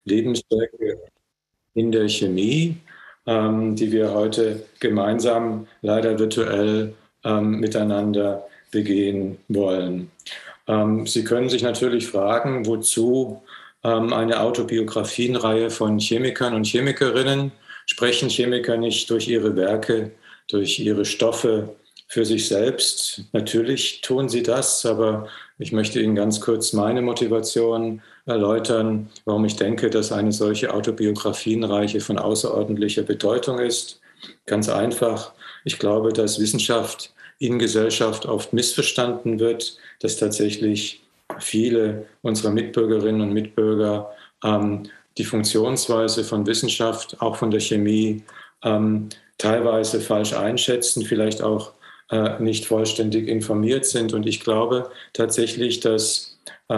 Lebenswerke in der Chemie, die wir heute gemeinsam, leider virtuell, miteinander begehen wollen. Sie können sich natürlich fragen, wozu eine Autobiographienreihe von Chemikern und Chemikerinnen? Sprechen Chemiker nicht durch ihre Werke, durch ihre Stoffe für sich selbst? Natürlich tun sie das, aber ich möchte Ihnen ganz kurz meine Motivation erläutern, warum ich denke, dass eine solche Autobiographienreihe von außerordentlicher Bedeutung ist. Ganz einfach, ich glaube, dass Wissenschaft in Gesellschaft oft missverstanden wird, dass tatsächlich viele unserer Mitbürgerinnen und Mitbürger die Funktionsweise von Wissenschaft, auch von der Chemie, teilweise falsch einschätzen, vielleicht auch nicht vollständig informiert sind. Und ich glaube tatsächlich, dass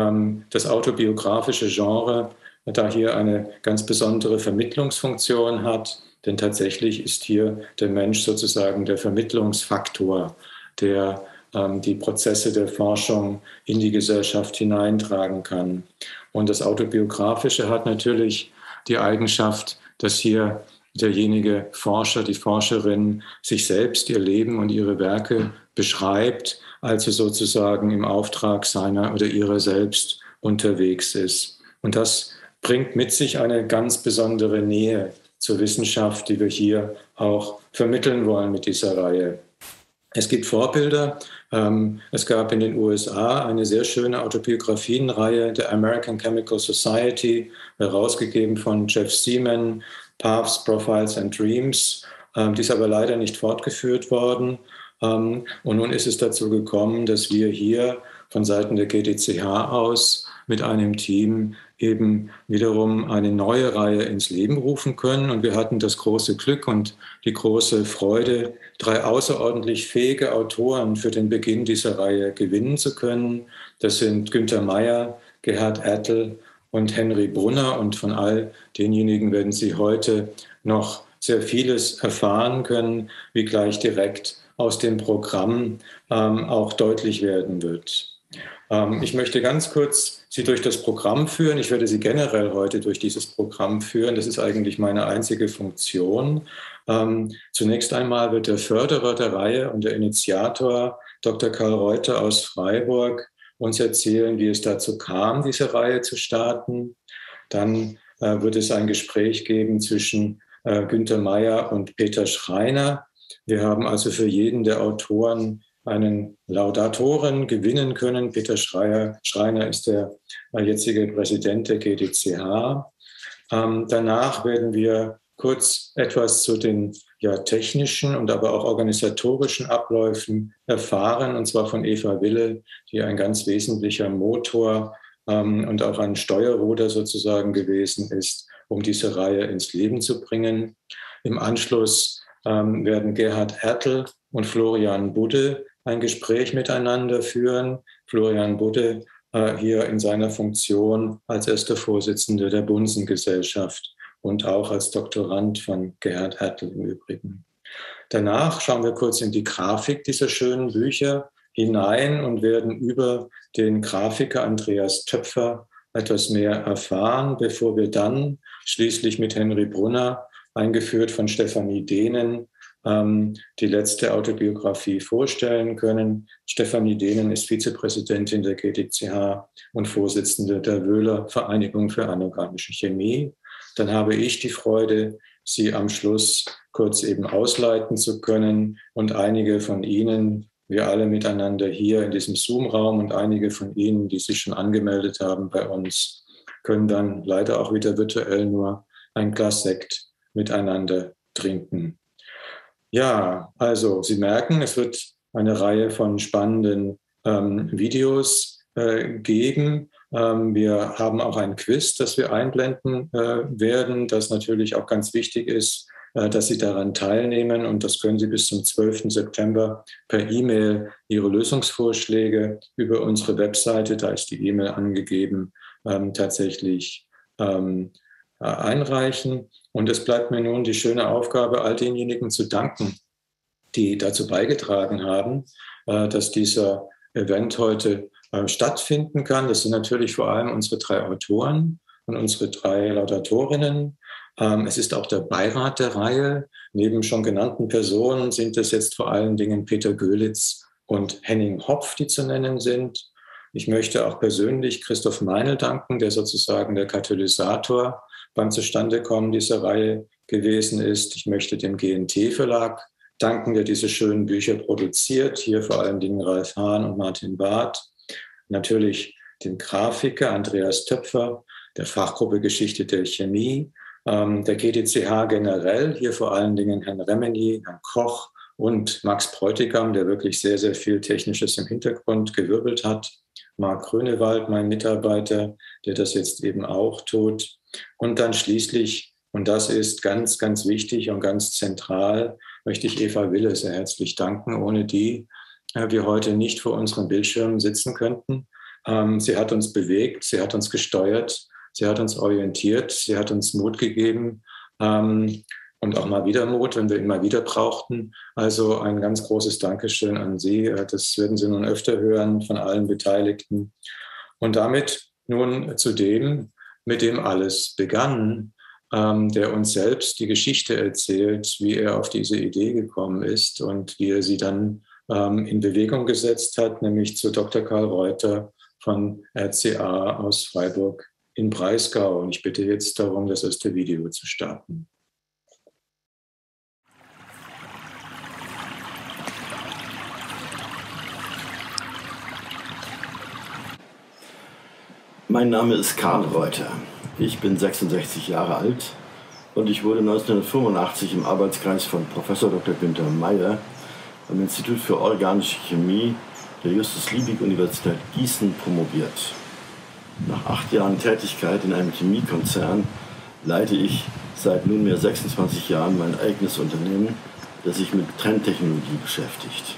das autobiografische Genre da hier eine ganz besondere Vermittlungsfunktion hat. Denn tatsächlich ist hier der Mensch sozusagen der Vermittlungsfaktor, der die Prozesse der Forschung in die Gesellschaft hineintragen kann. Und das Autobiografische hat natürlich die Eigenschaft, dass hier derjenige Forscher, die Forscherin sich selbst, ihr Leben und ihre Werke beschreibt, also sozusagen im Auftrag seiner oder ihrer selbst unterwegs ist. Und das bringt mit sich eine ganz besondere Nähe zur Wissenschaft, die wir hier auch vermitteln wollen mit dieser Reihe. Es gibt Vorbilder. Es gab in den USA eine sehr schöne Autobiographienreihe der American Chemical Society, herausgegeben von Jeff Seaman, Paths, Profiles and Dreams. Die ist aber leider nicht fortgeführt worden. Und nun ist es dazu gekommen, dass wir hier von Seiten der GDCH aus mit einem Team eben wiederum eine neue Reihe ins Leben rufen können. Und wir hatten das große Glück und die große Freude, 3 außerordentlich fähige Autoren für den Beginn dieser Reihe gewinnen zu können. Das sind Günther Meyer, Gerhard Ertl und Henry Brunner. Und von all denjenigen werden Sie heute noch sehr vieles erfahren können, wie gleich direkt aus dem Programm auch deutlich werden wird. Ich möchte ganz kurz Sie durch das Programm führen. Ich werde Sie generell heute durch dieses Programm führen. Das ist eigentlich meine einzige Funktion. Zunächst einmal wird der Förderer der Reihe und der Initiator, Dr. Karl Reuter aus Freiburg, uns erzählen, wie es dazu kam, diese Reihe zu starten. Dann wird es ein Gespräch geben zwischen Günther Meyer und Peter Schreiner. Wir haben also für jeden der Autoren einen Laudatoren gewinnen können. Peter Schreiner ist der jetzige Präsident der GDCH. Danach werden wir kurz etwas zu den technischen und aber auch organisatorischen Abläufen erfahren, und zwar von Eva Wille, die ein ganz wesentlicher Motor und auch ein Steuerruder sozusagen gewesen ist, um diese Reihe ins Leben zu bringen. Im Anschluss werden Gerhard Ertl und Florian Budde ein Gespräch miteinander führen. Florian Budde hier in seiner Funktion als erster Vorsitzender der Bunsen-Gesellschaft und auch als Doktorand von Gerhard Ertl im Übrigen. Danach schauen wir kurz in die Grafik dieser schönen Bücher hinein und werden über den Grafiker Andreas Töpfer etwas mehr erfahren, bevor wir dann schließlich mit Henry Brunner, eingeführt von Stefanie Dehnen, die letzte Autobiografie vorstellen können. Stefanie Dehnen ist Vizepräsidentin der GDCH und Vorsitzende der Wöhler Vereinigung für anorganische Chemie. Dann habe ich die Freude, Sie am Schluss kurz eben ausleiten zu können und einige von Ihnen, wir alle miteinander hier in diesem Zoom-Raum und einige von Ihnen, die sich schon angemeldet haben bei uns, können dann leider auch wieder virtuell nur ein Glas Sekt miteinander trinken. Ja, also Sie merken, es wird eine Reihe von spannenden Videos geben. Wir haben auch ein Quiz, das wir einblenden werden, das natürlich auch ganz wichtig ist, dass Sie daran teilnehmen. Und das können Sie bis zum 12. September per E-Mail Ihre Lösungsvorschläge über unsere Webseite, da ist die E-Mail angegeben, tatsächlich einreichen. Und es bleibt mir nun die schöne Aufgabe, all denjenigen zu danken, die dazu beigetragen haben, dass dieser Event heute stattfinden kann. Das sind natürlich vor allem unsere 3 Autoren, und unsere 3 Laudatorinnen. Es ist auch der Beirat der Reihe. Neben schon genannten Personen sind es jetzt vor allen Dingen Peter Göhlitz und Henning Hopf, die zu nennen sind. Ich möchte auch persönlich Christoph Meinl danken, der sozusagen der Katalysator beim Zustandekommen dieser Reihe gewesen ist. Ich möchte dem GNT-Verlag danken, der diese schönen Bücher produziert. Hier vor allen Dingen Ralf Hahn und Martin Barth. Natürlich dem Grafiker Andreas Töpfer, der Fachgruppe Geschichte der Chemie, der GDCH generell, hier vor allen Dingen Herrn Remeny, Herrn Koch und Max Bräutigam, der wirklich sehr, sehr viel Technisches im Hintergrund gewirbelt hat. Marc Grünewald, mein Mitarbeiter, der das jetzt eben auch tut. Und dann schließlich, und das ist ganz, ganz wichtig und ganz zentral, möchte ich Eva Wille sehr herzlich danken, ohne die wir heute nicht vor unseren Bildschirmen sitzen könnten. Sie hat uns bewegt, sie hat uns gesteuert, sie hat uns orientiert, sie hat uns Mut gegeben und auch mal wieder Mut, wenn wir ihn mal wieder brauchten. Also ein ganz großes Dankeschön an Sie. Das werden Sie nun öfter hören von allen Beteiligten. Und damit nun zu dem, mit dem alles begann, der uns selbst die Geschichte erzählt, wie er auf diese Idee gekommen ist und wie er sie dann in Bewegung gesetzt hat, nämlich zu Dr. Karl Reuter von RCA aus Freiburg in Breisgau. Und ich bitte jetzt darum, das erste Video zu starten. Mein Name ist Karl Reuter. Ich bin 66 Jahre alt und ich wurde 1985 im Arbeitskreis von Professor Dr. Günther Meyer am Institut für Organische Chemie der Justus-Liebig-Universität Gießen promoviert. Nach 8 Jahren Tätigkeit in einem Chemiekonzern leite ich seit nunmehr 26 Jahren mein eigenes Unternehmen, das sich mit Trenntechnologie beschäftigt.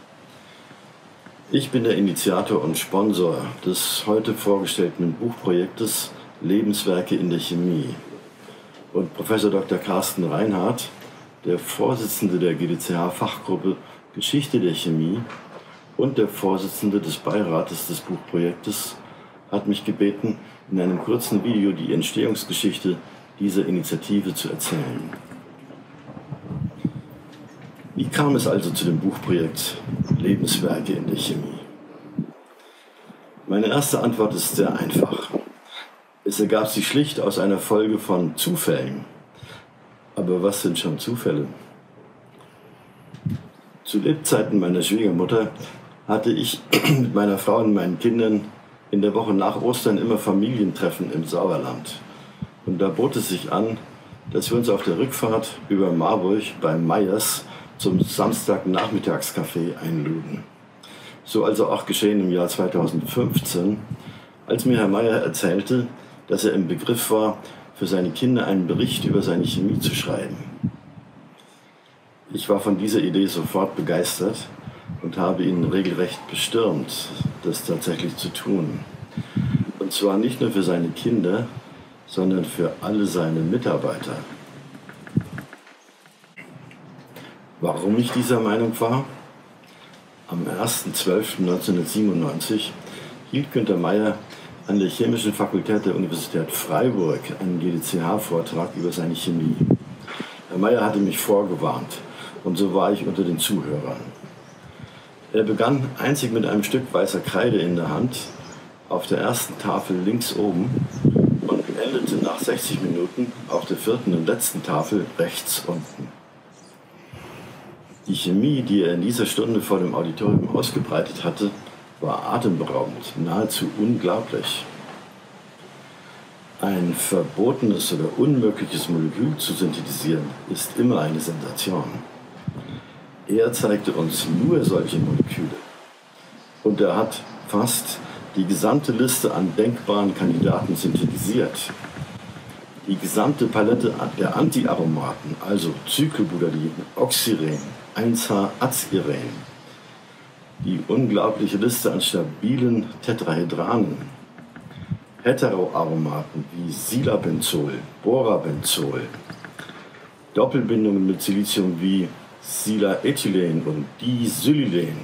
Ich bin der Initiator und Sponsor des heute vorgestellten Buchprojektes Lebenswerke in der Chemie. Und Professor Dr. Carsten Reinhardt, der Vorsitzende der GDCH-Fachgruppe Geschichte der Chemie und der Vorsitzende des Beirates des Buchprojektes, hat mich gebeten, in einem kurzen Video die Entstehungsgeschichte dieser Initiative zu erzählen. Wie kam es also zu dem Buchprojekt Lebenswerke in der Chemie? Meine erste Antwort ist sehr einfach. Es ergab sich schlicht aus einer Folge von Zufällen. Aber was sind schon Zufälle? Zu Lebzeiten meiner Schwiegermutter hatte ich mit meiner Frau und meinen Kindern in der Woche nach Ostern immer Familientreffen im Sauerland. Und da bot es sich an, dass wir uns auf der Rückfahrt über Marburg bei Meyers zum Samstagnachmittagscafé einluden. So also auch geschehen im Jahr 2015, als mir Herr Meyer erzählte, dass er im Begriff war, für seine Kinder einen Bericht über seine Chemie zu schreiben. Ich war von dieser Idee sofort begeistert und habe ihn regelrecht bestürmt, das tatsächlich zu tun. Und zwar nicht nur für seine Kinder, sondern für alle seine Mitarbeiter. Warum ich dieser Meinung war? Am 1.12.1997 hielt Günther Meyer an der Chemischen Fakultät der Universität Freiburg einen GDCH-Vortrag über seine Chemie. Herr Meyer hatte mich vorgewarnt und so war ich unter den Zuhörern. Er begann einzig mit einem Stück weißer Kreide in der Hand auf der ersten Tafel links oben und endete nach 60 Minuten auf der 4. und letzten Tafel rechts unten. Die Chemie, die er in dieser Stunde vor dem Auditorium ausgebreitet hatte, war atemberaubend, nahezu unglaublich. Ein verbotenes oder unmögliches Molekül zu synthetisieren, ist immer eine Sensation. Er zeigte uns nur solche Moleküle. Und er hat fast die gesamte Liste an denkbaren Kandidaten synthetisiert. Die gesamte Palette der Antiaromaten, also Cyklobutyrin, Oxyren, 1,H-Aziren, die unglaubliche Liste an stabilen Tetrahedranen, Heteroaromaten wie Silabenzol, Borabenzol, Doppelbindungen mit Silizium wie Silaethylen und Disylen,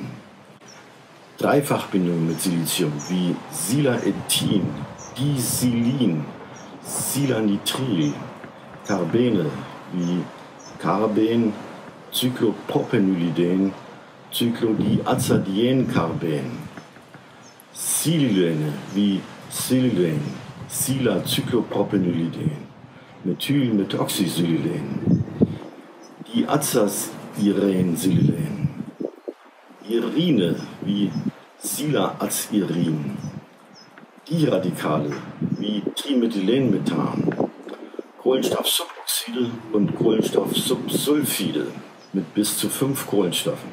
Dreifachbindungen mit Silizium wie Silaethin, Disilin, Silanitril, Carbene wie Carben, Cyclopropenyliden, Cyclodiazadien-Carben, Silylene wie Silylen, Silacyclopropenyliden, Methylmethoxysilylen, Diazazirensilylen, Irine wie Silaazirin, Diradikale wie Trimethylenmethan, Kohlenstoffsuboxide und Kohlenstoffsubsulfide mit bis zu 5 Kohlenstoffen.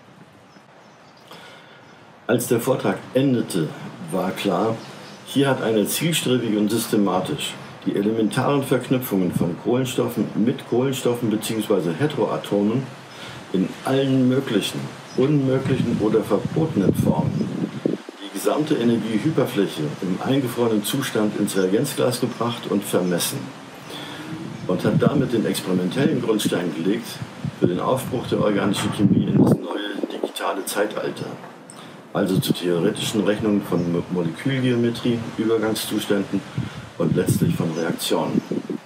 Als der Vortrag endete, war klar, hier hat einer zielstrebig und systematisch die elementaren Verknüpfungen von Kohlenstoffen mit Kohlenstoffen bzw. Heteroatomen in allen möglichen, unmöglichen oder verbotenen Formen die gesamte Energiehyperfläche im eingefrorenen Zustand ins Reagenzglas gebracht und vermessen und hat damit den experimentellen Grundstein gelegt für den Aufbruch der organischen Chemie in das neue digitale Zeitalter, also zu theoretischen Rechnungen von Molekülgeometrie, Übergangszuständen und letztlich von Reaktionen.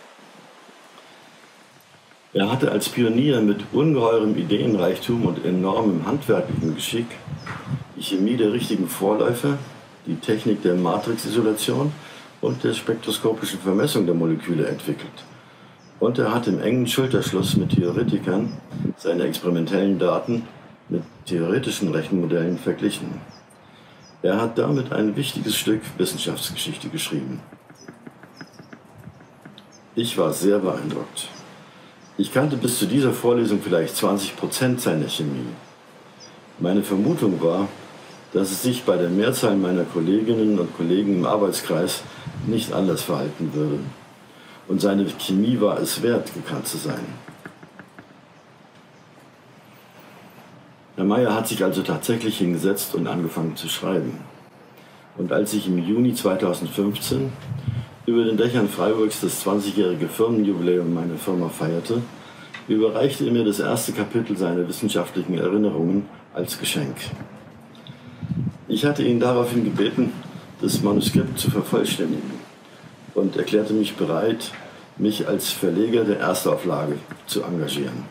Er hatte als Pionier mit ungeheurem Ideenreichtum und enormem handwerklichem Geschick die Chemie der richtigen Vorläufer, die Technik der Matrixisolation und der spektroskopischen Vermessung der Moleküle entwickelt. Und er hat im engen Schulterschluss mit Theoretikern seine experimentellen Daten mit theoretischen Rechenmodellen verglichen. Er hat damit ein wichtiges Stück Wissenschaftsgeschichte geschrieben. Ich war sehr beeindruckt. Ich kannte bis zu dieser Vorlesung vielleicht 20% seiner Chemie. Meine Vermutung war, dass es sich bei der Mehrzahl meiner Kolleginnen und Kollegen im Arbeitskreis nicht anders verhalten würde. Und seine Chemie war es wert, gekannt zu sein. Herr Meyer hat sich also tatsächlich hingesetzt und angefangen zu schreiben. Und als ich im Juni 2015 über den Dächern Freiburgs das 20-jährige Firmenjubiläum meiner Firma feierte, überreichte er mir das erste Kapitel seiner wissenschaftlichen Erinnerungen als Geschenk. Ich hatte ihn daraufhin gebeten, das Manuskript zu vervollständigen und erklärte mich bereit, mich als Verleger der Erstauflage zu engagieren.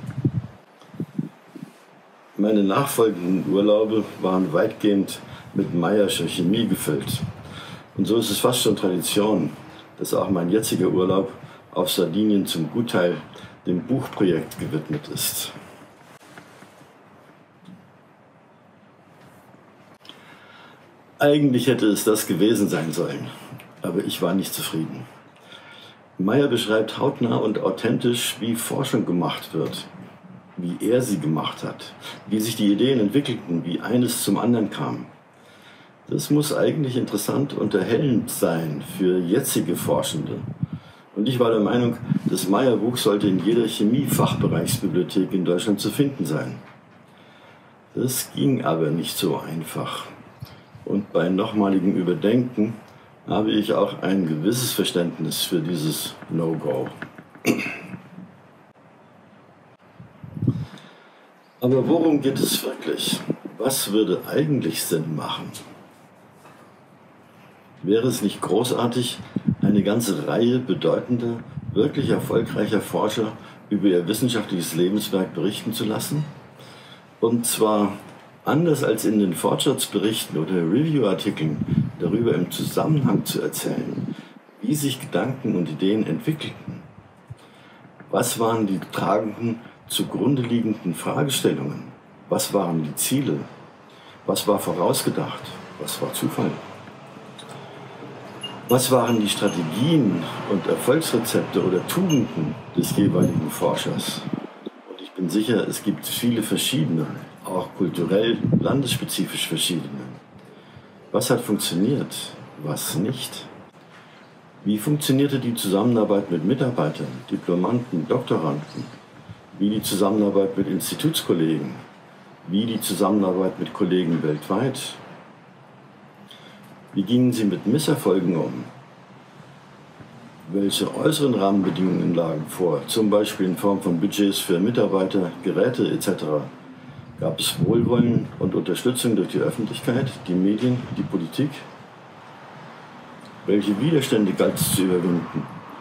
Meine nachfolgenden Urlaube waren weitgehend mit Meyerscher Chemie gefüllt. Und so ist es fast schon Tradition, dass auch mein jetziger Urlaub auf Sardinien zum Gutteil dem Buchprojekt gewidmet ist. Eigentlich hätte es das gewesen sein sollen, aber ich war nicht zufrieden. Meyer beschreibt hautnah und authentisch, wie Forschung gemacht wird, wie er sie gemacht hat, wie sich die Ideen entwickelten, wie eines zum anderen kam. Das muss eigentlich interessant und erhellend sein für jetzige Forschende. Und ich war der Meinung, das Meyer-Buch sollte in jeder Chemie-Fachbereichsbibliothek in Deutschland zu finden sein. Das ging aber nicht so einfach. Und bei nochmaligem Überdenken habe ich auch ein gewisses Verständnis für dieses No-Go. Aber worum geht es wirklich? Was würde eigentlich Sinn machen? Wäre es nicht großartig, eine ganze Reihe bedeutender, wirklich erfolgreicher Forscher über ihr wissenschaftliches Lebenswerk berichten zu lassen? Und zwar anders als in den Fortschrittsberichten oder Review-Artikeln darüber im Zusammenhang zu erzählen, wie sich Gedanken und Ideen entwickelten. Was waren die tragenden, zugrunde liegenden Fragestellungen? Was waren die Ziele? Was war vorausgedacht? Was war Zufall? Was waren die Strategien und Erfolgsrezepte oder Tugenden des jeweiligen Forschers? Und ich bin sicher, es gibt viele verschiedene, auch kulturell, landesspezifisch verschiedene. Was hat funktioniert? Was nicht? Wie funktionierte die Zusammenarbeit mit Mitarbeitern, Diplomanden, Doktoranden? Wie die Zusammenarbeit mit Institutskollegen? Wie die Zusammenarbeit mit Kollegen weltweit? Wie gingen sie mit Misserfolgen um? Welche äußeren Rahmenbedingungen lagen vor, zum Beispiel in Form von Budgets für Mitarbeiter, Geräte etc.? Gab es Wohlwollen und Unterstützung durch die Öffentlichkeit, die Medien, die Politik? Welche Widerstände galt es zu überwinden?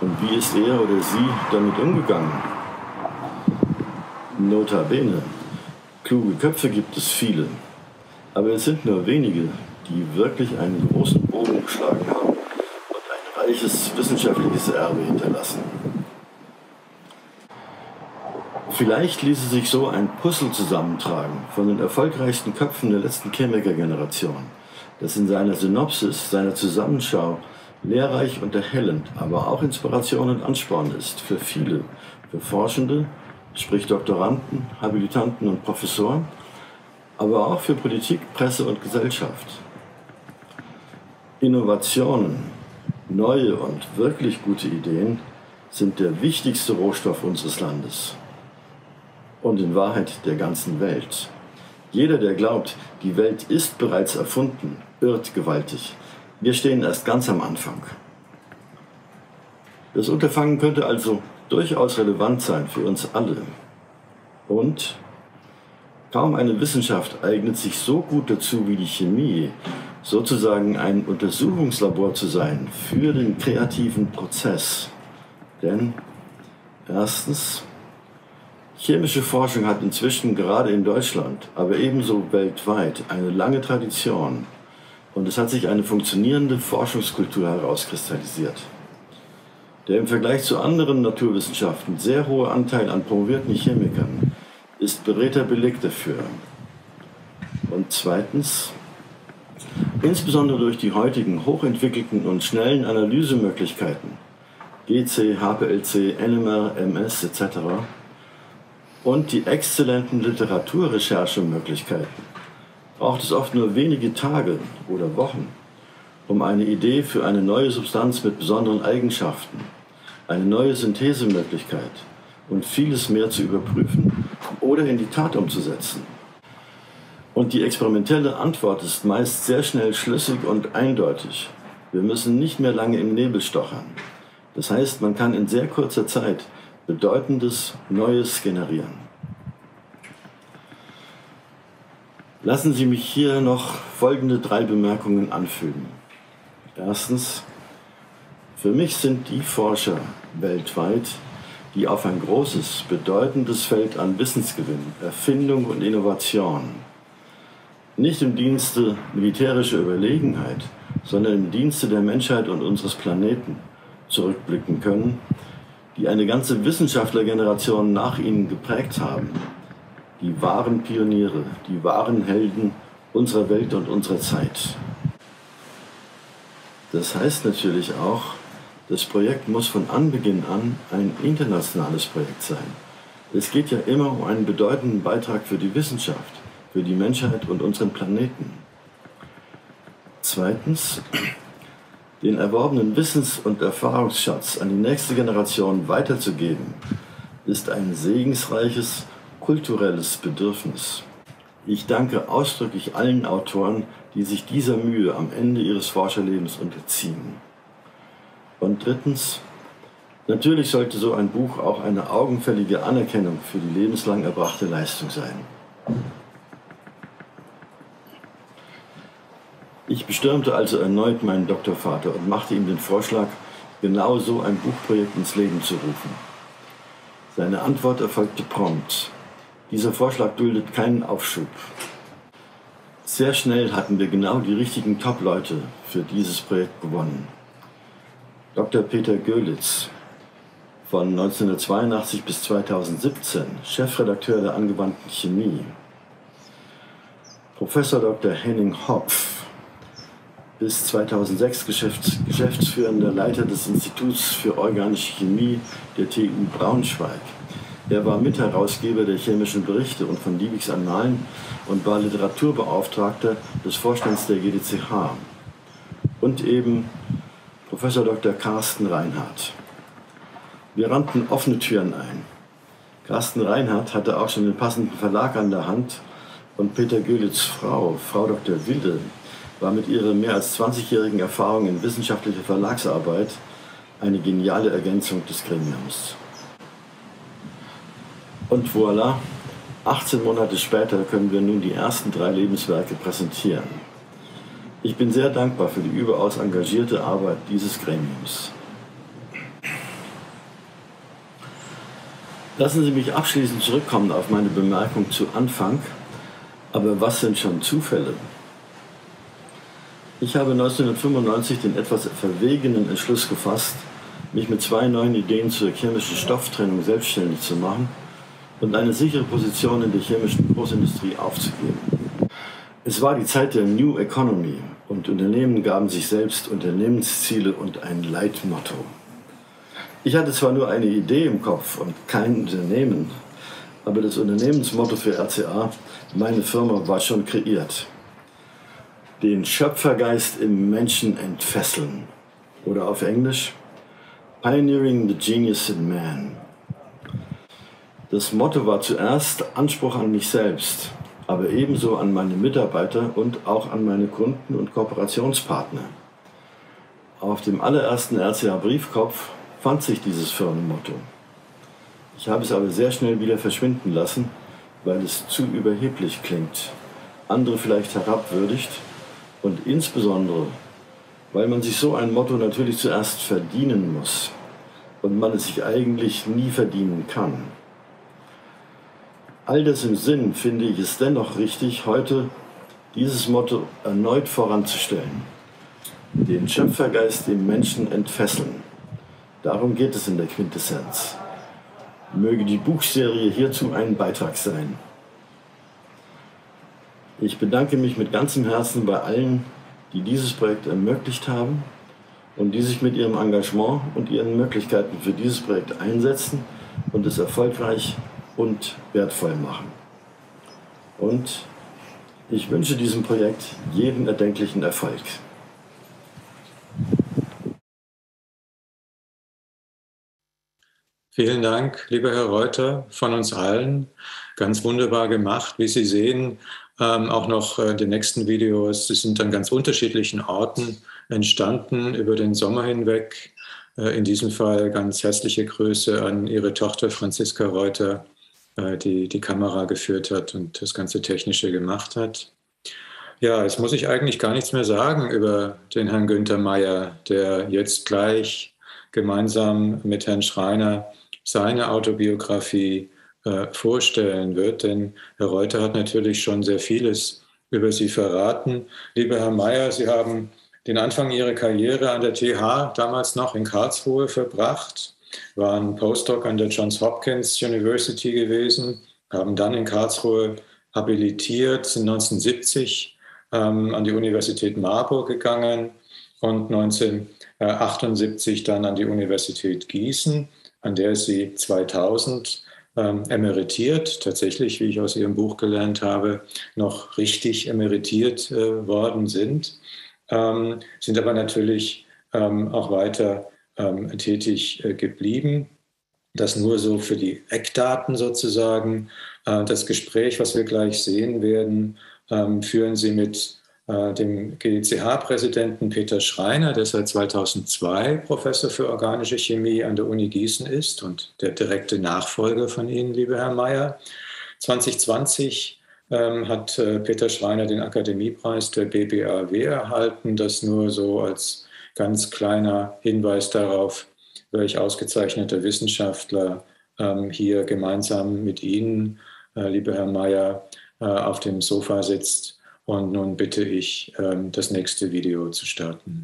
Und wie ist er oder sie damit umgegangen? Notabene, kluge Köpfe gibt es viele, aber es sind nur wenige, die wirklich einen großen Bogen geschlagen haben und ein reiches wissenschaftliches Erbe hinterlassen. Vielleicht ließe sich so ein Puzzle zusammentragen von den erfolgreichsten Köpfen der letzten Chemiker-Generation, das in seiner Synopsis, seiner Zusammenschau lehrreich und erhellend, aber auch Inspiration und Ansporn ist für viele, für Forschende, sprich Doktoranden, Habilitanten und Professoren, aber auch für Politik, Presse und Gesellschaft. Innovationen, neue und wirklich gute Ideen sind der wichtigste Rohstoff unseres Landes und in Wahrheit der ganzen Welt. Jeder, der glaubt, die Welt ist bereits erfunden, irrt gewaltig. Wir stehen erst ganz am Anfang. Das Unterfangen könnte also durchaus relevant sein für uns alle. Und kaum eine Wissenschaft eignet sich so gut dazu wie die Chemie, sozusagen ein Untersuchungslabor zu sein für den kreativen Prozess. Denn erstens, chemische Forschung hat inzwischen gerade in Deutschland, aber ebenso weltweit eine lange Tradition und es hat sich eine funktionierende Forschungskultur herauskristallisiert. Der im Vergleich zu anderen Naturwissenschaften sehr hohe Anteil an promovierten Chemikern ist beredter Beleg dafür. Und zweitens, insbesondere durch die heutigen hochentwickelten und schnellen Analysemöglichkeiten, GC, HPLC, NMR, MS etc., und die exzellenten Literaturrecherchemöglichkeiten braucht es oft nur wenige Tage oder Wochen, um eine Idee für eine neue Substanz mit besonderen Eigenschaften, eine neue Synthesemöglichkeit und vieles mehr zu überprüfen oder in die Tat umzusetzen. Und die experimentelle Antwort ist meist sehr schnell schlüssig und eindeutig. Wir müssen nicht mehr lange im Nebel stochern. Das heißt, man kann in sehr kurzer Zeit Bedeutendes Neues generieren. Lassen Sie mich hier noch folgende 3 Bemerkungen anfügen. Erstens, für mich sind die Forscher weltweit, die auf ein großes, bedeutendes Feld an Wissensgewinn, Erfindung und Innovation, nicht im Dienste militärischer Überlegenheit, sondern im Dienste der Menschheit und unseres Planeten zurückblicken können, die eine ganze Wissenschaftlergeneration nach ihnen geprägt haben. Die wahren Pioniere, die wahren Helden unserer Welt und unserer Zeit. Das heißt natürlich auch, das Projekt muss von Anbeginn an ein internationales Projekt sein. Es geht ja immer um einen bedeutenden Beitrag für die Wissenschaft, für die Menschheit und unseren Planeten. Zweitens, den erworbenen Wissens- und Erfahrungsschatz an die nächste Generation weiterzugeben, ist ein segensreiches kulturelles Bedürfnis. Ich danke ausdrücklich allen Autoren, die sich dieser Mühe am Ende ihres Forscherlebens unterziehen. Und drittens, natürlich sollte so ein Buch auch eine augenfällige Anerkennung für die lebenslang erbrachte Leistung sein. Ich bestürmte also erneut meinen Doktorvater und machte ihm den Vorschlag, genau so ein Buchprojekt ins Leben zu rufen. Seine Antwort erfolgte prompt. Dieser Vorschlag duldet keinen Aufschub. Sehr schnell hatten wir genau die richtigen Top-Leute für dieses Projekt gewonnen. Dr. Peter Görlitz, von 1982 bis 2017 Chefredakteur der angewandten Chemie. Professor Dr. Henning Hopf, bis 2006 geschäftsführender Leiter des Instituts für organische Chemie der TU Braunschweig. Er war Mitherausgeber der chemischen Berichte und von Liebigs Annalen und war Literaturbeauftragter des Vorstands der GDCH. Und eben Professor Dr. Carsten Reinhardt. Wir rannten offene Türen ein. Carsten Reinhardt hatte auch schon den passenden Verlag an der Hand und Peter Görlitz' Frau Dr. Wilde, war mit ihrer mehr als 20-jährigen Erfahrung in wissenschaftlicher Verlagsarbeit eine geniale Ergänzung des Gremiums. Und voilà, 18 Monate später können wir nun die ersten 3 Lebenswerke präsentieren. Ich bin sehr dankbar für die überaus engagierte Arbeit dieses Gremiums. Lassen Sie mich abschließend zurückkommen auf meine Bemerkung zu Anfang. Aber was sind schon Zufälle? Ich habe 1995 den etwas verwegenen Entschluss gefasst, mich mit 2 neuen Ideen zur chemischen Stofftrennung selbstständig zu machen und eine sichere Position in der chemischen Großindustrie aufzugeben. Es war die Zeit der New Economy und Unternehmen gaben sich selbst Unternehmensziele und ein Leitmotto. Ich hatte zwar nur eine Idee im Kopf und kein Unternehmen, aber das Unternehmensmotto für RCA, meine Firma, war schon kreiert. Den Schöpfergeist im Menschen entfesseln. Oder auf Englisch, Pioneering the Genius in Man. Das Motto war zuerst Anspruch an mich selbst, aber ebenso an meine Mitarbeiter und auch an meine Kunden und Kooperationspartner. Auf dem allerersten RCA-Briefkopf fand sich dieses Firmenmotto. Ich habe es aber sehr schnell wieder verschwinden lassen, weil es zu überheblich klingt, andere vielleicht herabwürdigt und insbesondere, weil man sich so ein Motto natürlich zuerst verdienen muss und man es sich eigentlich nie verdienen kann. All das im Sinn finde ich es dennoch richtig, heute dieses Motto erneut voranzustellen. Den Schöpfergeist im Menschen entfesseln. Darum geht es in der Quintessenz. Möge die Buchserie hierzu ein Beitrag sein. Ich bedanke mich mit ganzem Herzen bei allen, die dieses Projekt ermöglicht haben und die sich mit ihrem Engagement und ihren Möglichkeiten für dieses Projekt einsetzen und es erfolgreich und wertvoll machen. Und ich wünsche diesem Projekt jeden erdenklichen Erfolg. Vielen Dank, lieber Herr Reuter, von uns allen. Ganz wunderbar gemacht. Wie Sie sehen, auch noch die nächsten Videos, die sind an ganz unterschiedlichen Orten entstanden über den Sommer hinweg. In diesem Fall ganz herzliche Grüße an Ihre Tochter Franziska Reuter, die die Kamera geführt hat und das ganze Technische gemacht hat. Ja, jetzt muss ich eigentlich gar nichts mehr sagen über den Herrn Günther Meyer, der jetzt gleich gemeinsam mit Herrn Schreiner seine Autobiografie vorstellen wird, denn Herr Reuter hat natürlich schon sehr vieles über Sie verraten. Lieber Herr Meyer, Sie haben den Anfang Ihrer Karriere an der TH damals noch in Karlsruhe verbracht, waren Postdoc an der Johns Hopkins University gewesen, haben dann in Karlsruhe habilitiert, sind 1970 an die Universität Marburg gegangen und 1978 dann an die Universität Gießen, an der Sie 2000 emeritiert, tatsächlich, wie ich aus Ihrem Buch gelernt habe, noch richtig emeritiert worden sind, sind aber natürlich auch weiter tätig geblieben. Das nur so für die Eckdaten sozusagen. Das Gespräch, was wir gleich sehen werden, führen Sie mit dem GECH-Präsidenten Peter Schreiner, der seit 2002 Professor für organische Chemie an der Uni Gießen ist und der direkte Nachfolger von Ihnen, lieber Herr Meyer. 2020 hat Peter Schreiner den Akademiepreis der BBAW erhalten. Das nur so als ganz kleiner Hinweis darauf, welch ausgezeichneter Wissenschaftler hier gemeinsam mit Ihnen, lieber Herr Meyer, auf dem Sofa sitzt. Und nun bitte ich, das nächste Video zu starten.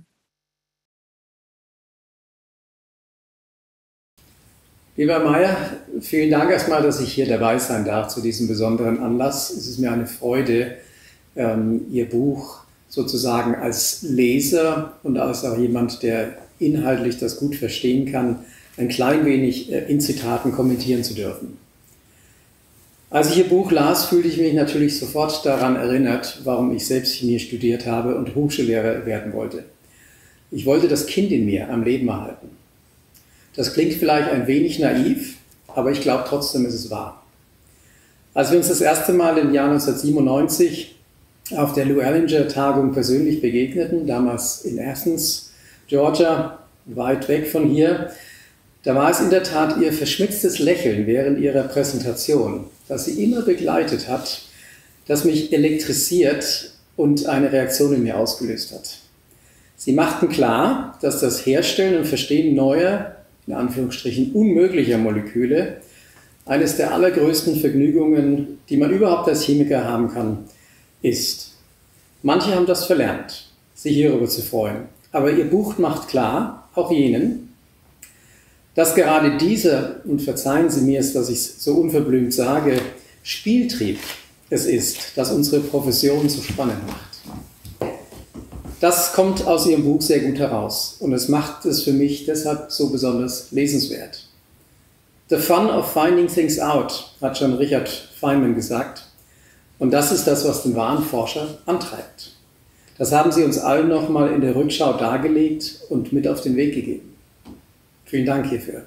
Lieber Meyer, vielen Dank erstmal, dass ich hier dabei sein darf zu diesem besonderen Anlass. Es ist mir eine Freude, Ihr Buch sozusagen als Leser und als auch jemand, der inhaltlich das gut verstehen kann, ein klein wenig in Zitaten kommentieren zu dürfen. Als ich Ihr Buch las, fühlte ich mich natürlich sofort daran erinnert, warum ich selbst Chemie studiert habe und Hochschullehrer werden wollte. Ich wollte das Kind in mir am Leben erhalten. Das klingt vielleicht ein wenig naiv, aber ich glaube trotzdem, ist es wahr. Als wir uns das erste Mal im Jahr 1997 auf der Lou Allinger-Tagung persönlich begegneten, damals in Athens, Georgia, weit weg von hier, da war es in der Tat Ihr verschmitztes Lächeln während Ihrer Präsentation, das Sie immer begleitet hat, das mich elektrisiert und eine Reaktion in mir ausgelöst hat. Sie machten klar, dass das Herstellen und Verstehen neuer, in Anführungsstrichen unmöglicher Moleküle eines der allergrößten Vergnügungen, die man überhaupt als Chemiker haben kann, ist. Manche haben das verlernt, sich hierüber zu freuen. Aber Ihr Buch macht klar, auch jenen, dass gerade dieser, und verzeihen Sie mir es, dass ich es so unverblümt sage, Spieltrieb es ist, das unsere Profession so spannend macht. Das kommt aus Ihrem Buch sehr gut heraus und es macht es für mich deshalb so besonders lesenswert. The fun of finding things out, hat schon Richard Feynman gesagt. Und das ist das, was den wahren Forscher antreibt. Das haben Sie uns allen nochmal in der Rückschau dargelegt und mit auf den Weg gegeben. Vielen Dank hierfür.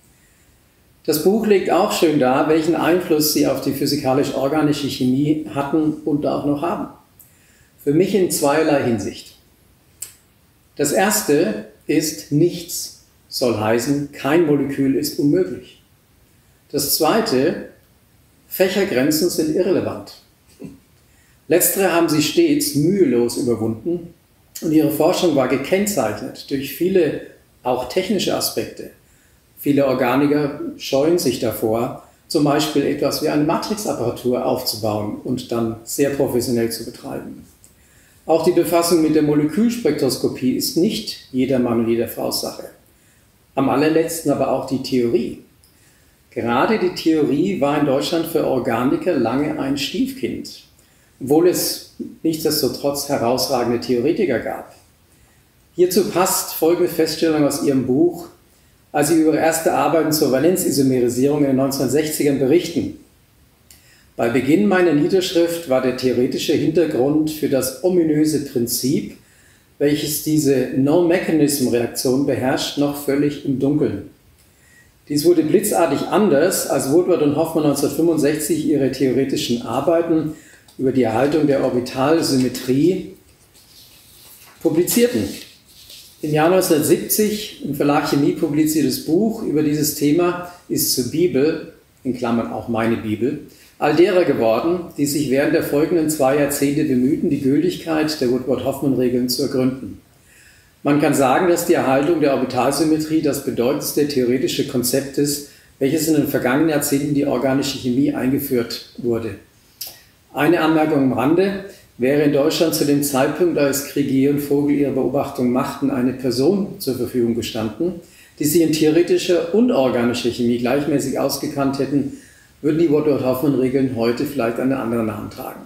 Das Buch legt auch schön dar, welchen Einfluss Sie auf die physikalisch-organische Chemie hatten und auch noch haben. Für mich in zweierlei Hinsicht. Das erste ist, nichts soll heißen, kein Molekül ist unmöglich. Das zweite, Fächergrenzen sind irrelevant. Letztere haben Sie stets mühelos überwunden und Ihre Forschung war gekennzeichnet durch viele, auch technische Aspekte. Viele Organiker scheuen sich davor, zum Beispiel etwas wie eine Matrixapparatur aufzubauen und dann sehr professionell zu betreiben. Auch die Befassung mit der Molekülspektroskopie ist nicht jedermann und jeder Frau Sache. Am allerletzten aber auch die Theorie. Gerade die Theorie war in Deutschland für Organiker lange ein Stiefkind, obwohl es nichtsdestotrotz herausragende Theoretiker gab. Hierzu passt folgende Feststellung aus Ihrem Buch, als Sie über Ihre erste Arbeiten zur Valenzisomerisierung in den 1960ern berichten. Bei Beginn meiner Niederschrift war der theoretische Hintergrund für das ominöse Prinzip, welches diese No-Mechanism-Reaktion beherrscht, noch völlig im Dunkeln. Dies wurde blitzartig anders, als Woodward und Hoffmann 1965 ihre theoretischen Arbeiten über die Erhaltung der Orbitalsymmetrie publizierten. Im Jahr 1970 im Verlag Chemie publiziertes Buch über dieses Thema ist zur Bibel, in Klammern auch meine Bibel, all derer geworden, die sich während der folgenden 2 Jahrzehnte bemühten, die Gültigkeit der Woodward-Hoffmann-Regeln zu ergründen. Man kann sagen, dass die Erhaltung der Orbitalsymmetrie das bedeutendste theoretische Konzept ist, welches in den vergangenen Jahrzehnten die organische Chemie eingeführt wurde. Eine Anmerkung am Rande: Wäre in Deutschland zu dem Zeitpunkt, als Crigier und Vogel ihre Beobachtung machten, eine Person zur Verfügung gestanden, die sich in theoretischer und organischer Chemie gleichmäßig ausgekannt hätten, würden die Woodward-Hoffmann-Regeln heute vielleicht einen anderen Namen tragen.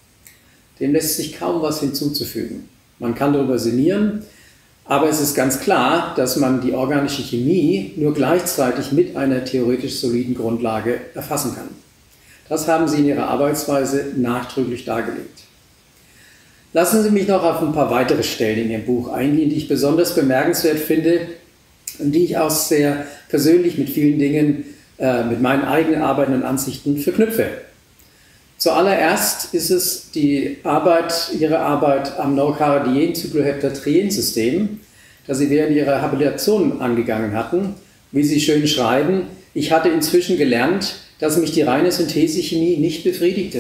Dem lässt sich kaum was hinzuzufügen. Man kann darüber sinnieren, aber es ist ganz klar, dass man die organische Chemie nur gleichzeitig mit einer theoretisch soliden Grundlage erfassen kann. Das haben Sie in Ihrer Arbeitsweise nachdrücklich dargelegt. Lassen Sie mich noch auf ein paar weitere Stellen in Ihrem Buch eingehen, die ich besonders bemerkenswert finde und die ich auch sehr persönlich mit vielen Dingen, mit meinen eigenen Arbeiten und Ansichten verknüpfe. Zuallererst ist es Ihre Arbeit am Noradien-Cycloheptatrien-System, das Sie während Ihrer Habilitation angegangen hatten. Wie Sie schön schreiben, ich hatte inzwischen gelernt, dass mich die reine Synthesechemie nicht befriedigte.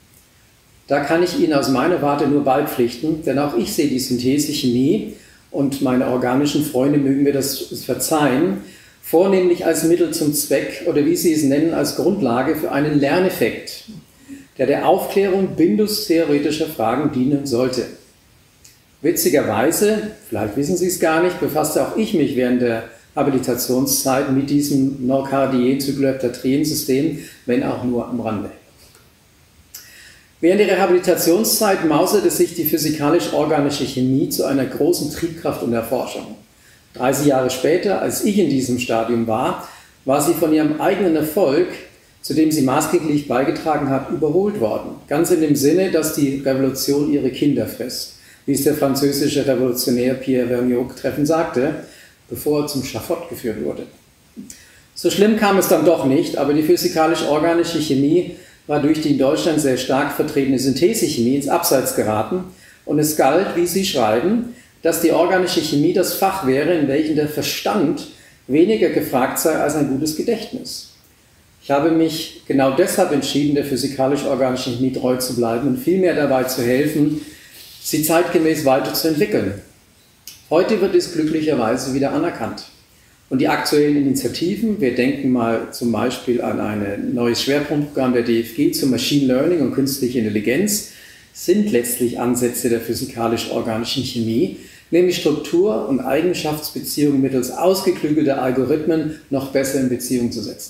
Da kann ich Ihnen aus meiner Warte nur beipflichten, denn auch ich sehe die Synthesechemie, und meine organischen Freunde mögen mir das verzeihen, vornehmlich als Mittel zum Zweck oder wie Sie es nennen, als Grundlage für einen Lerneffekt, der Aufklärung bindungstheoretischer Fragen dienen sollte. Witzigerweise, vielleicht wissen Sie es gar nicht, befasste auch ich mich während der Habilitationszeit mit diesem Noradien-Cycloheptatrien-System, wenn auch nur am Rande. Während der Rehabilitationszeit mauserte sich die physikalisch-organische Chemie zu einer großen Triebkraft und Erforschung. 30 Jahre später, als ich in diesem Stadium war, war sie von ihrem eigenen Erfolg, zu dem sie maßgeblich beigetragen hat, überholt worden. Ganz in dem Sinne, dass die Revolution ihre Kinder frisst, wie es der französische Revolutionär Pierre Vergniaud treffend sagte, bevor er zum Schafott geführt wurde. So schlimm kam es dann doch nicht, aber die physikalisch-organische Chemie war durch die in Deutschland sehr stark vertretene Synthesechemie ins Abseits geraten und es galt, wie Sie schreiben, dass die organische Chemie das Fach wäre, in welchem der Verstand weniger gefragt sei als ein gutes Gedächtnis. Ich habe mich genau deshalb entschieden, der physikalisch-organischen Chemie treu zu bleiben und vielmehr dabei zu helfen, sie zeitgemäß weiterzuentwickeln. Heute wird dies glücklicherweise wieder anerkannt. Und die aktuellen Initiativen, wir denken mal zum Beispiel an ein neues Schwerpunktprogramm der DFG zu Machine Learning und künstliche Intelligenz, sind letztlich Ansätze der physikalisch-organischen Chemie, nämlich Struktur- und Eigenschaftsbeziehungen mittels ausgeklügelter Algorithmen noch besser in Beziehung zu setzen.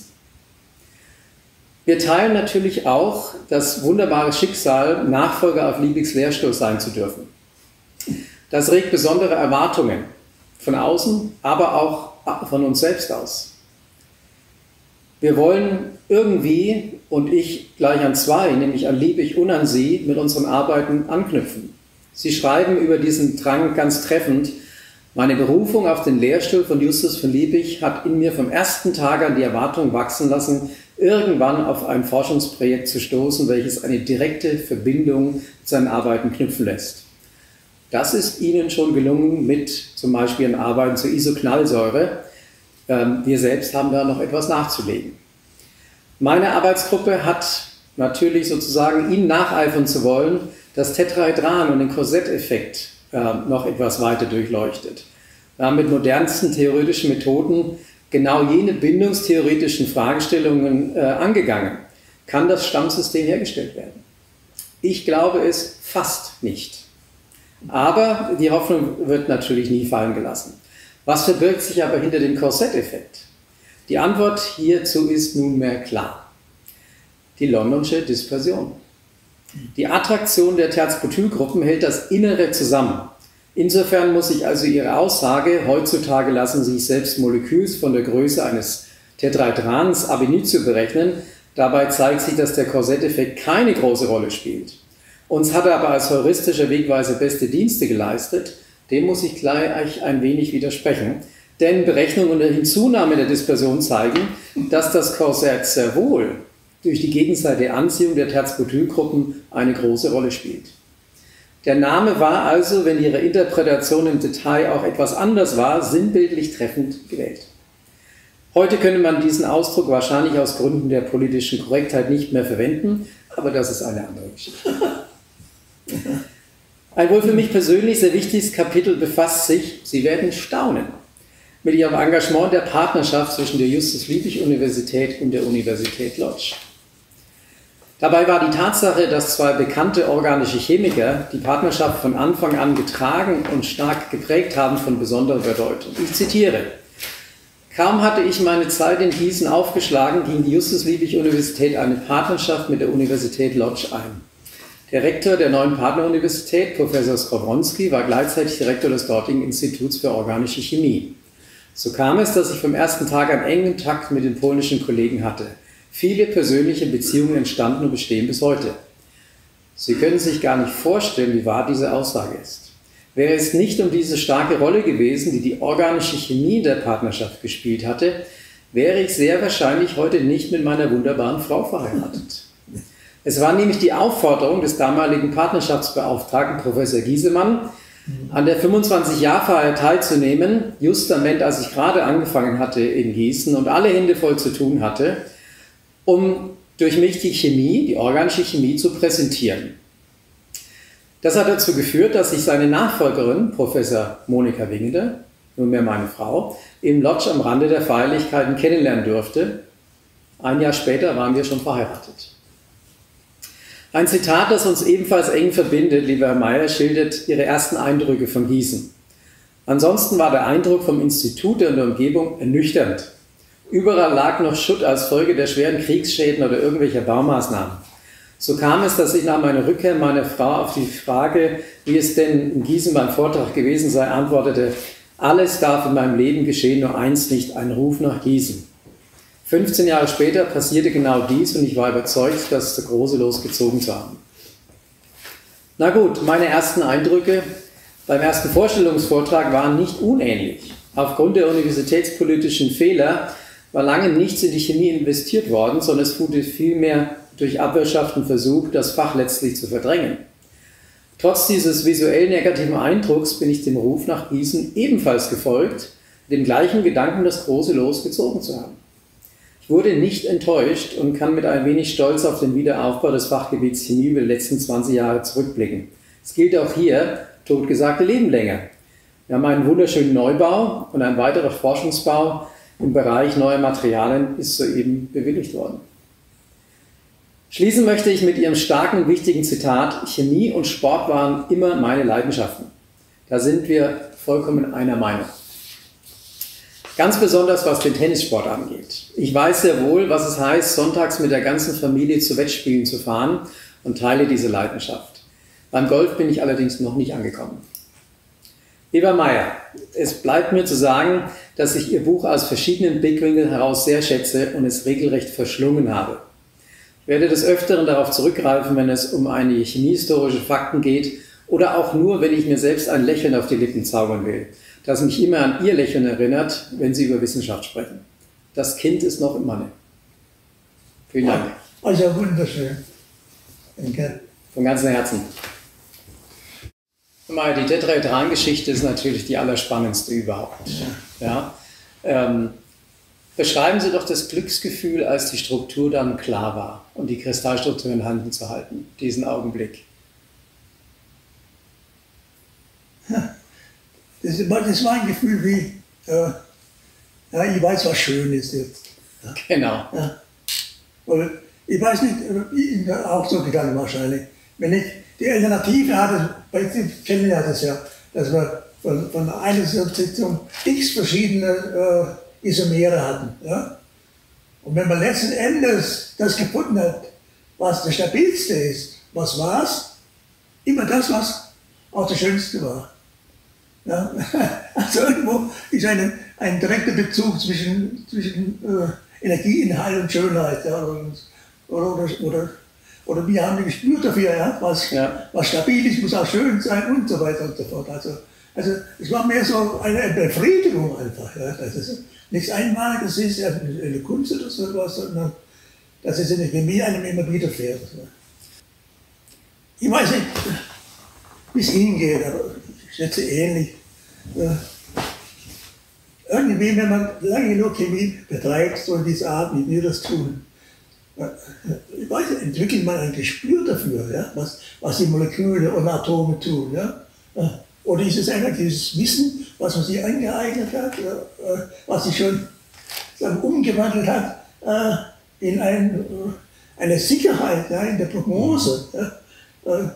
Wir teilen natürlich auch das wunderbare Schicksal, Nachfolger auf Liebigs Lehrstuhl sein zu dürfen. Das regt besondere Erwartungen von außen, aber auch von uns selbst aus. Wir wollen irgendwie, und ich gleich an zwei, nämlich an Liebig und an Sie, mit unseren Arbeiten anknüpfen. Sie schreiben über diesen Drang ganz treffend: Meine Berufung auf den Lehrstuhl von Justus von Liebig hat in mir vom ersten Tag an die Erwartung wachsen lassen, irgendwann auf ein Forschungsprojekt zu stoßen, welches eine direkte Verbindung mit seinen Arbeiten knüpfen lässt. Das ist Ihnen schon gelungen mit zum Beispiel Ihren Arbeiten zur Isoknallsäure. Wir selbst haben da noch etwas nachzulegen. Meine Arbeitsgruppe hat natürlich sozusagen Ihnen nacheifern zu wollen, das Tetrahedran und den Korsett-Effekt noch etwas weiter durchleuchtet. Wir haben mit modernsten theoretischen Methoden genau jene bindungstheoretischen Fragestellungen angegangen. Kann das Stammsystem hergestellt werden? Ich glaube es fast nicht. Aber die Hoffnung wird natürlich nie fallen gelassen. Was verbirgt sich aber hinter dem Korsett-Effekt? Die Antwort hierzu ist nunmehr klar. Die Londonsche Dispersion. Die Attraktion der Terzbutylgruppen hält das Innere zusammen. Insofern muss sich also Ihre Aussage, heutzutage lassen sich selbst Moleküls von der Größe eines Tetrahedrans ab initio berechnen, dabei zeigt sich, dass der Korsett-Effekt keine große Rolle spielt. Uns hat er aber als heuristischer Wegweiser beste Dienste geleistet, dem muss ich gleich ein wenig widersprechen, denn Berechnungen unter Hinzunahme der Dispersion zeigen, dass das Korsett sehr wohl durch die gegenseitige Anziehung der Terzbutylgruppen eine große Rolle spielt. Der Name war also, wenn Ihre Interpretation im Detail auch etwas anders war, sinnbildlich treffend gewählt. Heute könnte man diesen Ausdruck wahrscheinlich aus Gründen der politischen Korrektheit nicht mehr verwenden, aber das ist eine andere Geschichte. Ein wohl für mich persönlich sehr wichtiges Kapitel befasst sich, Sie werden staunen, mit Ihrem Engagement der Partnerschaft zwischen der Justus-Liebig-Universität und der Universität Lodz. Dabei war die Tatsache, dass zwei bekannte organische Chemiker die Partnerschaft von Anfang an getragen und stark geprägt haben, von besonderer Bedeutung. Ich zitiere: Kaum hatte ich meine Zeit in Gießen aufgeschlagen, ging die Justus-Liebig-Universität eine Partnerschaft mit der Universität Lodz ein. Der Rektor der neuen Partneruniversität, Professor Skowronski, war gleichzeitig Direktor des dortigen Instituts für organische Chemie. So kam es, dass ich vom ersten Tag an engen Kontakt mit den polnischen Kollegen hatte. Viele persönliche Beziehungen entstanden und bestehen bis heute. Sie können sich gar nicht vorstellen, wie wahr diese Aussage ist. Wäre es nicht um diese starke Rolle gewesen, die die organische Chemie in der Partnerschaft gespielt hatte, wäre ich sehr wahrscheinlich heute nicht mit meiner wunderbaren Frau verheiratet. Es war nämlich die Aufforderung des damaligen Partnerschaftsbeauftragten Professor Giesemann, an der 25-Jahr-Feier teilzunehmen, just am Moment, als ich gerade angefangen hatte in Gießen und alle Hände voll zu tun hatte, um durch mich die Chemie, die organische Chemie, zu präsentieren. Das hat dazu geführt, dass ich seine Nachfolgerin, Professor Monika Wingeder, nunmehr meine Frau, im Lodz am Rande der Feierlichkeiten kennenlernen durfte. Ein Jahr später waren wir schon verheiratet. Ein Zitat, das uns ebenfalls eng verbindet, lieber Herr Meyer, schildert Ihre ersten Eindrücke von Gießen. Ansonsten war der Eindruck vom Institut und der Umgebung ernüchternd. Überall lag noch Schutt als Folge der schweren Kriegsschäden oder irgendwelcher Baumaßnahmen. So kam es, dass ich nach meiner Rückkehr meiner Frau auf die Frage, wie es denn in Gießen beim Vortrag gewesen sei, antwortete: Alles darf in meinem Leben geschehen, nur eins nicht, ein Ruf nach Gießen. 15 Jahre später passierte genau dies und ich war überzeugt, das große Los gezogen zu haben. Na gut, meine ersten Eindrücke beim ersten Vorstellungsvortrag waren nicht unähnlich. Aufgrund der universitätspolitischen Fehler war lange nichts in die Chemie investiert worden, sondern es wurde vielmehr durch Abwehrschaften versucht, das Fach letztlich zu verdrängen. Trotz dieses visuell negativen Eindrucks bin ich dem Ruf nach Gießen ebenfalls gefolgt, dem gleichen Gedanken, das große Los gezogen zu haben. Ich wurde nicht enttäuscht und kann mit ein wenig Stolz auf den Wiederaufbau des Fachgebiets Chemie über die letzten 20 Jahre zurückblicken. Es gilt auch hier, totgesagte leben länger. Wir haben einen wunderschönen Neubau und ein weiterer Forschungsbau im Bereich neuer Materialien ist soeben bewilligt worden. Schließen möchte ich mit Ihrem starken und wichtigen Zitat: Chemie und Sport waren immer meine Leidenschaften. Da sind wir vollkommen einer Meinung. Ganz besonders was den Tennissport angeht. Ich weiß sehr wohl, was es heißt, sonntags mit der ganzen Familie zu Wettspielen zu fahren und teile diese Leidenschaft. Beim Golf bin ich allerdings noch nicht angekommen. Lieber Meyer, es bleibt mir zu sagen, dass ich Ihr Buch aus verschiedenen Blickwinkeln heraus sehr schätze und es regelrecht verschlungen habe. Ich werde des Öfteren darauf zurückgreifen, wenn es um einige chemiehistorische Fakten geht oder auch nur, wenn ich mir selbst ein Lächeln auf die Lippen zaubern will, das mich immer an Ihr Lächeln erinnert, wenn Sie über Wissenschaft sprechen. Das Kind ist noch im Manne. Vielen Dank. Also wunderschön. Danke. Von ganzem Herzen. Die Tetrahedran-Geschichte ist natürlich die allerspannendste überhaupt. Ja. Beschreiben Sie doch das Glücksgefühl, als die Struktur dann klar war und die Kristallstruktur in Händen zu halten, diesen Augenblick. Das war ein Gefühl wie, ja, ich weiß, was schön ist jetzt. Ja. Genau. Ja. Oder ich weiß nicht, ich auch so gegangen wahrscheinlich. Wenn ich die Alternative hatte, weil Sie kennen ja das ja, dass wir von einer Substitution x verschiedene Isomere hatten. Ja? Und wenn man letzten Endes das gefunden hat, was das Stabilste ist, was war es? Immer das, was auch das Schönste war. Ja? Also irgendwo ist ein direkter Bezug zwischen Energieinhalt und Schönheit. Ja? Oder wir haben ein Gespür dafür, ja? Was stabil ist, muss auch schön sein und so weiter und so fort. Also es war mehr so eine Befriedigung einfach. Ja? Das ist nichts Einmaliges ist, eine Kunst oder sowas, sondern das ist eine Chemie einem immer widerfährt. Ich weiß nicht, wie es Ihnen geht, aber ich schätze ähnlich. Irgendwie, wenn man lange genug Chemie betreibt, so in dieser Art, wie wir das tun, ich weiß, entwickelt man ein Gespür dafür, ja, was die Moleküle und Atome tun. Ja? Oder ist es einfach dieses Wissen, was man sich angeeignet hat, was sich schon umgewandelt hat in eine Sicherheit, ja, in der Prognose. Ja?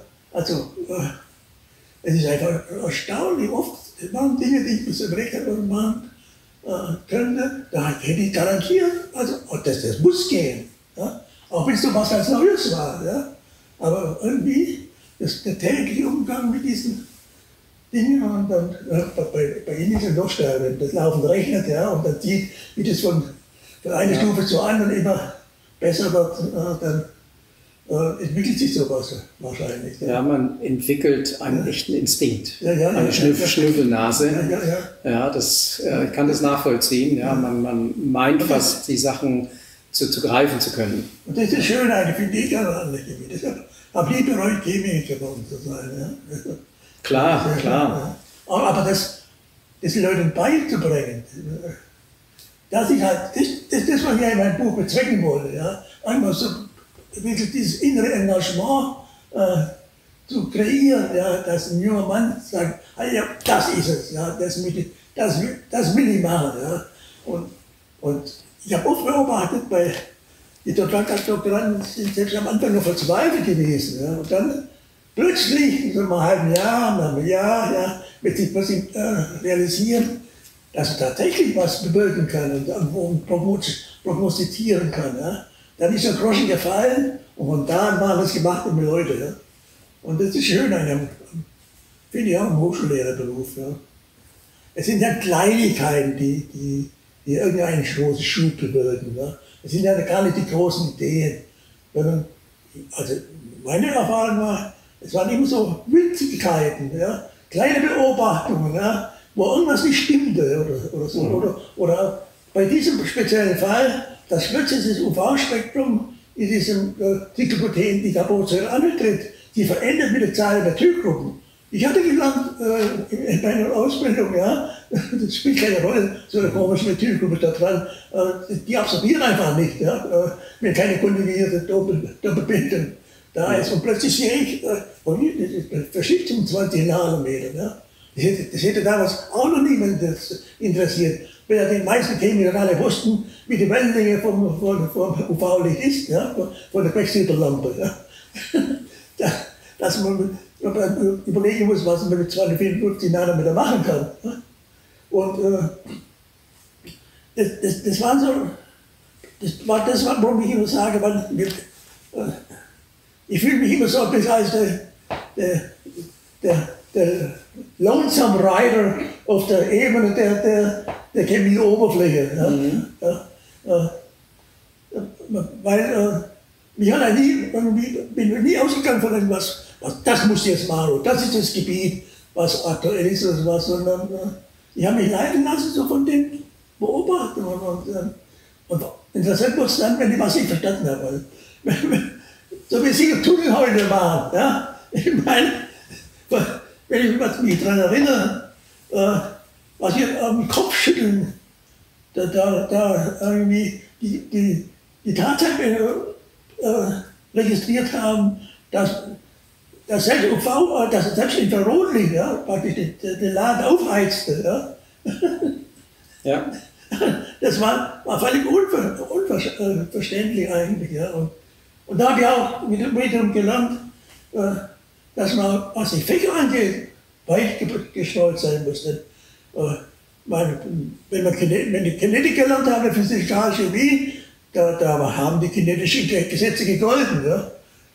Es ist einfach erstaunlich, oft waren Dinge, die ich bis überlegt habe, machen könnte, da hätte ich garantiert, also das muss gehen. Ja? Auch wenn es so was ganz Neues war. Ja? Aber irgendwie, der tägliche Umgang mit diesen Dingen, und dann bei Ihnen ist es noch stärker, wenn das laufend rechnet, ja, und dann sieht, wie das von einer Stufe zur anderen immer besser wird, dann entwickelt sich sowas wahrscheinlich. Ja, ja, man entwickelt einen echten Instinkt, eine Schnüffelnase. Ja, ich kann das nachvollziehen. Ja, man meint fast, die Sachen zu greifen zu können. Und das ist das Schöne, eine finde ich an der Chemie. Deshalb habe ich bereut, Chemiker geworden zu sein. Ja. Klar, klar. Aber das den Leuten beizubringen, dass ich halt, das was ich in meinem Buch bezwecken wollte, ja, einmal so wirklich dieses innere Engagement zu kreieren, ja, dass ein junger Mann sagt, ja, das ist es, ja, das will ich machen. Ja. Und ich habe oft beobachtet, die Doktoranden sind selbst am Anfang noch verzweifelt gewesen. Ja, und dann plötzlich, in so einem halben Jahr, nach einem Jahr, ja, wird sich realisieren, dass er tatsächlich was bewirken kann und prognostizieren kann. Ja. Dann ist der Groschen gefallen und von da an waren das gemachte Leute. Ja. Und das ist schön, finde ich auch im Hochschullehrerberuf. Ja. Es sind ja Kleinigkeiten, die irgendeinen großen Schub bewirken. Ja. Es sind ja gar nicht die großen Ideen. Also meine Erfahrung war, es waren immer so Winzigkeiten, ja, kleine Beobachtungen, ja, wo irgendwas nicht stimmte oder so. Oder bei diesem speziellen Fall, dass plötzlich das UV-Spektrum in diesem Cycloprotein, die Carboxyl antritt, die verändert mit der Zahl der Türgruppen. Ich hatte gelernt in meiner Ausbildung, ja, das spielt keine Rolle, so eine komische Methylgruppe da dran, die absorbieren einfach nicht, ja, wenn keine konjugierte Doppelbindung da ist. Und plötzlich sehe ich, das Verschichtung 20 Nanometer. Ja. Das hätte damals auch noch niemand interessiert. weil ja die meisten Chemiker alle wussten, wie die Wellenlänge vom UV-Licht ist, ja, von der Quecksilberlampe. Ja. Dass man überlegen muss, was man mit 254 Nanometer machen kann. Ja. Und das war so, das war, warum ich immer sage, weil ich fühle mich immer so ein bisschen als der Lonesome Rider auf der Ebene der Chemie-Oberfläche. Ja. Weil ich bin nie ausgegangen von etwas, das muss jetzt machen, das ist das Gebiet, was aktuell ist, oder was, sondern ich habe mich leiten lassen so von den Beobachtungen. Und interessant wird es dann, wenn ich was nicht verstanden habe. So wie Sie Tunnel heute machen. Ja? Ich meine, wenn ich mich daran erinnere, was wir am Kopf schütteln, da irgendwie die Tatsache registriert haben, dass selbst UV, dass selbst Infrarotlicht, ja, praktisch den Laden aufheizte. Ja. Ja. Das war völlig unverständlich eigentlich. Ja. Und da habe ich auch wiederum gelernt, dass man, was die Fächer angeht, weit gestreut sein muss. Denn, wenn die Kinetik gelernt haben, physikalische Chemie, da haben die kinetischen Gesetze gegolten. Ja.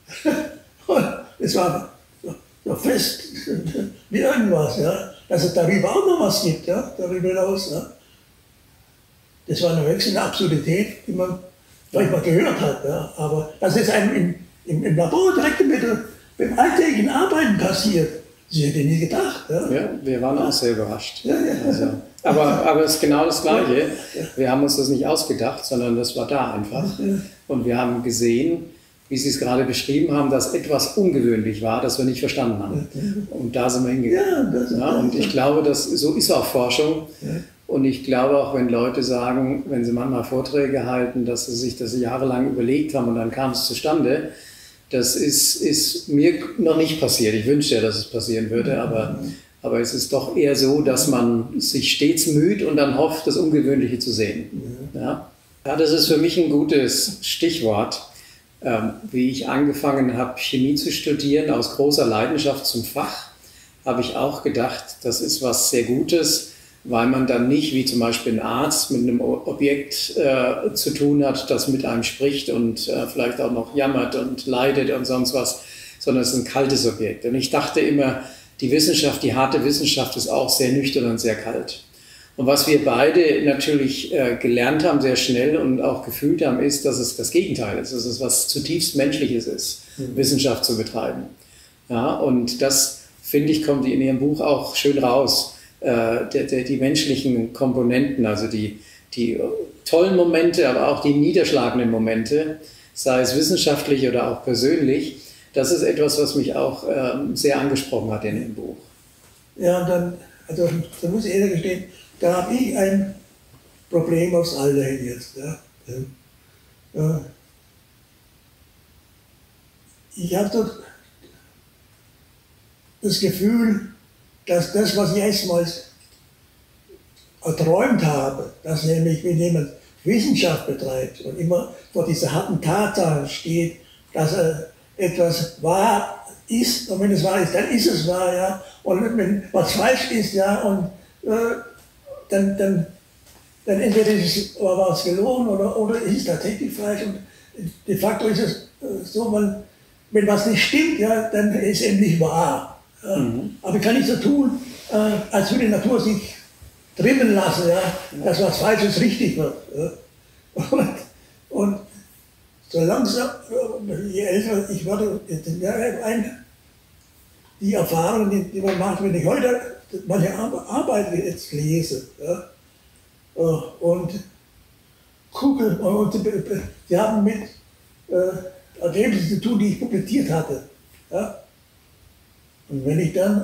Es war so fest wie irgendwas, ja. Dass es darüber auch noch was gibt, ja, darüber hinaus. Ja. Das war eine höchste Absurdität, die man vielleicht mal gehört hat. Ja. Aber dass es einem im Labor direkt beim alltäglichen Arbeiten passiert, das hätte ich nie gedacht. Ja, ja, wir waren auch sehr überrascht. Ja, ja. Also, aber es ist genau das Gleiche. Ja. Wir haben uns das nicht ausgedacht, sondern das war da einfach. Ja. Und wir haben gesehen, wie Sie es gerade beschrieben haben, dass etwas ungewöhnlich war, das wir nicht verstanden haben. Und da sind wir hingegangen. Ja, und ich glaube, so ist auch Forschung. Ja. Und ich glaube auch, wenn Leute sagen, wenn sie manchmal Vorträge halten, dass sie sich das jahrelang überlegt haben und dann kam es zustande, das ist mir noch nicht passiert. Ich wünschte ja, dass es passieren würde, aber es ist doch eher so, dass man sich stets müht und dann hofft, das Ungewöhnliche zu sehen. Ja, das ist für mich ein gutes Stichwort. Wie ich angefangen habe, Chemie zu studieren, aus großer Leidenschaft zum Fach, habe ich auch gedacht, das ist was sehr Gutes, weil man dann nicht, wie zum Beispiel ein Arzt, mit einem Objekt zu tun hat, das mit einem spricht und vielleicht auch noch jammert und leidet und sonst was, sondern es ist ein kaltes Objekt. Und ich dachte immer, die Wissenschaft, die harte Wissenschaft ist auch sehr nüchtern und sehr kalt. Und was wir beide natürlich gelernt haben, sehr schnell und auch gefühlt haben, ist, dass es das Gegenteil ist, dass es was zutiefst Menschliches ist, Wissenschaft zu betreiben. Ja, und das, finde ich, kommt in Ihrem Buch auch schön raus. Die menschlichen Komponenten, also die tollen Momente, aber auch die niederschlagenden Momente, sei es wissenschaftlich oder auch persönlich, das ist etwas, was mich auch sehr angesprochen hat in dem Buch. Ja, und dann, also da muss ich ehrlich gestehen, da habe ich ein Problem aufs Alter hin jetzt. Ja. Ich habe so das Gefühl, dass das, was ich erstmals erträumt habe, dass nämlich, wenn jemand Wissenschaft betreibt und immer vor dieser harten Tatsache steht, dass etwas wahr ist, und wenn es wahr ist, dann ist es wahr, ja, und wenn was falsch ist, ja, und dann entweder war es gelogen oder ist es tatsächlich falsch. Und de facto ist es so, wenn was nicht stimmt, ja, dann ist es eben nicht wahr. Ja. Aber ich kann nicht so tun, als würde die Natur sich trimmen lassen, ja, dass was Falsches richtig wird. Ja. Und so langsam, je älter ich werde, die Erfahrungen, die man macht, wenn ich heute meine Arbeit jetzt lese, ja, und gucke, und sie haben mit Ergebnissen zu tun, die ich publiziert hatte. Ja. Und wenn ich dann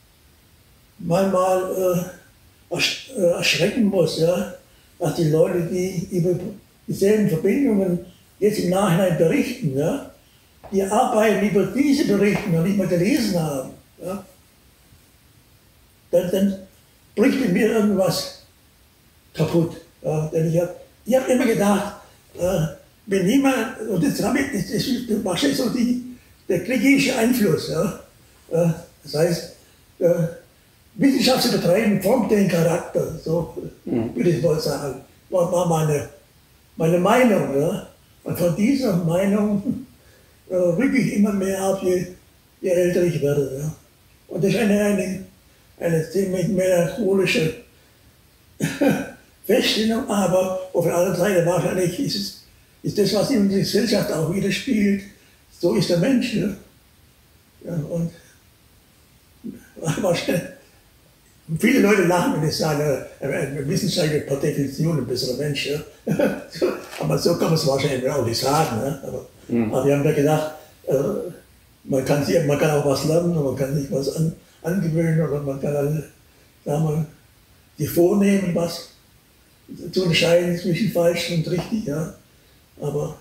manchmal erschrecken muss, ja, dass die Leute, die über dieselben Verbindungen jetzt im Nachhinein berichten, ja, die Arbeiten über diese berichten und nicht mal gelesen haben, ja, dann bricht in mir irgendwas kaputt. Denn ich hab immer gedacht, wenn jemand, und das ist wahrscheinlich so der kriegerische Einfluss, das heißt, Wissenschaft zu betreiben formt den Charakter, so würde ich mal sagen, war meine Meinung. Ja? Und von dieser Meinung rücke ich immer mehr ab, je älter ich werde. Ja? Und das ist eine ziemlich melancholische Feststellung, aber auf der anderen Seite wahrscheinlich ist das, was in unserer Gesellschaft auch widerspiegelt, so ist der Mensch. Ja? Ja, und wahrscheinlich, viele Leute lachen, wenn ich sage, ein Wissenschaftler per Definition ein besserer Mensch. Ja? Aber so kann man es wahrscheinlich auch nicht sagen. Ja? Aber wir haben da gedacht, man kann auch was lernen, man kann sich was angewöhnen oder man kann sich vornehmen, was zu unterscheiden zwischen falsch und richtig. Ja? Aber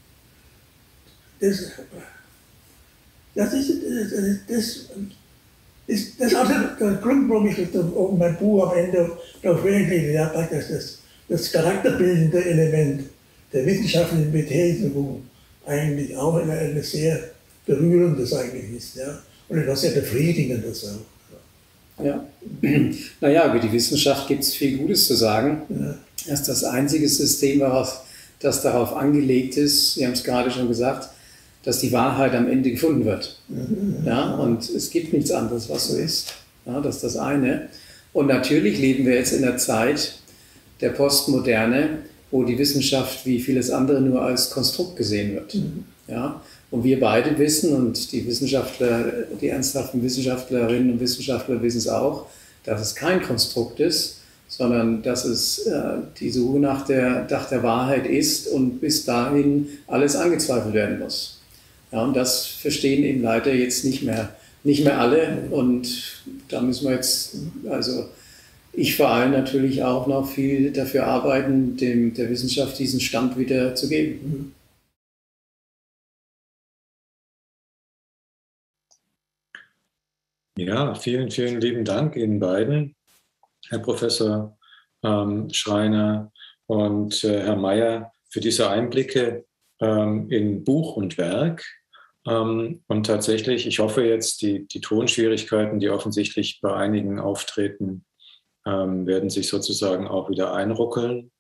das ist auch der Grund, warum ich mein Buch am Ende darauf Wert lege, dass das charakterbildende Element der wissenschaftlichen Betätigung eigentlich auch eine sehr berührendes eigentlich ist. Ja? Und etwas sehr Befriedigendes auch. Ja. Naja, über die Wissenschaft gibt es viel Gutes zu sagen. Ja. Das ist das einzige System, das darauf angelegt ist, Sie haben es gerade schon gesagt, dass die Wahrheit am Ende gefunden wird. Ja, und es gibt nichts anderes, was so ist. Ja, das ist das eine. Und natürlich leben wir jetzt in der Zeit der Postmoderne, wo die Wissenschaft wie vieles andere nur als Konstrukt gesehen wird. Ja, und wir beide wissen, und die Wissenschaftler, die ernsthaften Wissenschaftlerinnen und Wissenschaftler wissen es auch, dass es kein Konstrukt ist, sondern dass es die Suche nach der Wahrheit ist und bis dahin alles angezweifelt werden muss. Ja, und das verstehen eben leider jetzt nicht mehr alle, und da müssen wir jetzt, also ich vor allem natürlich auch noch viel dafür arbeiten, der Wissenschaft diesen Stand wieder zu geben. Ja, vielen, vielen lieben Dank Ihnen beiden, Herr Professor Schreiner und Herr Meyer, für diese Einblicke in Buch und Werk. Und tatsächlich, ich hoffe jetzt, die Tonschwierigkeiten, die offensichtlich bei einigen auftreten, werden sich sozusagen auch wieder einruckeln.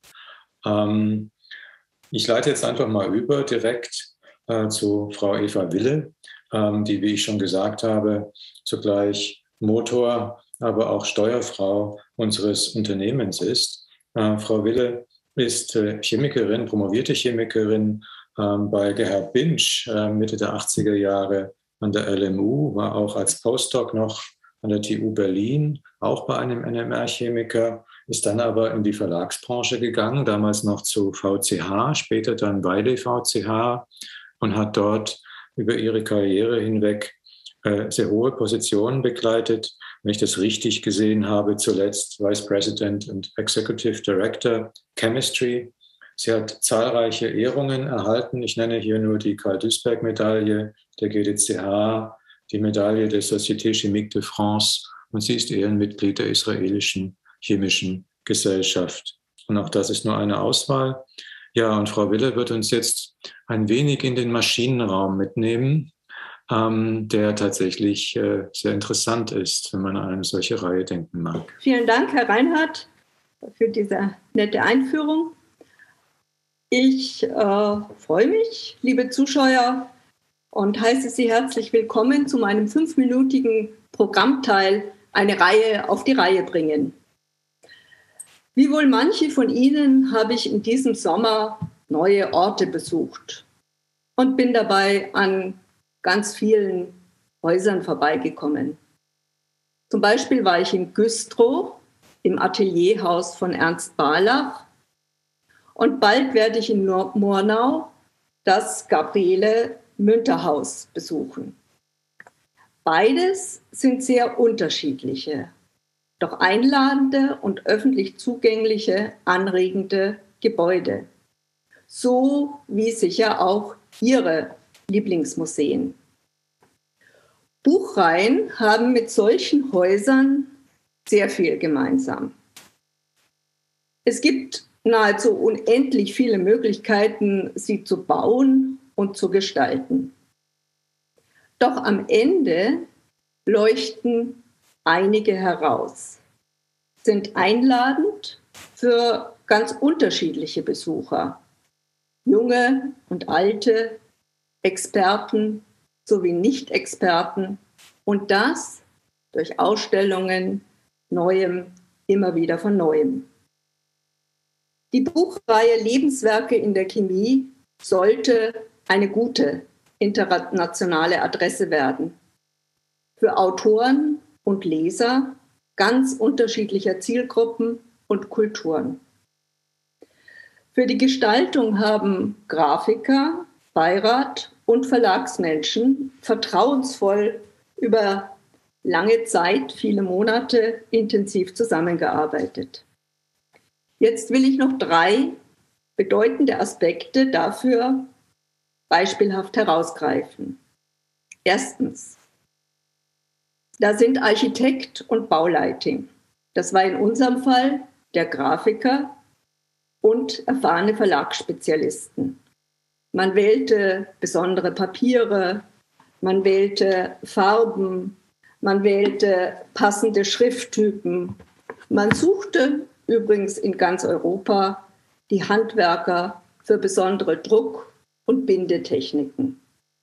Ich leite jetzt einfach mal über direkt zu Frau Eva Wille, die, wie ich schon gesagt habe, zugleich Motor, aber auch Steuerfrau unseres Unternehmens ist. Frau Wille ist Chemikerin, promovierte Chemikerin bei Gerhard Binsch Mitte der 80er Jahre an der LMU, war auch als Postdoc noch an der TU Berlin, auch bei einem NMR-Chemiker, ist dann aber in die Verlagsbranche gegangen, damals noch zu VCH, später dann Wiley VCH, und hat dort über ihre Karriere hinweg sehr hohe Positionen begleitet. Wenn ich das richtig gesehen habe, zuletzt Vice President und Executive Director Chemistry. Sie hat zahlreiche Ehrungen erhalten. Ich nenne hier nur die Karl-Duisberg-Medaille der GDCH, die Medaille der Société Chimique de France, und sie ist Ehrenmitglied der israelischen chemischen Gesellschaft. Und auch das ist nur eine Auswahl. Ja, und Frau Wille wird uns jetzt ein wenig in den Maschinenraum mitnehmen, der tatsächlich sehr interessant ist, wenn man an eine solche Reihe denken mag. Vielen Dank, Herr Reinhardt, für diese nette Einführung. Ich freue mich, liebe Zuschauer, und heiße Sie herzlich willkommen zu meinem 5-minütigen Programmteil Eine Reihe auf die Reihe bringen. Wie wohl manche von Ihnen habe ich in diesem Sommer neue Orte besucht und bin dabei an ganz vielen Häusern vorbeigekommen. Zum Beispiel war ich in Güstrow, im Atelierhaus von Ernst Barlach, und bald werde ich in Murnau das Gabriele Münterhaus besuchen. Beides sind sehr unterschiedliche, doch einladende und öffentlich zugängliche, anregende Gebäude. So wie sicher auch Ihre Lieblingsmuseen. Buchreihen haben mit solchen Häusern sehr viel gemeinsam. Es gibt nahezu unendlich viele Möglichkeiten, sie zu bauen und zu gestalten. Doch am Ende leuchten einige heraus, sind einladend für ganz unterschiedliche Besucher, junge und alte, Experten sowie Nicht-Experten, und das durch Ausstellungen Neuem, immer wieder von Neuem. Die Buchreihe Lebenswerke in der Chemie sollte eine gute internationale Adresse werden. Für Autoren und Leser ganz unterschiedlicher Zielgruppen und Kulturen. Für die Gestaltung haben Grafiker, Beirat und Verlagsmenschen vertrauensvoll über lange Zeit, viele Monate intensiv zusammengearbeitet. Jetzt will ich noch 3 bedeutende Aspekte dafür beispielhaft herausgreifen. Erstens, da sind Architekt und Bauleitung. Das war in unserem Fall der Grafiker und erfahrene Verlagsspezialisten. Man wählte besondere Papiere, man wählte Farben, man wählte passende Schrifttypen. Man suchte übrigens in ganz Europa die Handwerker für besondere Druck- und Bindetechniken.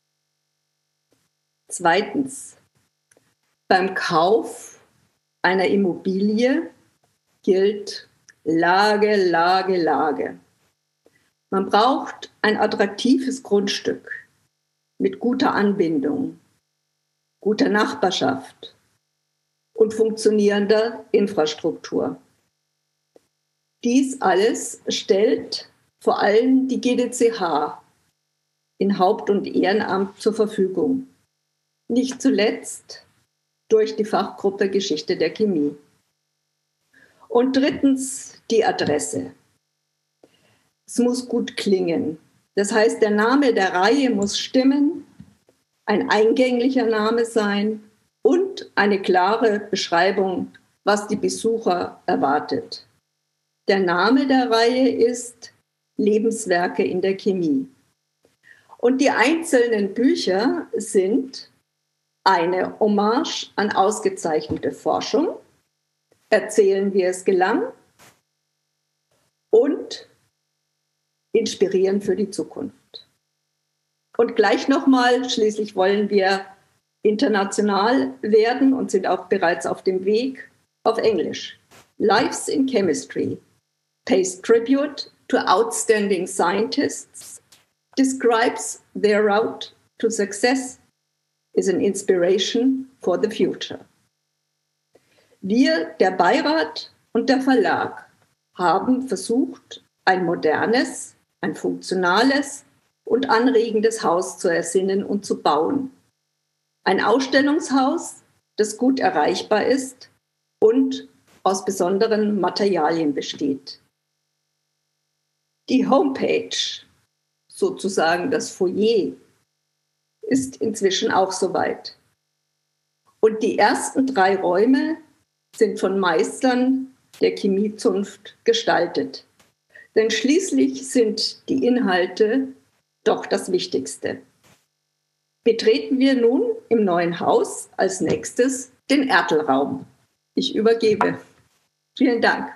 Zweitens, beim Kauf einer Immobilie gilt Lage, Lage, Lage. Man braucht ein attraktives Grundstück mit guter Anbindung, guter Nachbarschaft und funktionierender Infrastruktur. Dies alles stellt vor allem die GDCH in Haupt- und Ehrenamt zur Verfügung. Nicht zuletzt durch die Fachgruppe Geschichte der Chemie. Und drittens die Adresse. Es muss gut klingen. Das heißt, der Name der Reihe muss stimmen, ein eingänglicher Name sein und eine klare Beschreibung, was die Besucher erwartet. Der Name der Reihe ist Lebenswerke in der Chemie. Und die einzelnen Bücher sind eine Hommage an ausgezeichnete Forschung, erzählen, wie es gelang, und inspirieren für die Zukunft. Und gleich nochmal, schließlich wollen wir international werden und sind auch bereits auf dem Weg, auf Englisch. Lives in Chemistry pays tribute to outstanding scientists, describes their route to success, is an inspiration for the future. Wir, der Beirat und der Verlag, haben versucht, ein modernes, ein funktionales und anregendes Haus zu ersinnen und zu bauen. Ein Ausstellungshaus, das gut erreichbar ist und aus besonderen Materialien besteht. Die Homepage, sozusagen das Foyer, ist inzwischen auch soweit. Und die ersten 3 Räume sind von Meistern der Chemiezunft gestaltet. Denn schließlich sind die Inhalte doch das Wichtigste. Betreten wir nun im neuen Haus als nächstes den Ertelraum. Ich übergebe. Vielen Dank.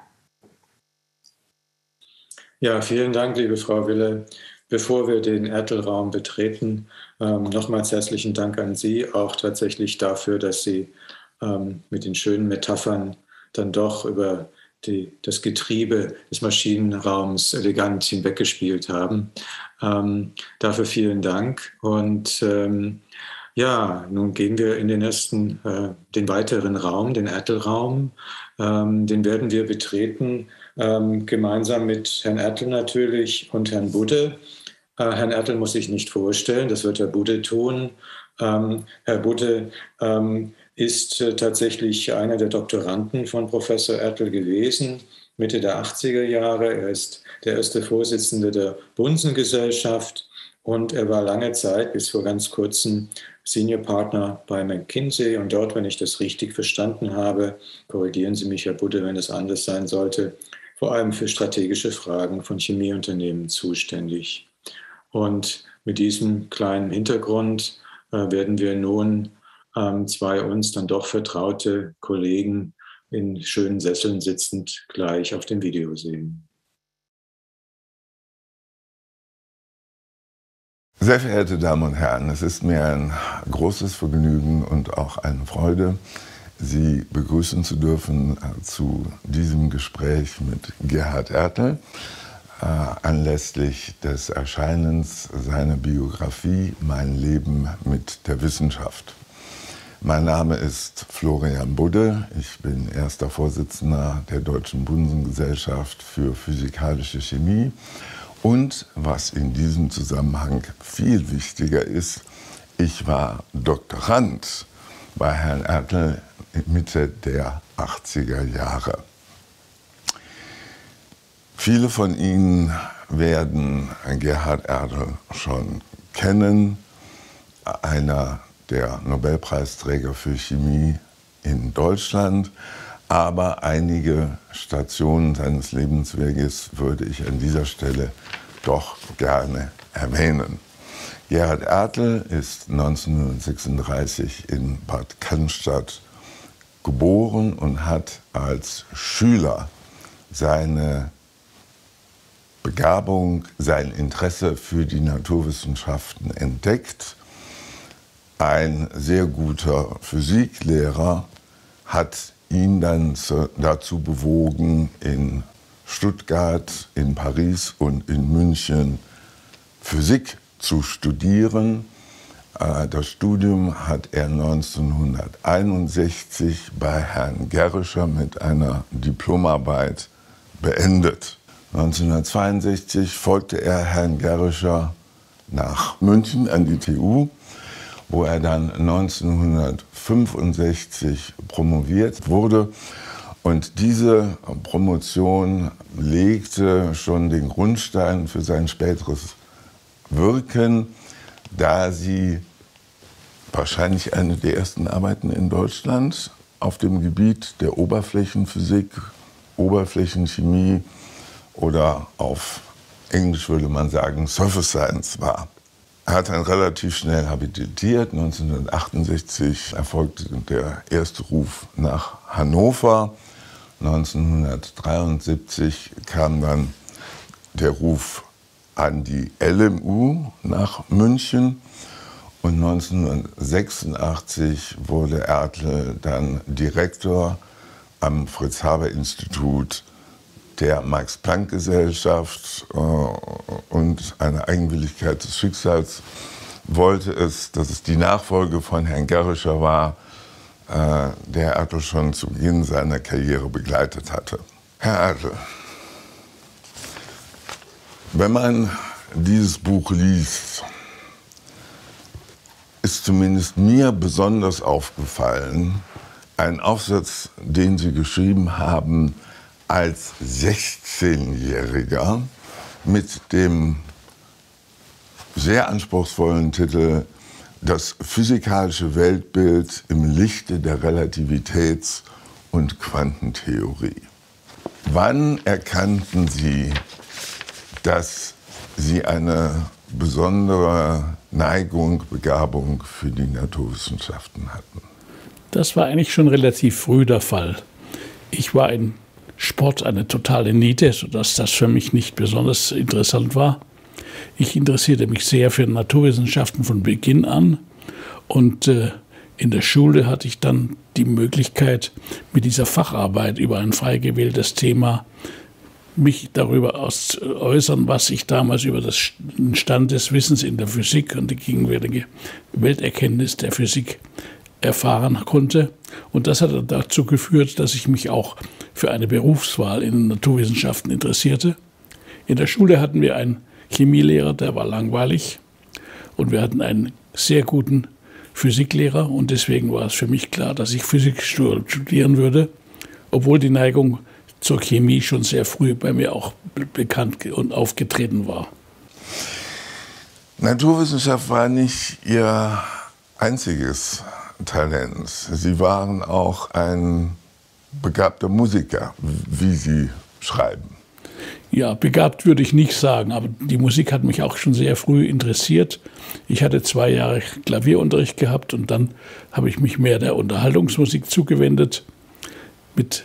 Ja, vielen Dank, liebe Frau Wille. Bevor wir den Ertelraum betreten, nochmals herzlichen Dank an Sie, auch tatsächlich dafür, dass Sie mit den schönen Metaphern dann doch über das Getriebe des Maschinenraums elegant hinweggespielt haben. Dafür vielen Dank. Und ja, nun gehen wir in den weiteren Raum, den Ertelraum. Den werden wir betreten, gemeinsam mit Herrn Ertl natürlich und Herrn Budde. Herrn Ertl muss ich nicht vorstellen, das wird Herr Budde tun. Herr Budde ist tatsächlich einer der Doktoranden von Professor Ertl gewesen, Mitte der 80er Jahre. Er ist der erste Vorsitzende der Bunsen-Gesellschaft und er war lange Zeit, bis vor ganz kurzem, Senior Partner bei McKinsey und dort, wenn ich das richtig verstanden habe, korrigieren Sie mich, Herr Budde, wenn es anders sein sollte, vor allem für strategische Fragen von Chemieunternehmen zuständig. Und mit diesem kleinen Hintergrund werden wir nun zwei uns dann doch vertraute Kollegen in schönen Sesseln sitzend gleich auf dem Video sehen. Sehr verehrte Damen und Herren, es ist mir ein großes Vergnügen und auch eine Freude, Sie begrüßen zu dürfen zu diesem Gespräch mit Gerhard Ertl anlässlich des Erscheinens seiner Biografie Mein Leben mit der Wissenschaft. Mein Name ist Florian Budde, ich bin erster Vorsitzender der Deutschen Bunsengesellschaft für Physikalische Chemie. Und was in diesem Zusammenhang viel wichtiger ist, ich war Doktorand bei Herrn Ertl Mitte der 80er Jahre. Viele von Ihnen werden Gerhard Ertl schon kennen, einer der Nobelpreisträger für Chemie in Deutschland. Aber einige Stationen seines Lebensweges würde ich an dieser Stelle doch gerne erwähnen. Gerhard Ertl ist 1936 in Bad Cannstatt geboren und hat als Schüler seine Begabung, sein Interesse für die Naturwissenschaften entdeckt. Ein sehr guter Physiklehrer hat ihn dann dazu bewogen, in Stuttgart, in Paris und in München Physik zu studieren. Das Studium hat er 1961 bei Herrn Gerrischer mit einer Diplomarbeit beendet. 1962 folgte er Herrn Gerrischer nach München an die TU, wo er dann 1965 promoviert wurde. Und diese Promotion legte schon den Grundstein für sein späteres Wirken, da sie wahrscheinlich eine der ersten Arbeiten in Deutschland auf dem Gebiet der Oberflächenphysik, Oberflächenchemie oder auf Englisch würde man sagen Surface Science war. Er hat dann relativ schnell habilitiert. 1968 erfolgte der erste Ruf nach Hannover. 1973 kam dann der Ruf an die LMU nach München. Und 1986 wurde Ertl dann Direktor am Fritz-Haber-Institut der Max-Planck-Gesellschaft, und eine Eigenwilligkeit des Schicksals wollte es, dass es die Nachfolge von Herrn Gerrischer war, der Ertl schon zu Beginn seiner Karriere begleitet hatte. Herr Ertl, wenn man dieses Buch liest, ist zumindest mir besonders aufgefallen, ein Aufsatz, den Sie geschrieben haben, als 16-Jähriger mit dem sehr anspruchsvollen Titel Das physikalische Weltbild im Lichte der Relativitäts- und Quantentheorie. Wann erkannten Sie, dass Sie eine besondere Neigung, Begabung für die Naturwissenschaften hatten? Das war eigentlich schon relativ früh der Fall. Ich war in Sport eine totale Niete, sodass das für mich nicht besonders interessant war. Ich interessierte mich sehr für Naturwissenschaften von Beginn an und in der Schule hatte ich dann die Möglichkeit, mit dieser Facharbeit über ein frei gewähltes Thema mich darüber äußern, was ich damals über den Stand des Wissens in der Physik und die gegenwärtige Welterkenntnis der Physik erfahren konnte. Und das hat dazu geführt, dass ich mich auch für eine Berufswahl in den Naturwissenschaften interessierte. In der Schule hatten wir einen Chemielehrer, der war langweilig. Und wir hatten einen sehr guten Physiklehrer. Und deswegen war es für mich klar, dass ich Physik studieren würde, obwohl die Neigung zur Chemie schon sehr früh bei mir auch bekannt und aufgetreten war. Naturwissenschaft war nicht Ihr einziges Talent. Sie waren auch ein begabter Musiker, wie Sie schreiben? Ja, begabt würde ich nicht sagen, aber die Musik hat mich auch schon sehr früh interessiert. Ich hatte 2 Jahre Klavierunterricht gehabt und dann habe ich mich mehr der Unterhaltungsmusik zugewendet. Mit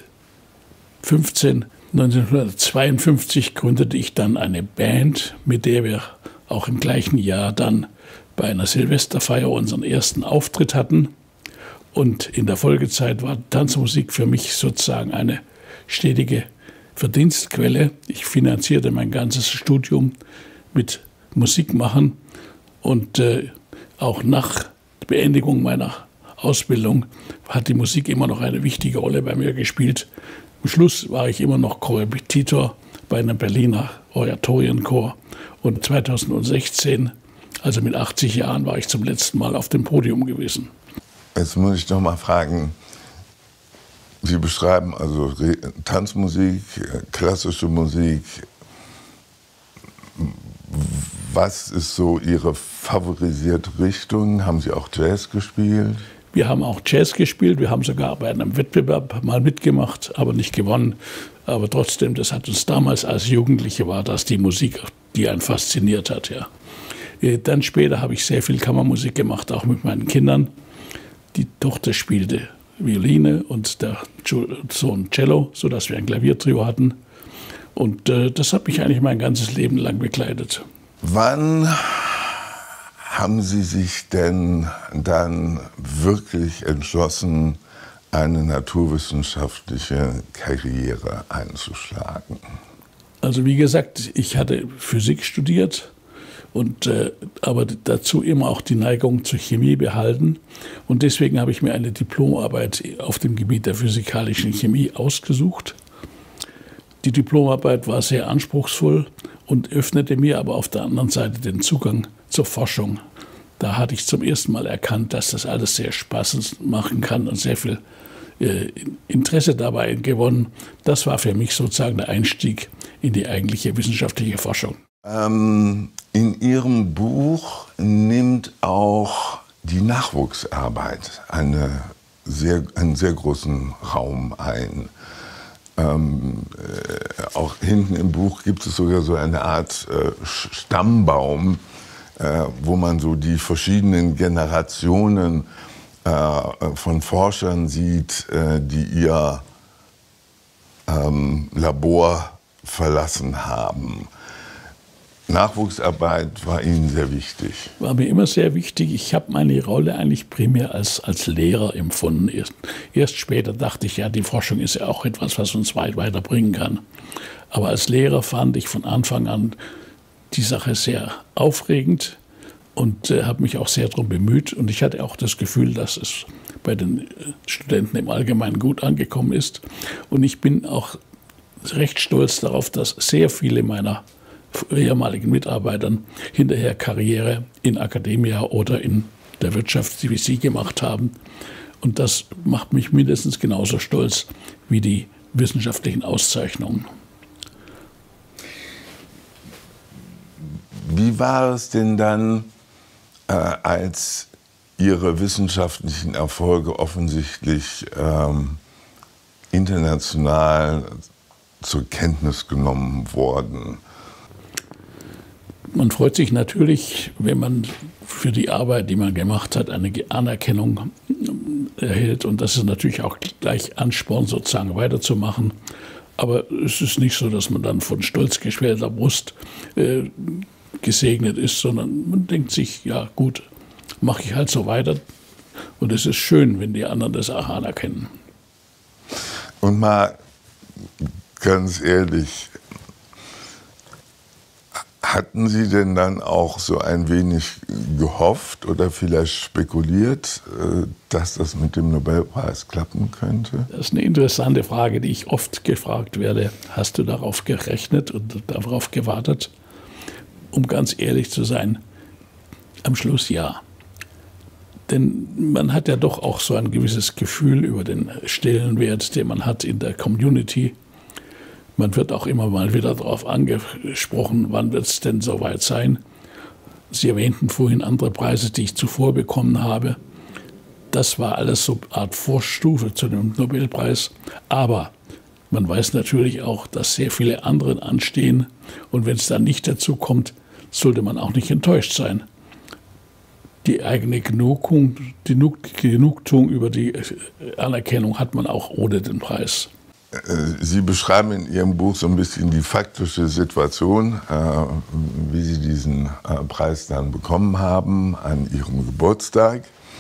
1952 gründete ich dann eine Band, mit der wir auch im gleichen Jahr dann bei einer Silvesterfeier unseren ersten Auftritt hatten. Und in der Folgezeit war Tanzmusik für mich sozusagen eine stetige Verdienstquelle. Ich finanzierte mein ganzes Studium mit Musikmachen und auch nach Beendigung meiner Ausbildung hat die Musik immer noch eine wichtige Rolle bei mir gespielt. Am Schluss war ich immer noch Korrepetitor bei einem Berliner Oratorienchor und 2016, also mit 80 Jahren, war ich zum letzten Mal auf dem Podium gewesen. Jetzt muss ich noch mal fragen, Sie beschreiben also Tanzmusik, klassische Musik. Was ist so Ihre favorisierte Richtung? Haben Sie auch Jazz gespielt? Wir haben auch Jazz gespielt. Wir haben sogar bei einem Wettbewerb mal mitgemacht, aber nicht gewonnen. Aber trotzdem, das hat uns damals als Jugendliche war das die Musik, die einen fasziniert hat. Ja. Dann später habe ich sehr viel Kammermusik gemacht, auch mit meinen Kindern. Die Tochter spielte Violine und der Sohn Cello, sodass wir ein Klaviertrio hatten. Und das hat mich eigentlich mein ganzes Leben lang begleitet. Wann haben Sie sich denn dann wirklich entschlossen, eine naturwissenschaftliche Karriere einzuschlagen? Also wie gesagt, ich hatte Physik studiert. Aber dazu immer auch die Neigung zur Chemie behalten. Und deswegen habe ich mir eine Diplomarbeit auf dem Gebiet der physikalischen Chemie ausgesucht. Die Diplomarbeit war sehr anspruchsvoll und öffnete mir aber auf der anderen Seite den Zugang zur Forschung. Da hatte ich zum ersten Mal erkannt, dass das alles sehr Spaß machen kann und sehr viel Interesse dabei gewonnen. Das war für mich sozusagen der Einstieg in die eigentliche wissenschaftliche Forschung. In Ihrem Buch nimmt auch die Nachwuchsarbeit einen sehr großen Raum ein. Auch hinten im Buch gibt es sogar so eine Art Stammbaum, wo man so die verschiedenen Generationen von Forschern sieht, die ihr Labor verlassen haben. Nachwuchsarbeit war Ihnen sehr wichtig? War mir immer sehr wichtig. Ich habe meine Rolle eigentlich primär als Lehrer empfunden. Erst später dachte ich, ja, die Forschung ist ja auch etwas, was uns weit weiterbringen kann. Aber als Lehrer fand ich von Anfang an die Sache sehr aufregend und habe mich auch sehr darum bemüht. Und ich hatte auch das Gefühl, dass es bei den Studenten im Allgemeinen gut angekommen ist. Und ich bin auch recht stolz darauf, dass sehr viele meiner ehemaligen Mitarbeitern hinterher Karriere in Akademia oder in der Wirtschaft, wie Sie gemacht haben. Und das macht mich mindestens genauso stolz wie die wissenschaftlichen Auszeichnungen. Wie war es denn dann, als Ihre wissenschaftlichen Erfolge offensichtlich international zur Kenntnis genommen wurden? Man freut sich natürlich, wenn man für die Arbeit, die man gemacht hat, eine Anerkennung erhält. Und das ist natürlich auch gleich Ansporn, sozusagen weiterzumachen. Aber es ist nicht so, dass man dann von stolz geschwellter Brust gesegnet ist, sondern man denkt sich, ja gut, mache ich halt so weiter. Und es ist schön, wenn die anderen das auch anerkennen. Und mal ganz ehrlich, hatten Sie denn dann auch so ein wenig gehofft oder vielleicht spekuliert, dass das mit dem Nobelpreis klappen könnte? Das ist eine interessante Frage, die ich oft gefragt werde. Hast du darauf gerechnet und darauf gewartet? Um ganz ehrlich zu sein, am Schluss ja. Denn man hat ja doch auch so ein gewisses Gefühl über den Stellenwert, den man hat in der Community. Man wird auch immer mal wieder darauf angesprochen, wann wird es denn soweit sein. Sie erwähnten vorhin andere Preise, die ich zuvor bekommen habe. Das war alles so eine Art Vorstufe zu dem Nobelpreis. Aber Man weiß natürlich auch, dass sehr viele andere anstehen. Und wenn es dann nicht dazu kommt, sollte man auch nicht enttäuscht sein. Die eigene Genugtuung über die Anerkennung hat man auch ohne den Preis. Sie beschreiben in Ihrem Buch so ein bisschen die faktische Situation, wie Sie diesen Preis dann bekommen haben an Ihrem Geburtstag.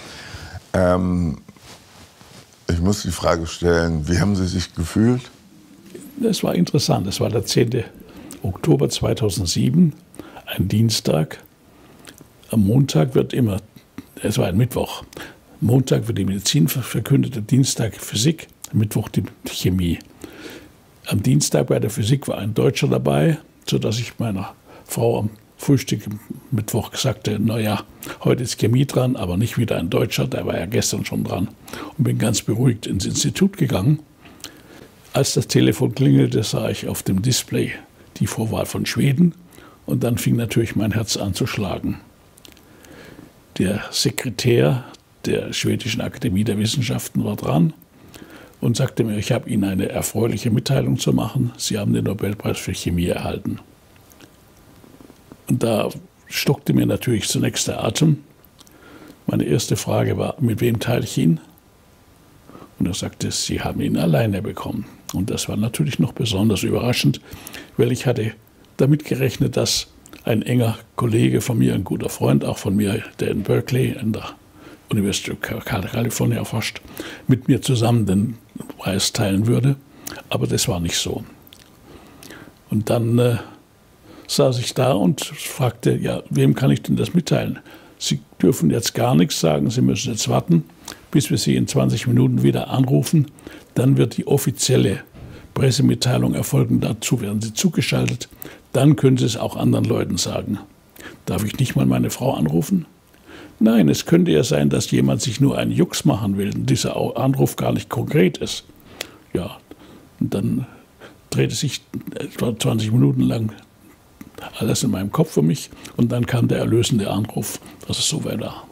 Ich muss die Frage stellen, wie haben Sie sich gefühlt? Das war interessant. Das war der 10. Oktober 2007, ein Dienstag. Am Montag wird immer, es war ein Mittwoch, Montag wird die Medizin verkündet, Dienstag Physik, Mittwoch die Chemie. Am Dienstag bei der Physik war ein Deutscher dabei, sodass ich meiner Frau am Frühstück Mittwoch sagte, naja, heute ist Chemie dran, aber nicht wieder ein Deutscher, der war ja gestern schon dran. Und bin ganz beruhigt ins Institut gegangen. Als das Telefon klingelte, sah ich auf dem Display die Vorwahl von Schweden und dann fing natürlich mein Herz an zu schlagen. Der Sekretär der Schwedischen Akademie der Wissenschaften war dran und sagte mir, ich habe Ihnen eine erfreuliche Mitteilung zu machen. Sie haben den Nobelpreis für Chemie erhalten. Und da stockte mir natürlich zunächst der Atem. Meine erste Frage war, mit wem teile ich ihn? Und er sagte, Sie haben ihn alleine bekommen. Und das war natürlich noch besonders überraschend, weil ich hatte damit gerechnet, dass ein enger Kollege von mir, ein guter Freund auch von mir, der in Berkeley an der Universität California forscht, mit mir zusammen den Preis teilen würde. Aber das war nicht so. Und dann saß ich da und fragte, ja, wem kann ich denn das mitteilen? Sie dürfen jetzt gar nichts sagen, Sie müssen jetzt warten, bis wir Sie in 20 Minuten wieder anrufen. Dann wird die offizielle Pressemitteilung erfolgen, dazu werden Sie zugeschaltet. Dann können Sie es auch anderen Leuten sagen. Darf ich nicht mal meine Frau anrufen? Nein, es könnte ja sein, dass jemand sich nur einen Jux machen will und dieser Anruf gar nicht konkret ist. Ja, und dann drehte sich etwa 20 Minuten lang alles in meinem Kopf für mich und dann kam der erlösende Anruf, dass es soweit war.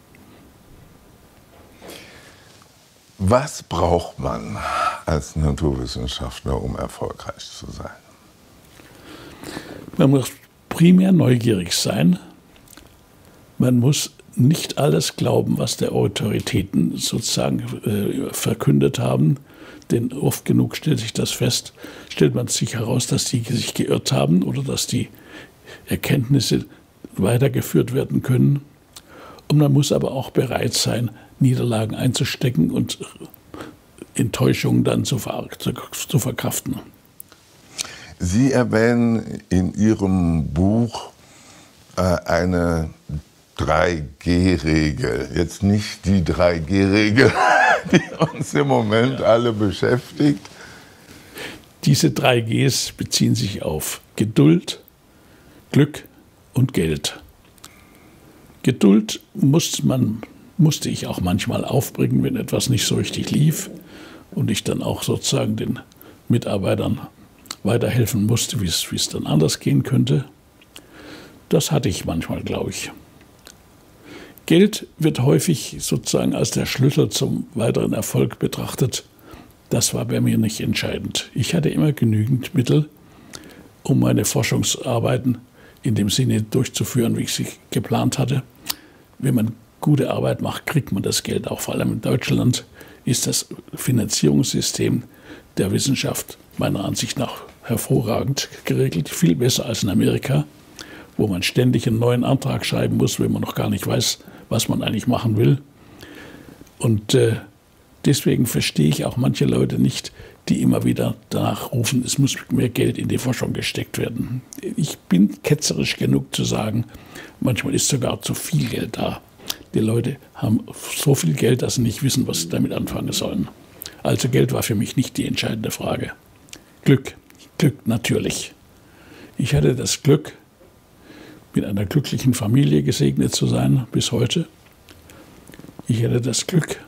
Was braucht man als Naturwissenschaftler, um erfolgreich zu sein? Man muss primär neugierig sein. Man muss nicht alles glauben, was die Autoritäten sozusagen verkündet haben. Denn oft genug stellt man sich heraus, dass die sich geirrt haben oder dass die Erkenntnisse weitergeführt werden können. Und man muss aber auch bereit sein, Niederlagen einzustecken und Enttäuschungen dann zu verkraften. Sie erwähnen in Ihrem Buch eine 3G-Regel. Jetzt nicht die 3G-Regel, die uns im Moment alle beschäftigt. Diese 3Gs beziehen sich auf Geduld, Glück und Geld. Geduld musste ich auch manchmal aufbringen, wenn etwas nicht so richtig lief und ich dann auch sozusagen den Mitarbeitern weiterhelfen musste, wie es dann anders gehen könnte. Das hatte ich manchmal, glaube ich. Geld wird häufig sozusagen als der Schlüssel zum weiteren Erfolg betrachtet. Das war bei mir nicht entscheidend. Ich hatte immer genügend Mittel, um meine Forschungsarbeiten in dem Sinne durchzuführen, wie ich sie geplant hatte. Wenn man gute Arbeit macht, kriegt man das Geld auch. Vor allem in Deutschland ist das Finanzierungssystem der Wissenschaft meiner Ansicht nach hervorragend geregelt, viel besser als in Amerika, wo man ständig einen neuen Antrag schreiben muss, wenn man noch gar nicht weiß, was man eigentlich machen will. Und deswegen verstehe ich auch manche Leute nicht, die immer wieder danach rufen, es muss mehr Geld in die Forschung gesteckt werden. Ich bin ketzerisch genug zu sagen, manchmal ist sogar zu viel Geld da. Die Leute haben so viel Geld, dass sie nicht wissen, was sie damit anfangen sollen. Also Geld war für mich nicht die entscheidende Frage. Glück natürlich. Ich hatte das Glück, mit einer glücklichen Familie gesegnet zu sein, bis heute. Ich hatte das Glück,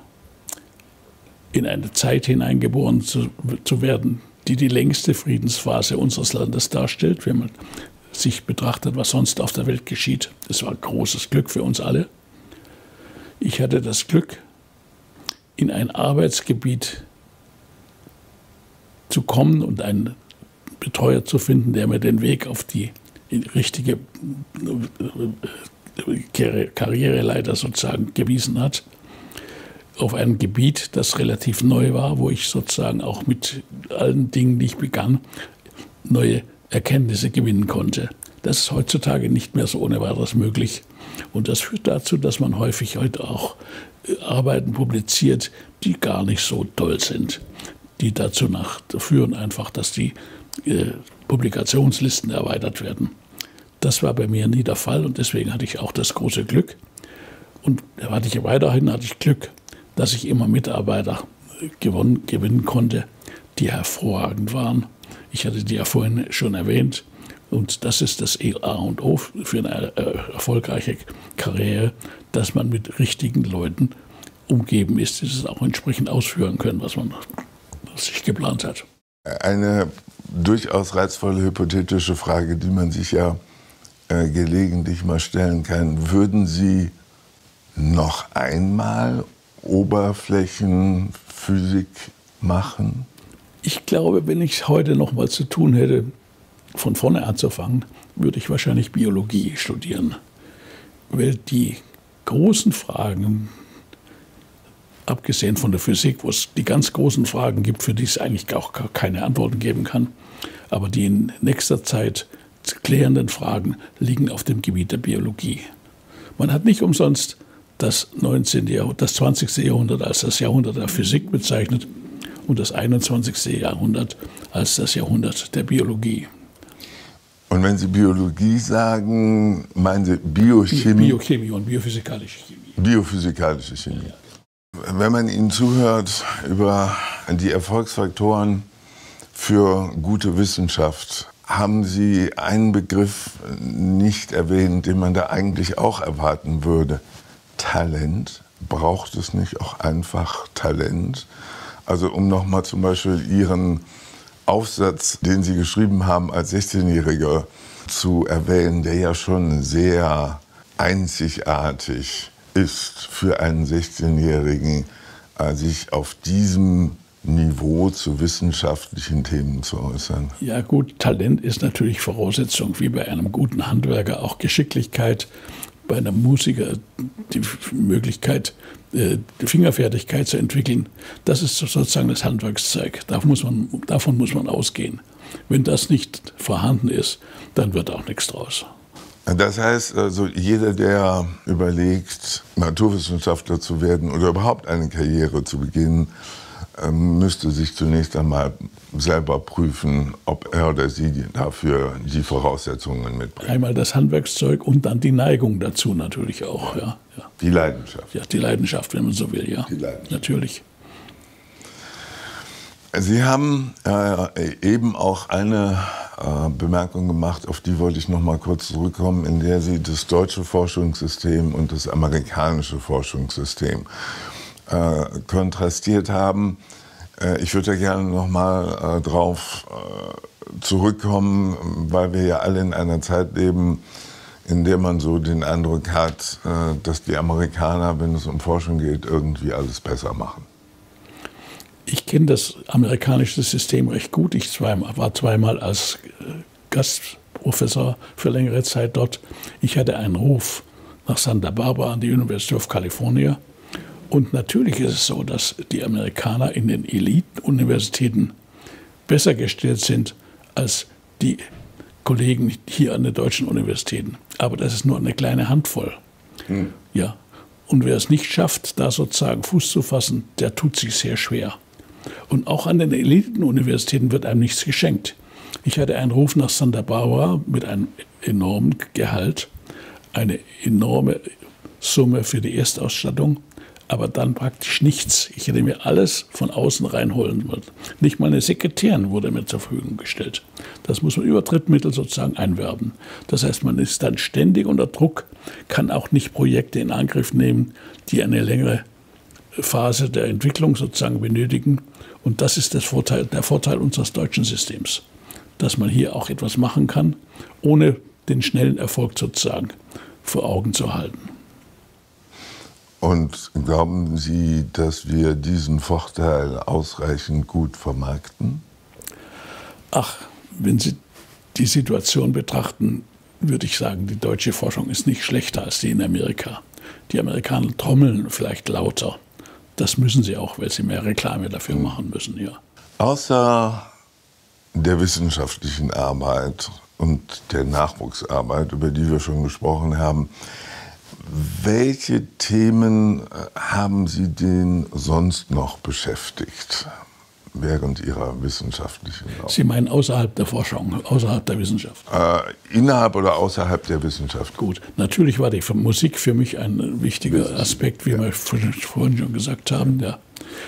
in eine Zeit hineingeboren zu werden, die die längste Friedensphase unseres Landes darstellt, wenn man sich betrachtet, was sonst auf der Welt geschieht. Das war großes Glück für uns alle. Ich hatte das Glück, in ein Arbeitsgebiet zu kommen und einen Betreuer zu finden, der mir den Weg auf die richtige Karriereleiter sozusagen gewiesen hat, auf einem Gebiet, das relativ neu war, wo ich sozusagen auch mit allen Dingen, die ich begann, neue Erkenntnisse gewinnen konnte. Das ist heutzutage nicht mehr so ohne weiteres möglich. Und das führt dazu, dass man häufig heute auch Arbeiten publiziert, die gar nicht so toll sind, die dazu führen einfach, dass die Publikationslisten erweitert werden. Das war bei mir nie der Fall und deswegen hatte ich auch das große Glück. Und weiterhin hatte ich Glück, dass ich immer Mitarbeiter gewinnen konnte, die hervorragend waren. Ich hatte die ja vorhin schon erwähnt. Und das ist das A und O für eine erfolgreiche Karriere, dass man mit richtigen Leuten umgeben ist, die es auch entsprechend ausführen können, was man sich geplant hat. Eine durchaus reizvolle hypothetische Frage, die man sich ja gelegentlich mal stellen kann. Würden Sie noch einmal Oberflächenphysik machen? Ich glaube, wenn ich heute noch mal zu tun hätte, von vorne anzufangen, würde ich wahrscheinlich Biologie studieren. Weil die großen Fragen, abgesehen von der Physik, wo es die ganz großen Fragen gibt, für die es eigentlich auch keine Antworten geben kann, aber die in nächster Zeit klärenden Fragen liegen auf dem Gebiet der Biologie. Man hat nicht umsonst das 20. Jahrhundert als das Jahrhundert der Physik bezeichnet und das 21. Jahrhundert als das Jahrhundert der Biologie. Und wenn Sie Biologie sagen, meinen Sie Biochemie? Biochemie und biophysikalische Chemie. Biophysikalische Chemie. Ja. Wenn man Ihnen zuhört über die Erfolgsfaktoren für gute Wissenschaft, haben Sie einen Begriff nicht erwähnt, den man da eigentlich auch erwarten würde. Talent. Braucht es nicht auch einfach Talent? Also um nochmal zum Beispiel Ihren Aufsatz, den Sie geschrieben haben als 16-Jähriger, zu erwähnen, der ja schon sehr einzigartig ist für einen 16-Jährigen, sich auf diesem Niveau zu wissenschaftlichen Themen zu äußern. Ja gut, Talent ist natürlich Voraussetzung, wie bei einem guten Handwerker auch Geschicklichkeit, bei einem Musiker die Möglichkeit, die Fingerfertigkeit zu entwickeln. Das ist sozusagen das Handwerkszeug. Davon muss man ausgehen. Wenn das nicht vorhanden ist, dann wird auch nichts draus. Das heißt, also jeder, der überlegt, Naturwissenschaftler zu werden oder überhaupt eine Karriere zu beginnen, müsste sich zunächst einmal selber prüfen, ob er oder sie dafür die Voraussetzungen mitbringt. Einmal das Handwerkszeug und dann die Neigung dazu natürlich auch. Ja. Die Leidenschaft. Ja, die Leidenschaft, wenn man so will, ja. Die Leidenschaft. Natürlich. Sie haben eben auch eine Bemerkung gemacht, auf die wollte ich noch mal kurz zurückkommen, in der Sie das deutsche Forschungssystem und das amerikanische Forschungssystem kontrastiert haben. Ich würde da gerne noch mal drauf zurückkommen, weil wir ja alle in einer Zeit leben, in der man so den Eindruck hat, dass die Amerikaner, wenn es um Forschung geht, irgendwie alles besser machen. Ich kenne das amerikanische System recht gut. Ich war zweimal als Gastprofessor für längere Zeit dort. Ich hatte einen Ruf nach Santa Barbara an die University of California. Und natürlich ist es so, dass die Amerikaner in den Elite-Universitäten besser gestellt sind als die Kollegen hier an den deutschen Universitäten. Aber das ist nur eine kleine Handvoll. Ja. Und wer es nicht schafft, da sozusagen Fuß zu fassen, der tut sich sehr schwer. Und auch an den Eliten-Universitäten wird einem nichts geschenkt. Ich hatte einen Ruf nach Santa Barbara mit einem enormen Gehalt, eine enorme Summe für die Erstausstattung, aber dann praktisch nichts. Ich hätte mir alles von außen reinholen wollen. Nicht mal eine Sekretärin wurde mir zur Verfügung gestellt. Das muss man über Drittmittel sozusagen einwerben. Das heißt, man ist dann ständig unter Druck, kann auch nicht Projekte in Angriff nehmen, die eine längere Phase der Entwicklung sozusagen benötigen. Und das ist der Vorteil unseres deutschen Systems, dass man hier auch etwas machen kann, ohne den schnellen Erfolg sozusagen vor Augen zu halten. Und glauben Sie, dass wir diesen Vorteil ausreichend gut vermarkten? Ach, wenn Sie die Situation betrachten, würde ich sagen, die deutsche Forschung ist nicht schlechter als die in Amerika. Die Amerikaner trommeln vielleicht lauter. Das müssen sie auch, weil sie mehr Reklame dafür machen müssen, ja. Außer der wissenschaftlichen Arbeit und der Nachwuchsarbeit, über die wir schon gesprochen haben, welche Themen haben Sie denn sonst noch beschäftigt während Ihrer wissenschaftlichen Laufbahn? Sie meinen außerhalb der Forschung, außerhalb der Wissenschaft? Innerhalb oder außerhalb der Wissenschaft? Gut, natürlich war die Musik für mich ein wichtiger Aspekt, wie wir vorhin schon gesagt haben. Ja.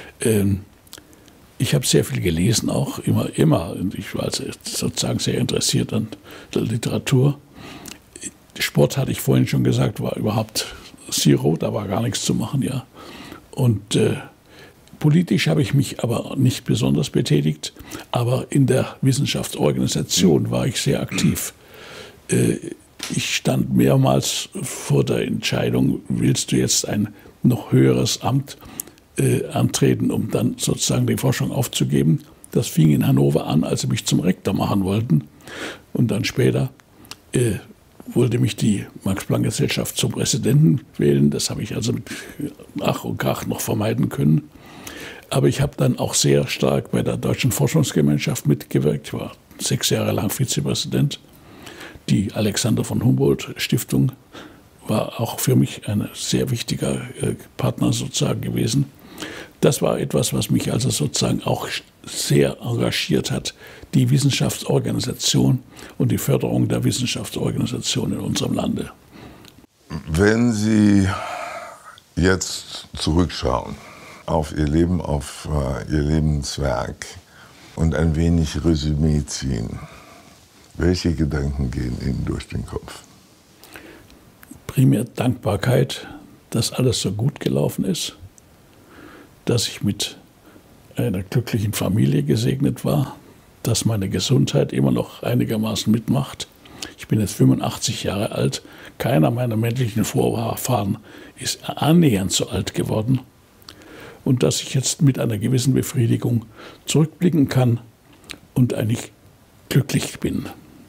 Ich habe sehr viel gelesen, auch immer. Und ich war sozusagen sehr interessiert an der Literatur. Sport, hatte ich vorhin schon gesagt, war überhaupt Zero, da war gar nichts zu machen, ja. Und politisch habe ich mich aber nicht besonders betätigt, aber in der Wissenschaftsorganisation war ich sehr aktiv. Ich stand mehrmals vor der Entscheidung, willst du jetzt ein noch höheres Amt antreten, um dann sozusagen die Forschung aufzugeben. Das fing in Hannover an, als sie mich zum Rektor machen wollten. Und dann später wollte mich die Max-Planck-Gesellschaft zum Präsidenten wählen. Das habe ich also mit Ach und Krach noch vermeiden können. Aber ich habe dann auch sehr stark bei der Deutschen Forschungsgemeinschaft mitgewirkt. Ich war 6 Jahre lang Vizepräsident. Die Alexander von Humboldt Stiftung war auch für mich ein sehr wichtiger Partner sozusagen gewesen. Das war etwas, was mich also sozusagen auch sehr engagiert hat, die Wissenschaftsorganisation und die Förderung der Wissenschaftsorganisation in unserem Lande. Wenn Sie jetzt zurückschauen auf Ihr Leben, auf Ihr Lebenswerk und ein wenig Resümee ziehen, welche Gedanken gehen Ihnen durch den Kopf? Primär Dankbarkeit, dass alles so gut gelaufen ist, dass ich mit einer glücklichen Familie gesegnet war, dass meine Gesundheit immer noch einigermaßen mitmacht. Ich bin jetzt 85 Jahre alt. Keiner meiner männlichen Vorfahren ist annähernd so alt geworden. Und dass ich jetzt mit einer gewissen Befriedigung zurückblicken kann und eigentlich glücklich bin.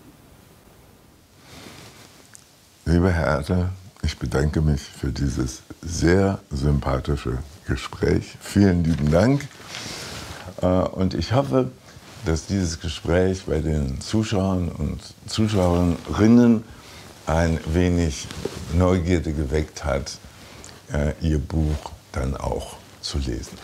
Lieber Herr Ertel, ich bedanke mich für dieses sehr sympathische Gespräch. Vielen lieben Dank. Und ich hoffe, dass dieses Gespräch bei den Zuschauern und Zuschauerinnen ein wenig Neugierde geweckt hat, Ihr Buch dann auch zu lesen.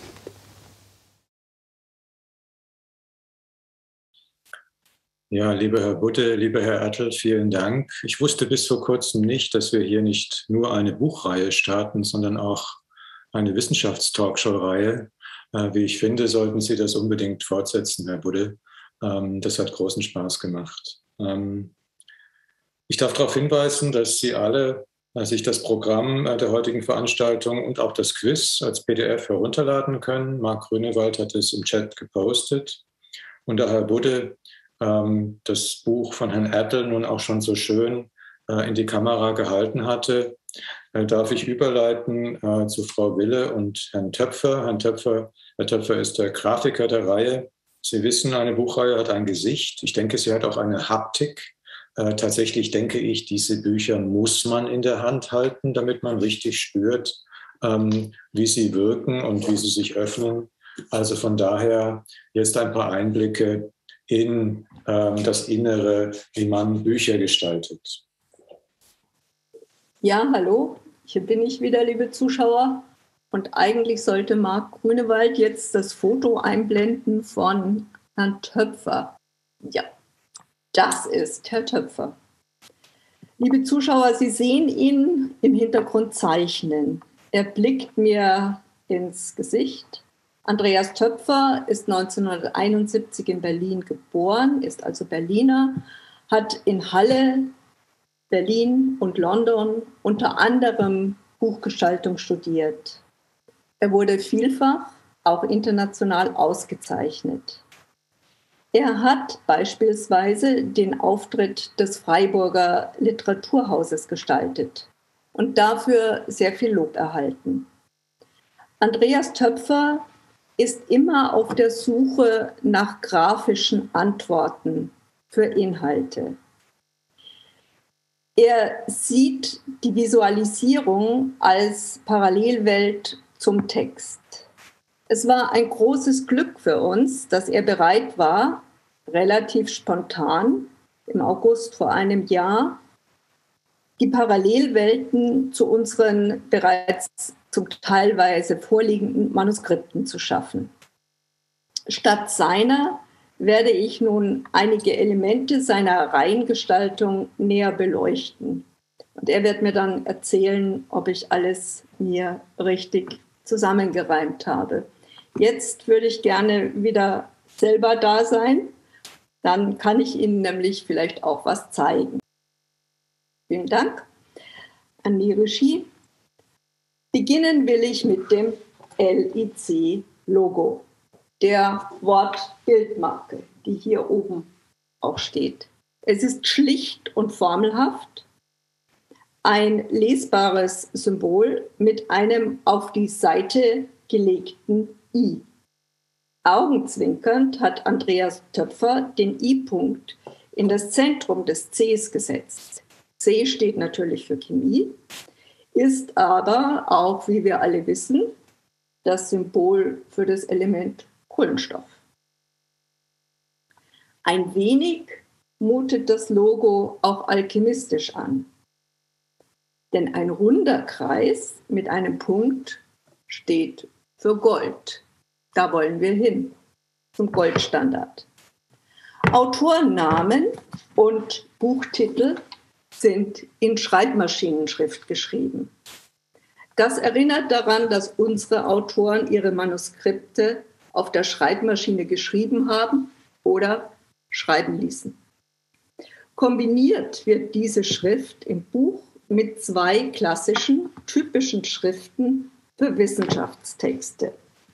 Ja, lieber Herr Budde, lieber Herr Ertel, vielen Dank. Ich wusste bis vor kurzem nicht, dass wir hier nicht nur eine Buchreihe starten, sondern auch eine Wissenschaftstalkshow-Reihe. Wie ich finde, sollten Sie das unbedingt fortsetzen, Herr Budde. Das hat großen Spaß gemacht. Ich darf darauf hinweisen, dass Sie alle sich das Programm der heutigen Veranstaltung und auch das Quiz als PDF herunterladen können. Marc Grünewald hat es im Chat gepostet. Und da Herr Budde das Buch von Herrn Ertel nun auch schon so schön in die Kamera gehalten hatte, darf ich überleiten zu Frau Wille und Herrn Töpfer. Herr Töpfer ist der Grafiker der Reihe. Sie wissen, eine Buchreihe hat ein Gesicht. Ich denke, sie hat auch eine Haptik. Tatsächlich denke ich, diese Bücher muss man in der Hand halten, damit man richtig spürt, wie sie wirken und wie sie sich öffnen. Also von daher jetzt ein paar Einblicke in das Innere, wie man Bücher gestaltet. Ja, hallo, hier bin ich wieder, liebe Zuschauer. Und eigentlich sollte Marc Grünewald jetzt das Foto einblenden von Herrn Töpfer. Ja, das ist Herr Töpfer. Liebe Zuschauer, Sie sehen ihn im Hintergrund zeichnen. Er blickt mir ins Gesicht. Andreas Töpfer ist 1971 in Berlin geboren, ist also Berliner, hat in Halle, Berlin und London unter anderem Buchgestaltung studiert. Er wurde vielfach auch international ausgezeichnet. Er hat beispielsweise den Auftritt des Freiburger Literaturhauses gestaltet und dafür sehr viel Lob erhalten. Andreas Töpfer ist immer auf der Suche nach grafischen Antworten für Inhalte. Er sieht die Visualisierung als Parallelwelt zum Text. Es war ein großes Glück für uns, dass er bereit war, relativ spontan im August vor einem Jahr die Parallelwelten zu unseren bereits zum teilweise vorliegenden Manuskripten zu schaffen. Statt seiner werde ich nun einige Elemente seiner Reihengestaltung näher beleuchten. Und er wird mir dann erzählen, ob ich alles mir richtig zusammengereimt habe. Jetzt würde ich gerne wieder selber da sein. Dann kann ich Ihnen nämlich vielleicht auch was zeigen. Vielen Dank an die Regie. Beginnen will ich mit dem LIC-Logo, der Wortbildmarke, die hier oben auch steht. Es ist schlicht und formelhaft, ein lesbares Symbol mit einem auf die Seite gelegten I. Augenzwinkernd hat Andreas Töpfer den I-Punkt in das Zentrum des Cs gesetzt. C steht natürlich für Chemie, ist aber auch, wie wir alle wissen, das Symbol für das Element Kohlenstoff. Ein wenig mutet das Logo auch alchemistisch an. Denn ein runder Kreis mit einem Punkt steht für Gold. Da wollen wir hin, zum Goldstandard. Autorennamen und Buchtitel sind in Schreibmaschinenschrift geschrieben. Das erinnert daran, dass unsere Autoren ihre Manuskripte auf der Schreibmaschine geschrieben haben oder schreiben ließen. Kombiniert wird diese Schrift im Buch mit zwei klassischen, typischen Schriften für Wissenschaftstexte.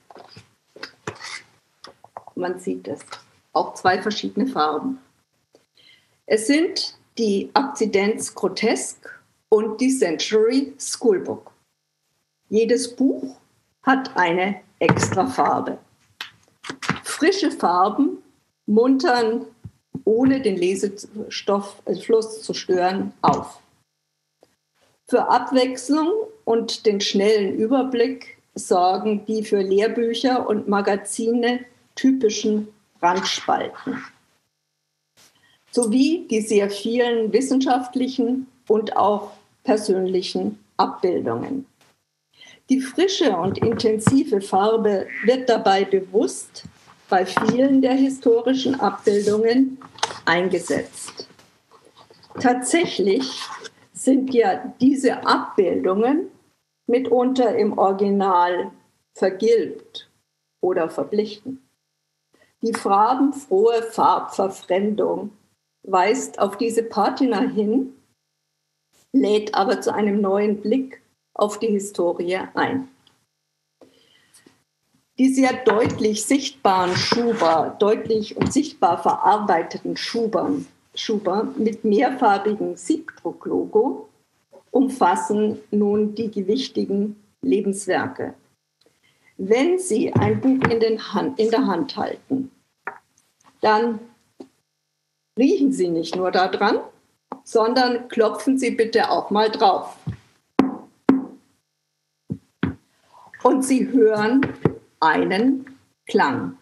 Man sieht es, auch zwei verschiedene Farben. Es sind die Akzidenz Grotesk und die Century Schoolbook. Jedes Buch hat eine extra Farbe. Frische Farben muntern, ohne den Lesestoffluss zu stören, auf. Für Abwechslung und den schnellen Überblick sorgen die für Lehrbücher und Magazine typischen Randspalten sowie die sehr vielen wissenschaftlichen und auch persönlichen Abbildungen. Die frische und intensive Farbe wird dabei bewusst bei vielen der historischen Abbildungen eingesetzt. Tatsächlich sind ja diese Abbildungen mitunter im Original vergilbt oder verblichen. Die farbenfrohe Farbverfremdung weist auf diese Patina hin, lädt aber zu einem neuen Blick auf die Historie ein. Die sehr deutlich sichtbaren Schuber, deutlich und sichtbar verarbeiteten Schuber mit mehrfarbigem Siebdrucklogo umfassen nun die gewichtigen Lebenswerke. Wenn Sie ein Buch in der Hand halten, dann riechen Sie nicht nur daran, sondern klopfen Sie bitte auch mal drauf. Und Sie hören einen Klang.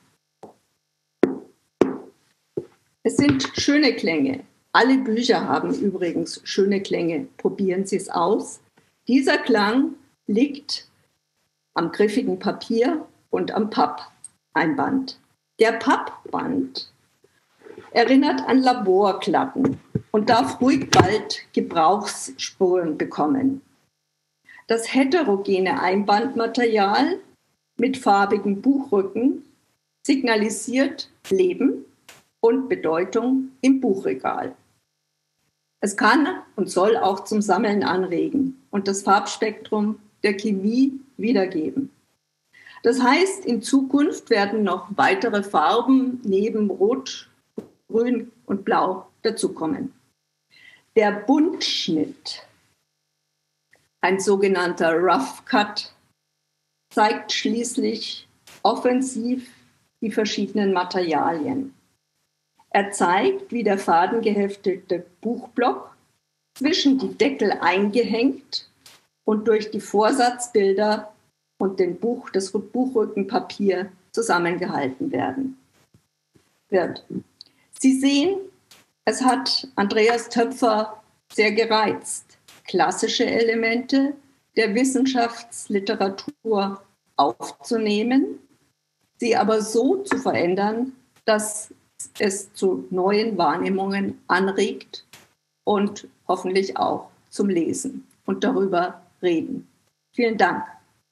Es sind schöne Klänge. Alle Bücher haben übrigens schöne Klänge. Probieren Sie es aus. Dieser Klang liegt am griffigen Papier und am Pappeinband. Der Pappband erinnert an Laborklappen und darf ruhig bald Gebrauchsspuren bekommen. Das heterogene Einbandmaterial mit farbigem Buchrücken signalisiert Leben und Bedeutung im Buchregal. Es kann und soll auch zum Sammeln anregen und das Farbspektrum der Chemie wiedergeben. Das heißt, in Zukunft werden noch weitere Farben neben Rot, Grün und Blau dazukommen. Der Buntschnitt, ein sogenannter Rough Cut, zeigt schließlich offensiv die verschiedenen Materialien. Er zeigt, wie der fadengeheftete Buchblock zwischen die Deckel eingehängt und durch die Vorsatzbilder und das Buchrückenpapier zusammengehalten wird. Sie sehen, es hat Andreas Töpfer sehr gereizt, klassische Elemente der Wissenschaftsliteratur aufzunehmen, sie aber so zu verändern, dass es zu neuen Wahrnehmungen anregt und hoffentlich auch zum Lesen und darüber reden. Vielen Dank.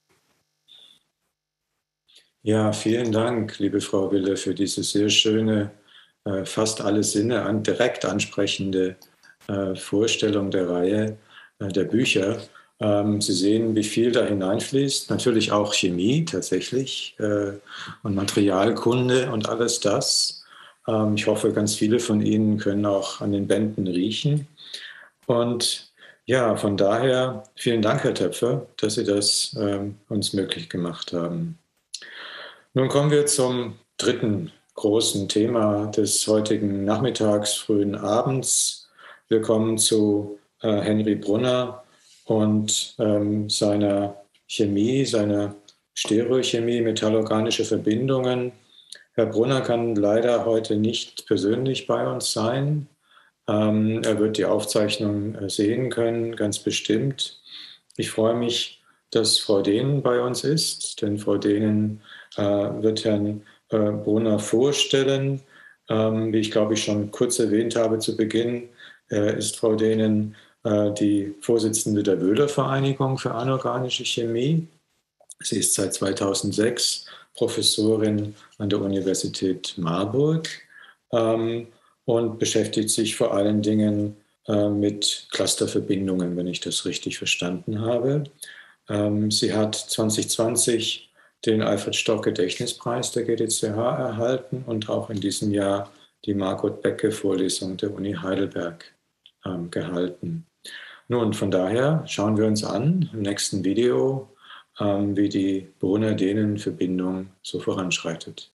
Ja, vielen Dank, liebe Frau Wille, für diese sehr schöne, fast alle Sinne direkt ansprechende Vorstellung der Reihe der Bücher. Sie sehen, wie viel da hineinfließt. Natürlich auch Chemie tatsächlich und Materialkunde und alles das. Ich hoffe, ganz viele von Ihnen können auch an den Bänden riechen. Und ja, von daher vielen Dank, Herr Töpfer, dass Sie das uns möglich gemacht haben. Nun kommen wir zum dritten großen Thema des heutigen Nachmittags, frühen Abends. Wir kommen zu Henry Brunner und seiner Chemie, seiner Stereochemie, metallorganische Verbindungen. Herr Brunner kann leider heute nicht persönlich bei uns sein. Er wird die Aufzeichnung sehen können, ganz bestimmt. Ich freue mich, dass Frau Dehnen bei uns ist, denn Frau Dehnen wird Herrn Brunner vorstellen. Wie ich glaube ich schon kurz erwähnt habe zu Beginn, ist Frau Dehnen die Vorsitzende der Wöhler-Vereinigung für anorganische Chemie. Sie ist seit 2006 Professorin an der Universität Marburg und beschäftigt sich vor allen Dingen mit Clusterverbindungen, wenn ich das richtig verstanden habe. Sie hat 2020 den Alfred Stock Gedächtnispreis der GDCH erhalten und auch in diesem Jahr die Margot Becke Vorlesung der Uni Heidelberg gehalten. Nun, von daher schauen wir uns an im nächsten Video, wie die Brunner-Dehnen-Verbindung so voranschreitet.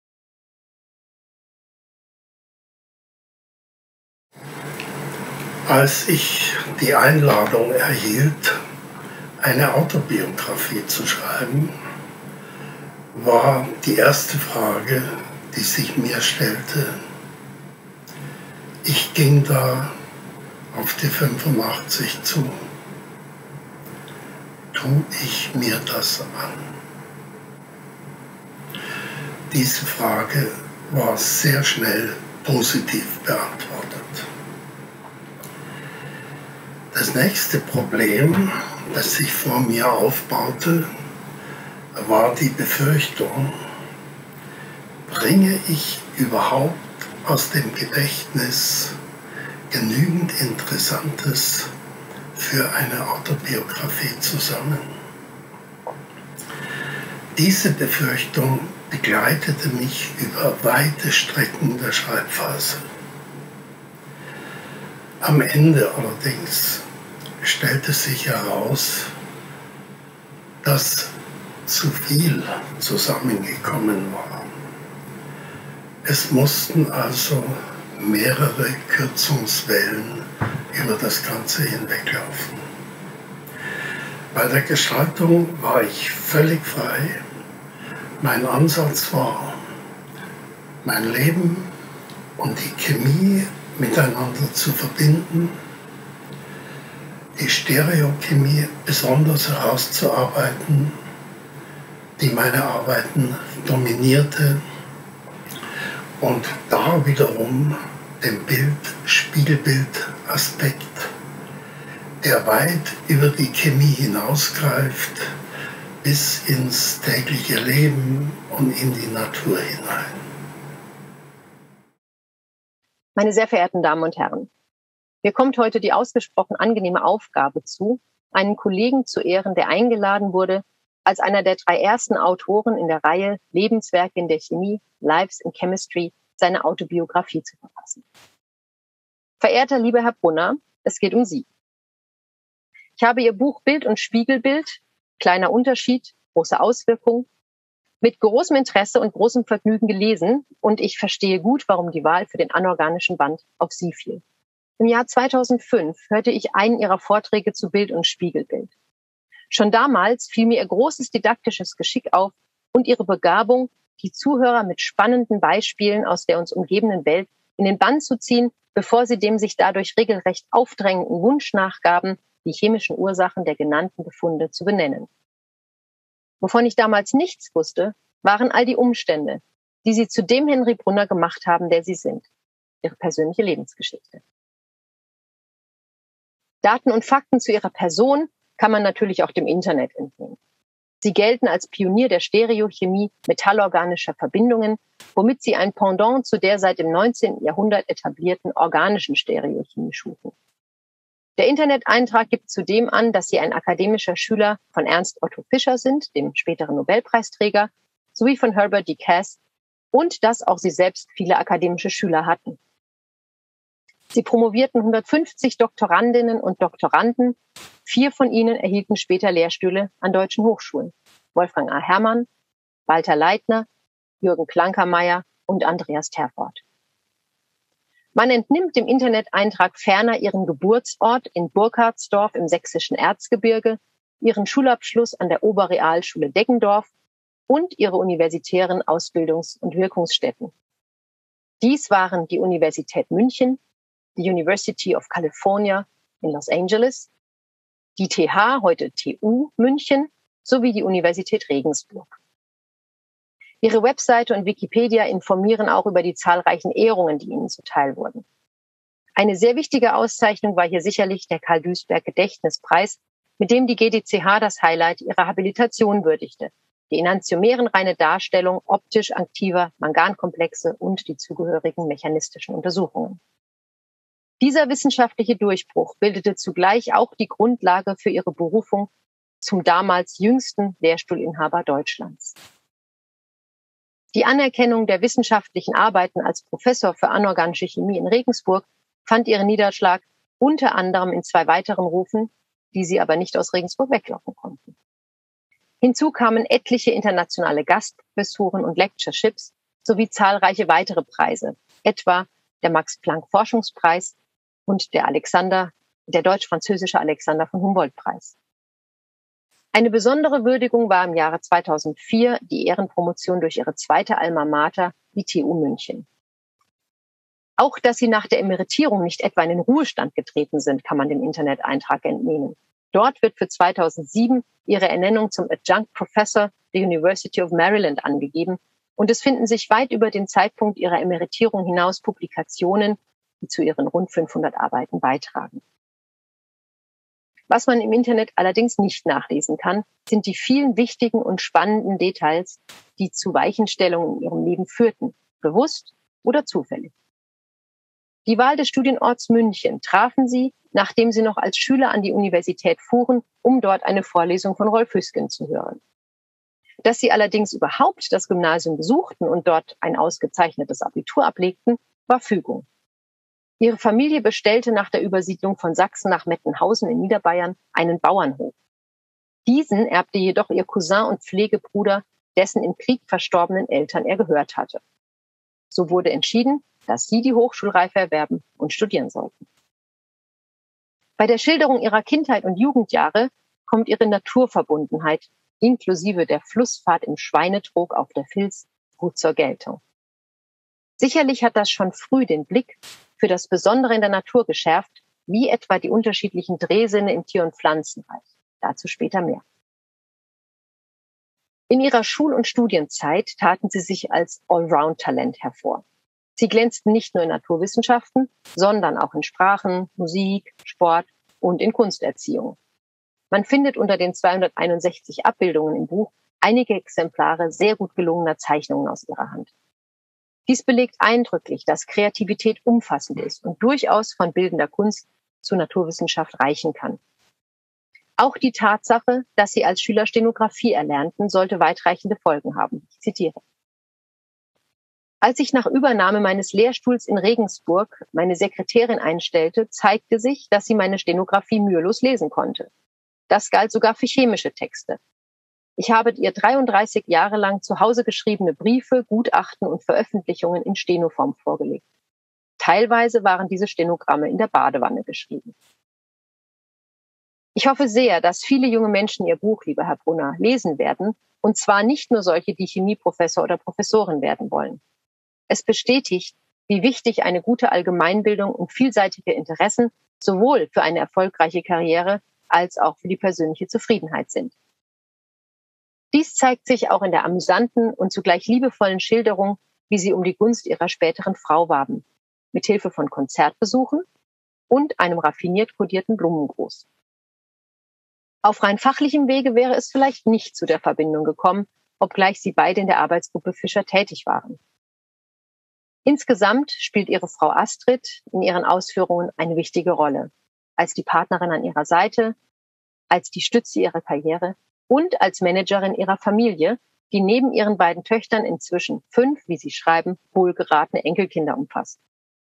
Als ich die Einladung erhielt, eine Autobiografie zu schreiben, war die erste Frage, die sich mir stellte. Ich ging da auf die 85 zu. Tue ich mir das an? Diese Frage war sehr schnell positiv beantwortet. Das nächste Problem, das sich vor mir aufbaute, war die Befürchtung, bringe ich überhaupt aus dem Gedächtnis genügend Interessantes für eine Autobiografie zusammen? Diese Befürchtung begleitete mich über weite Strecken der Schreibphase. Am Ende allerdings stellte sich heraus, dass zu viel zusammengekommen war. Es mussten also mehrere Kürzungswellen über das Ganze hinweglaufen. Bei der Gestaltung war ich völlig frei. Mein Ansatz war, mein Leben und die Chemie miteinander zu verbinden, die Stereochemie besonders herauszuarbeiten, die meine Arbeiten dominierte, und da wiederum den Spiegelbildaspekt, der weit über die Chemie hinausgreift, bis ins tägliche Leben und in die Natur hinein. Meine sehr verehrten Damen und Herren, mir kommt heute die ausgesprochen angenehme Aufgabe zu, einen Kollegen zu ehren, der eingeladen wurde, als einer der 3 ersten Autoren in der Reihe Lebenswerke in der Chemie, Lives in Chemistry, seine Autobiografie zu verfassen. Verehrter lieber Herr Brunner, es geht um Sie. Ich habe Ihr Buch Bild und Spiegelbild, kleiner Unterschied, große Auswirkung, Mit großem Interesse und großem Vergnügen gelesen und ich verstehe gut, warum die Wahl für den anorganischen Band auf Sie fiel. Im Jahr 2005 hörte ich einen Ihrer Vorträge zu Bild und Spiegelbild. Schon damals fiel mir Ihr großes didaktisches Geschick auf und Ihre Begabung, die Zuhörer mit spannenden Beispielen aus der uns umgebenden Welt in den Bann zu ziehen, bevor sie dem sich dadurch regelrecht aufdrängenden Wunsch nachgaben, die chemischen Ursachen der genannten Befunde zu benennen. Wovon ich damals nichts wusste, waren all die Umstände, die Sie zu dem Henry Brunner gemacht haben, der Sie sind. Ihre persönliche Lebensgeschichte. Daten und Fakten zu Ihrer Person kann man natürlich auch dem Internet entnehmen. Sie gelten als Pionier der Stereochemie metallorganischer Verbindungen, womit Sie ein Pendant zu der seit dem 19. Jahrhundert etablierten organischen Stereochemie schufen. Der Interneteintrag gibt zudem an, dass Sie ein akademischer Schüler von Ernst Otto Fischer sind, dem späteren Nobelpreisträger, sowie von Herbert D. Cass und dass auch Sie selbst viele akademische Schüler hatten. Sie promovierten 150 Doktorandinnen und Doktoranden. 4 von ihnen erhielten später Lehrstühle an deutschen Hochschulen. Wolfgang A. Herrmann, Walter Leitner, Jürgen Klankermeier und Andreas Terfort. Man entnimmt dem Interneteintrag ferner ihren Geburtsort in Burkhardsdorf im sächsischen Erzgebirge, ihren Schulabschluss an der Oberrealschule Deggendorf und ihre universitären Ausbildungs- und Wirkungsstätten. Dies waren die Universität München, die University of California in Los Angeles, die TH, heute TU München, sowie die Universität Regensburg. Ihre Webseite und Wikipedia informieren auch über die zahlreichen Ehrungen, die ihnen zuteil wurden. Eine sehr wichtige Auszeichnung war hier sicherlich der Karl-Duisberg-Gedächtnispreis, mit dem die GDCH das Highlight ihrer Habilitation würdigte, die enantiomerenreine Darstellung optisch aktiver Mangankomplexe und die zugehörigen mechanistischen Untersuchungen. Dieser wissenschaftliche Durchbruch bildete zugleich auch die Grundlage für ihre Berufung zum damals jüngsten Lehrstuhlinhaber Deutschlands. Die Anerkennung der wissenschaftlichen Arbeiten als Professor für anorganische Chemie in Regensburg fand ihren Niederschlag unter anderem in 2 weiteren Rufen, die sie aber nicht aus Regensburg weglocken konnten. Hinzu kamen etliche internationale Gastprofessuren und Lectureships sowie zahlreiche weitere Preise, etwa der Max-Planck-Forschungspreis und der deutsch-französische Alexander von Humboldt-Preis. Eine besondere Würdigung war im Jahre 2004 die Ehrenpromotion durch ihre zweite Alma Mater, die TU München. Auch, dass sie nach der Emeritierung nicht etwa in den Ruhestand getreten sind, kann man dem Interneteintrag entnehmen. Dort wird für 2007 ihre Ernennung zum Adjunct Professor der University of Maryland angegeben und es finden sich weit über den Zeitpunkt ihrer Emeritierung hinaus Publikationen, die zu ihren rund 500 Arbeiten beitragen. Was man im Internet allerdings nicht nachlesen kann, sind die vielen wichtigen und spannenden Details, die zu Weichenstellungen in ihrem Leben führten, bewusst oder zufällig. Die Wahl des Studienorts München trafen sie, nachdem sie noch als Schüler an die Universität fuhren, um dort eine Vorlesung von Rolf Hüsgen zu hören. Dass sie allerdings überhaupt das Gymnasium besuchten und dort ein ausgezeichnetes Abitur ablegten, war Fügung. Ihre Familie bestellte nach der Übersiedlung von Sachsen nach Mettenhausen in Niederbayern einen Bauernhof. Diesen erbte jedoch ihr Cousin und Pflegebruder, dessen im Krieg verstorbenen Eltern er gehört hatte. So wurde entschieden, dass sie die Hochschulreife erwerben und studieren sollten. Bei der Schilderung ihrer Kindheit und Jugendjahre kommt ihre Naturverbundenheit inklusive der Flussfahrt im Schweinetrog auf der Vils gut zur Geltung. Sicherlich hat das schon früh den Blick für das Besondere in der Natur geschärft, wie etwa die unterschiedlichen Drehsinne im Tier- und Pflanzenreich. Dazu später mehr. In ihrer Schul- und Studienzeit taten sie sich als Allround-Talent hervor. Sie glänzten nicht nur in Naturwissenschaften, sondern auch in Sprachen, Musik, Sport und in Kunsterziehung. Man findet unter den 261 Abbildungen im Buch einige Exemplare sehr gut gelungener Zeichnungen aus ihrer Hand. Dies belegt eindrücklich, dass Kreativität umfassend ist und durchaus von bildender Kunst zu Naturwissenschaft reichen kann. Auch die Tatsache, dass sie als Schüler Stenografie erlernten, sollte weitreichende Folgen haben. Ich zitiere. Als ich nach Übernahme meines Lehrstuhls in Regensburg meine Sekretärin einstellte, zeigte sich, dass sie meine Stenografie mühelos lesen konnte. Das galt sogar für chemische Texte. Ich habe ihr 33 Jahre lang zu Hause geschriebene Briefe, Gutachten und Veröffentlichungen in Stenoform vorgelegt. Teilweise waren diese Stenogramme in der Badewanne geschrieben. Ich hoffe sehr, dass viele junge Menschen Ihr Buch, lieber Herr Brunner, lesen werden, und zwar nicht nur solche, die Chemieprofessor oder Professorin werden wollen. Es bestätigt, wie wichtig eine gute Allgemeinbildung und vielseitige Interessen sowohl für eine erfolgreiche Karriere als auch für die persönliche Zufriedenheit sind. Dies zeigt sich auch in der amüsanten und zugleich liebevollen Schilderung, wie Sie um die Gunst Ihrer späteren Frau warben, mithilfe von Konzertbesuchen und einem raffiniert kodierten Blumengruß. Auf rein fachlichem Wege wäre es vielleicht nicht zu der Verbindung gekommen, obgleich Sie beide in der Arbeitsgruppe Fischer tätig waren. Insgesamt spielt Ihre Frau Astrid in Ihren Ausführungen eine wichtige Rolle, als die Partnerin an Ihrer Seite, als die Stütze Ihrer Karriere und als Managerin Ihrer Familie, die neben Ihren beiden Töchtern inzwischen 5, wie Sie schreiben, wohlgeratene Enkelkinder umfasst.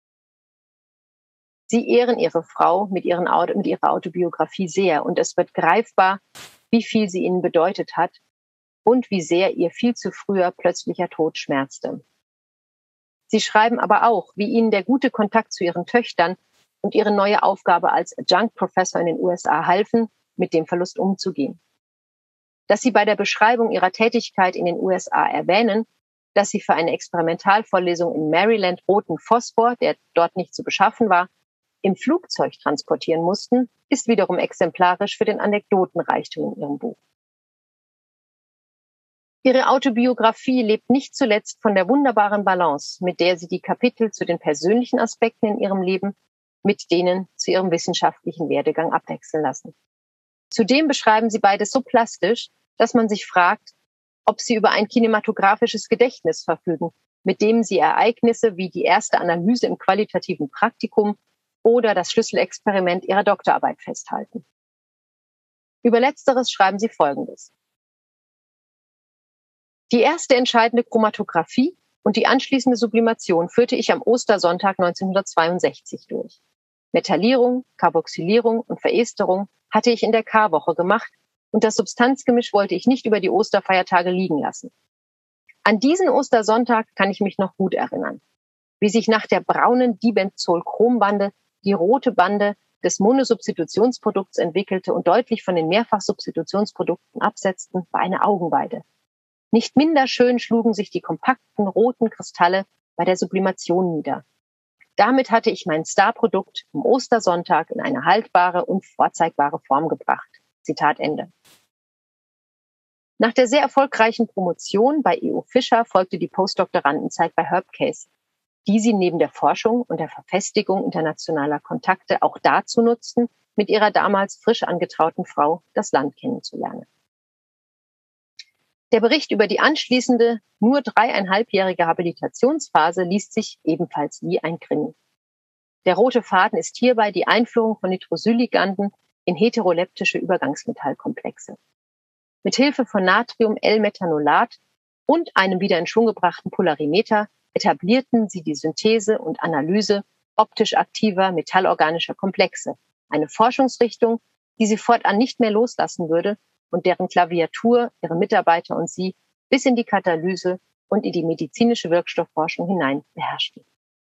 Sie ehren Ihre Frau mit Ihrer Autobiografie sehr, und es wird greifbar, wie viel sie Ihnen bedeutet hat und wie sehr Ihr viel zu früher plötzlicher Tod schmerzte. Sie schreiben aber auch, wie Ihnen der gute Kontakt zu Ihren Töchtern und Ihre neue Aufgabe als Adjunct Professor in den USA halfen, mit dem Verlust umzugehen. Dass Sie bei der Beschreibung Ihrer Tätigkeit in den USA erwähnen, dass Sie für eine Experimentalvorlesung in Maryland roten Phosphor, der dort nicht zu beschaffen war, im Flugzeug transportieren mussten, ist wiederum exemplarisch für den Anekdotenreichtum in Ihrem Buch. Ihre Autobiografie lebt nicht zuletzt von der wunderbaren Balance, mit der Sie die Kapitel zu den persönlichen Aspekten in Ihrem Leben mit denen zu Ihrem wissenschaftlichen Werdegang abwechseln lassen. Zudem beschreiben Sie beides so plastisch, dass man sich fragt, ob Sie über ein kinematografisches Gedächtnis verfügen, mit dem Sie Ereignisse wie die erste Analyse im qualitativen Praktikum oder das Schlüsselexperiment Ihrer Doktorarbeit festhalten. Über Letzteres schreiben Sie Folgendes. Die erste entscheidende Chromatographie und die anschließende Sublimation führte ich am Ostersonntag 1962 durch. Metallierung, Carboxylierung und Veresterung hatte ich in der Karwoche gemacht und das Substanzgemisch wollte ich nicht über die Osterfeiertage liegen lassen. An diesen Ostersonntag kann ich mich noch gut erinnern, wie sich nach der braunen Dibenzol-Chrombande die rote Bande des Monosubstitutionsprodukts entwickelte und deutlich von den Mehrfachsubstitutionsprodukten absetzten, war eine Augenweide. Nicht minder schön schlugen sich die kompakten roten Kristalle bei der Sublimation nieder. Damit hatte ich mein Starprodukt am Ostersonntag in eine haltbare und vorzeigbare Form gebracht. Zitat Ende. Nach der sehr erfolgreichen Promotion bei E.O. Fischer folgte die Postdoktorandenzeit bei Herb Case, die sie neben der Forschung und der Verfestigung internationaler Kontakte auch dazu nutzten, mit ihrer damals frisch angetrauten Frau das Land kennenzulernen. Der Bericht über die anschließende, nur 3,5-jährige Habilitationsphase liest sich ebenfalls wie ein Krimi. Der rote Faden ist hierbei die Einführung von Nitrosylliganden in heteroleptische Übergangsmetallkomplexe. Mithilfe von Natrium-L-Methanolat und einem wieder in Schwung gebrachten Polarimeter etablierten sie die Synthese und Analyse optisch aktiver metallorganischer Komplexe, eine Forschungsrichtung, die sie fortan nicht mehr loslassen würde und deren Klaviatur ihre Mitarbeiter und sie bis in die Katalyse und in die medizinische Wirkstoffforschung hinein beherrschten.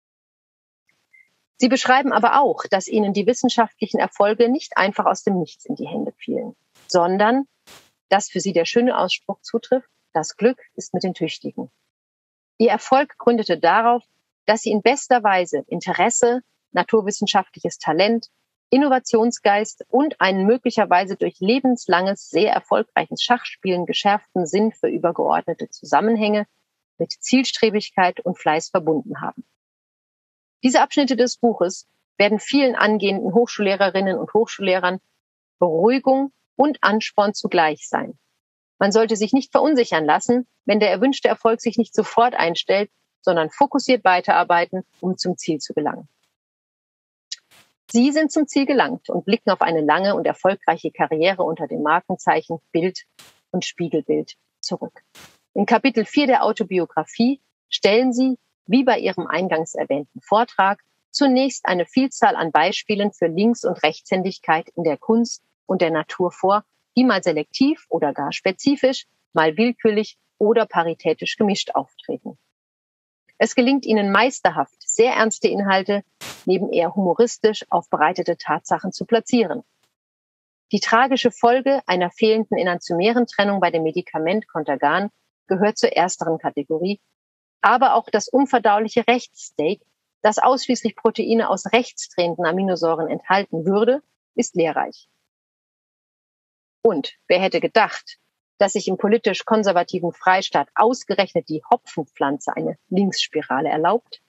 Sie beschreiben aber auch, dass ihnen die wissenschaftlichen Erfolge nicht einfach aus dem Nichts in die Hände fielen, sondern, dass für sie der schöne Ausspruch zutrifft, das Glück ist mit den Tüchtigen. Ihr Erfolg gründete darauf, dass sie in bester Weise Interesse, naturwissenschaftliches Talent, Innovationsgeist und einen möglicherweise durch lebenslanges, sehr erfolgreiches Schachspielen geschärften Sinn für übergeordnete Zusammenhänge mit Zielstrebigkeit und Fleiß verbunden haben. Diese Abschnitte des Buches werden vielen angehenden Hochschullehrerinnen und Hochschullehrern Beruhigung und Ansporn zugleich sein. Man sollte sich nicht verunsichern lassen, wenn der erwünschte Erfolg sich nicht sofort einstellt, sondern fokussiert weiterarbeiten, um zum Ziel zu gelangen. Sie sind zum Ziel gelangt und blicken auf eine lange und erfolgreiche Karriere unter dem Markenzeichen Bild und Spiegelbild zurück. In Kapitel 4 der Autobiografie stellen Sie, wie bei Ihrem eingangs erwähnten Vortrag, zunächst eine Vielzahl an Beispielen für Links- und Rechtshändigkeit in der Kunst und der Natur vor, die mal selektiv oder gar spezifisch mal willkürlich oder paritätisch gemischt auftreten. Es gelingt ihnen meisterhaft, sehr ernste Inhalte neben eher humoristisch aufbereitete Tatsachen zu platzieren. Die tragische Folge einer fehlenden enantiomeren Trennung bei dem Medikament Contergan gehört zur ersteren Kategorie, aber auch das unverdauliche Rechtssteak, das ausschließlich Proteine aus rechtsdrehenden Aminosäuren enthalten würde, ist lehrreich. Und wer hätte gedacht, dass sich im politisch konservativen Freistaat ausgerechnet die Hopfenpflanze eine Linksspirale erlaubt?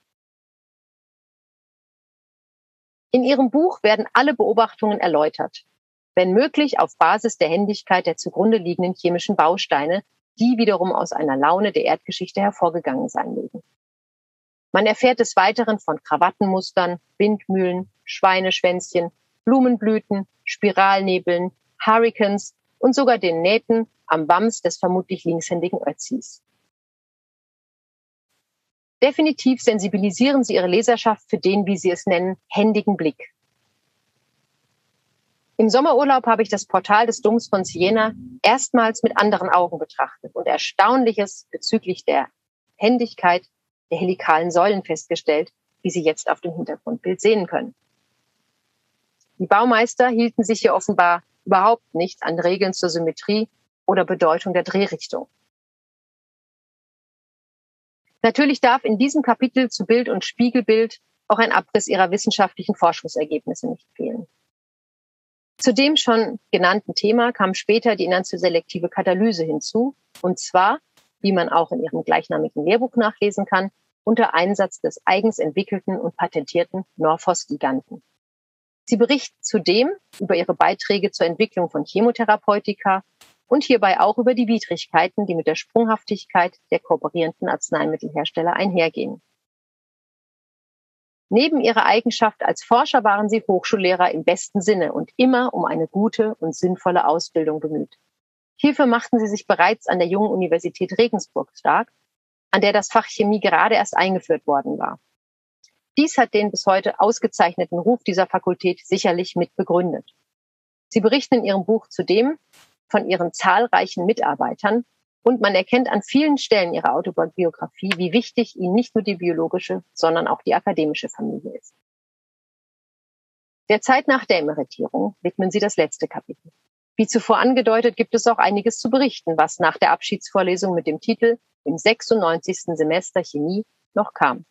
In ihrem Buch werden alle Beobachtungen erläutert, wenn möglich auf Basis der Händigkeit der zugrunde liegenden chemischen Bausteine, die wiederum aus einer Laune der Erdgeschichte hervorgegangen sein mögen. Man erfährt des Weiteren von Krawattenmustern, Windmühlen, Schweineschwänzchen, Blumenblüten, Spiralnebeln, Hurrikans und sogar den Nähten am Wams des vermutlich linkshändigen Ötzis. Definitiv sensibilisieren sie ihre Leserschaft für den, wie sie es nennen, händigen Blick. Im Sommerurlaub habe ich das Portal des Doms von Siena erstmals mit anderen Augen betrachtet und Erstaunliches bezüglich der Händigkeit der helikalen Säulen festgestellt, wie Sie jetzt auf dem Hintergrundbild sehen können. Die Baumeister hielten sich hier offenbar überhaupt nicht an Regeln zur Symmetrie oder Bedeutung der Drehrichtung. Natürlich darf in diesem Kapitel zu Bild und Spiegelbild auch ein Abriss ihrer wissenschaftlichen Forschungsergebnisse nicht fehlen. Zu dem schon genannten Thema kam später die enantioselektive Katalyse hinzu, und zwar, wie man auch in ihrem gleichnamigen Lehrbuch nachlesen kann, unter Einsatz des eigens entwickelten und patentierten Norphos-Liganten. Sie berichten zudem über ihre Beiträge zur Entwicklung von Chemotherapeutika und hierbei auch über die Widrigkeiten, die mit der Sprunghaftigkeit der kooperierenden Arzneimittelhersteller einhergehen. Neben ihrer Eigenschaft als Forscher waren sie Hochschullehrer im besten Sinne und immer um eine gute und sinnvolle Ausbildung bemüht. Hierfür machten sie sich bereits an der Jungen Universität Regensburg stark, an der das Fach Chemie gerade erst eingeführt worden war. Dies hat den bis heute ausgezeichneten Ruf dieser Fakultät sicherlich mit begründet. Sie berichten in ihrem Buch zudem von ihren zahlreichen Mitarbeitern und man erkennt an vielen Stellen ihrer Autobiografie, wie wichtig ihnen nicht nur die biologische, sondern auch die akademische Familie ist. Der Zeit nach der Emeritierung widmen sie das letzte Kapitel. Wie zuvor angedeutet, gibt es auch einiges zu berichten, was nach der Abschiedsvorlesung mit dem Titel im 96. Semester Chemie noch kam.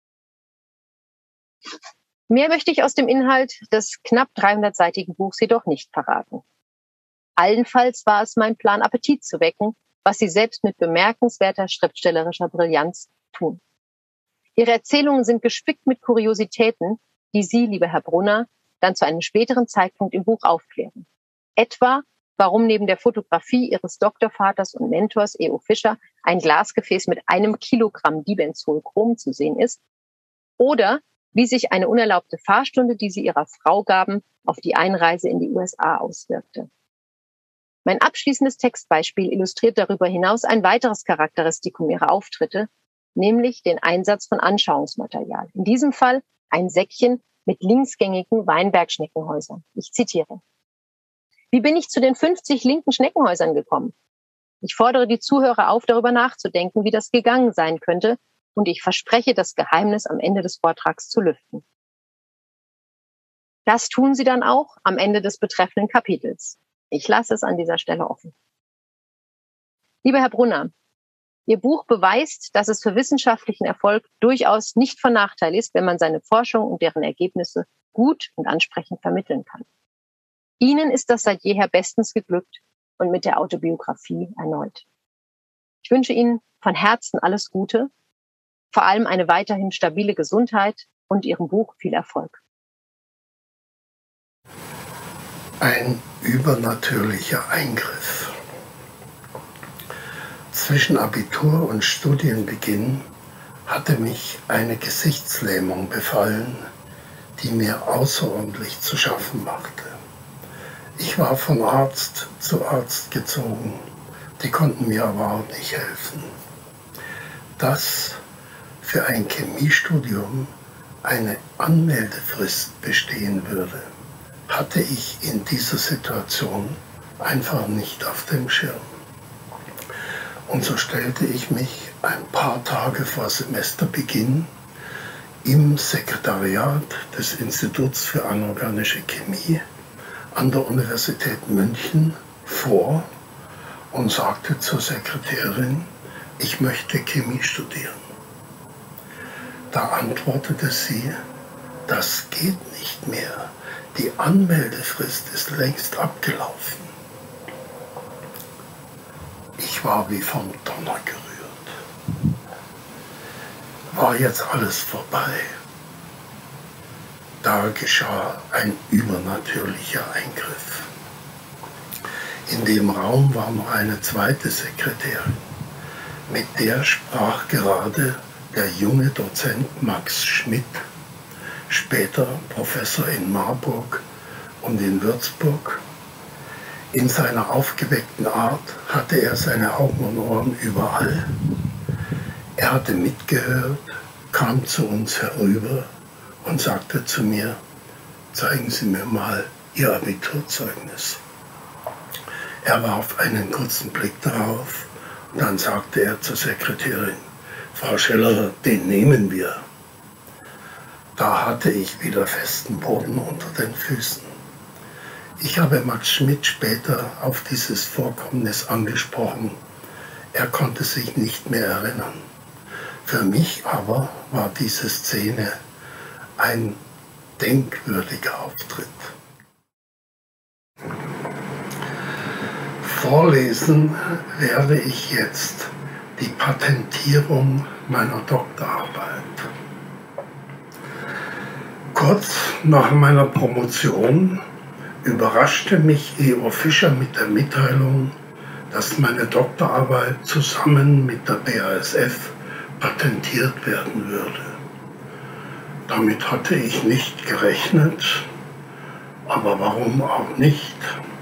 Mehr möchte ich aus dem Inhalt des knapp 300-seitigen Buchs jedoch nicht verraten. Allenfalls war es mein Plan, Appetit zu wecken, was sie selbst mit bemerkenswerter schriftstellerischer Brillanz tun. Ihre Erzählungen sind gespickt mit Kuriositäten, die Sie, lieber Herr Brunner, dann zu einem späteren Zeitpunkt im Buch aufklären. Etwa, warum neben der Fotografie Ihres Doktorvaters und Mentors E.O. Fischer ein Glasgefäß mit 1 Kilogramm Dibenzolchrom zu sehen ist, oder wie sich eine unerlaubte Fahrstunde, die Sie Ihrer Frau gaben, auf die Einreise in die USA auswirkte. Mein abschließendes Textbeispiel illustriert darüber hinaus ein weiteres Charakteristikum ihrer Auftritte, nämlich den Einsatz von Anschauungsmaterial. In diesem Fall ein Säckchen mit linksgängigen Weinbergschneckenhäusern. Ich zitiere. Wie bin ich zu den 50 linken Schneckenhäusern gekommen? Ich fordere die Zuhörer auf, darüber nachzudenken, wie das gegangen sein könnte, und ich verspreche, das Geheimnis am Ende des Vortrags zu lüften. Das tun sie dann auch am Ende des betreffenden Kapitels. Ich lasse es an dieser Stelle offen. Lieber Herr Brunner, Ihr Buch beweist, dass es für wissenschaftlichen Erfolg durchaus nicht von Nachteil ist, wenn man seine Forschung und deren Ergebnisse gut und ansprechend vermitteln kann. Ihnen ist das seit jeher bestens geglückt und mit der Autobiografie erneut. Ich wünsche Ihnen von Herzen alles Gute, vor allem eine weiterhin stabile Gesundheit und Ihrem Buch viel Erfolg. Ein übernatürlicher Eingriff. Zwischen Abitur und Studienbeginn hatte mich eine Gesichtslähmung befallen, die mir außerordentlich zu schaffen machte. Ich war von Arzt zu Arzt gezogen, die konnten mir aber auch nicht helfen. Dass für ein Chemiestudium eine Anmeldefrist bestehen würde, hatte ich in dieser Situation einfach nicht auf dem Schirm. Und so stellte ich mich ein paar Tage vor Semesterbeginn im Sekretariat des Instituts für anorganische Chemie an der Universität München vor und sagte zur Sekretärin, ich möchte Chemie studieren. Da antwortete sie, das geht nicht mehr. Die Anmeldefrist ist längst abgelaufen. Ich war wie vom Donner gerührt. War jetzt alles vorbei. Da geschah ein übernatürlicher Eingriff. In dem Raum war noch eine zweite Sekretärin. Mit der sprach gerade der junge Dozent Max Schmidt, später Professor in Marburg und in Würzburg. In seiner aufgeweckten Art hatte er seine Augen und Ohren überall. Er hatte mitgehört, kam zu uns herüber und sagte zu mir, zeigen Sie mir mal Ihr Abiturzeugnis. Er warf einen kurzen Blick darauf und dann sagte er zur Sekretärin, Frau Scheller, den nehmen wir. Da hatte ich wieder festen Boden unter den Füßen. Ich habe Max Schmidt später auf dieses Vorkommnis angesprochen. Er konnte sich nicht mehr erinnern. Für mich aber war diese Szene ein denkwürdiger Auftritt. Vorlesen werde ich jetzt die Patentierung meiner Doktorarbeit. Kurz nach meiner Promotion überraschte mich E.O. Fischer mit der Mitteilung, dass meine Doktorarbeit zusammen mit der BASF patentiert werden würde. Damit hatte ich nicht gerechnet, aber warum auch nicht?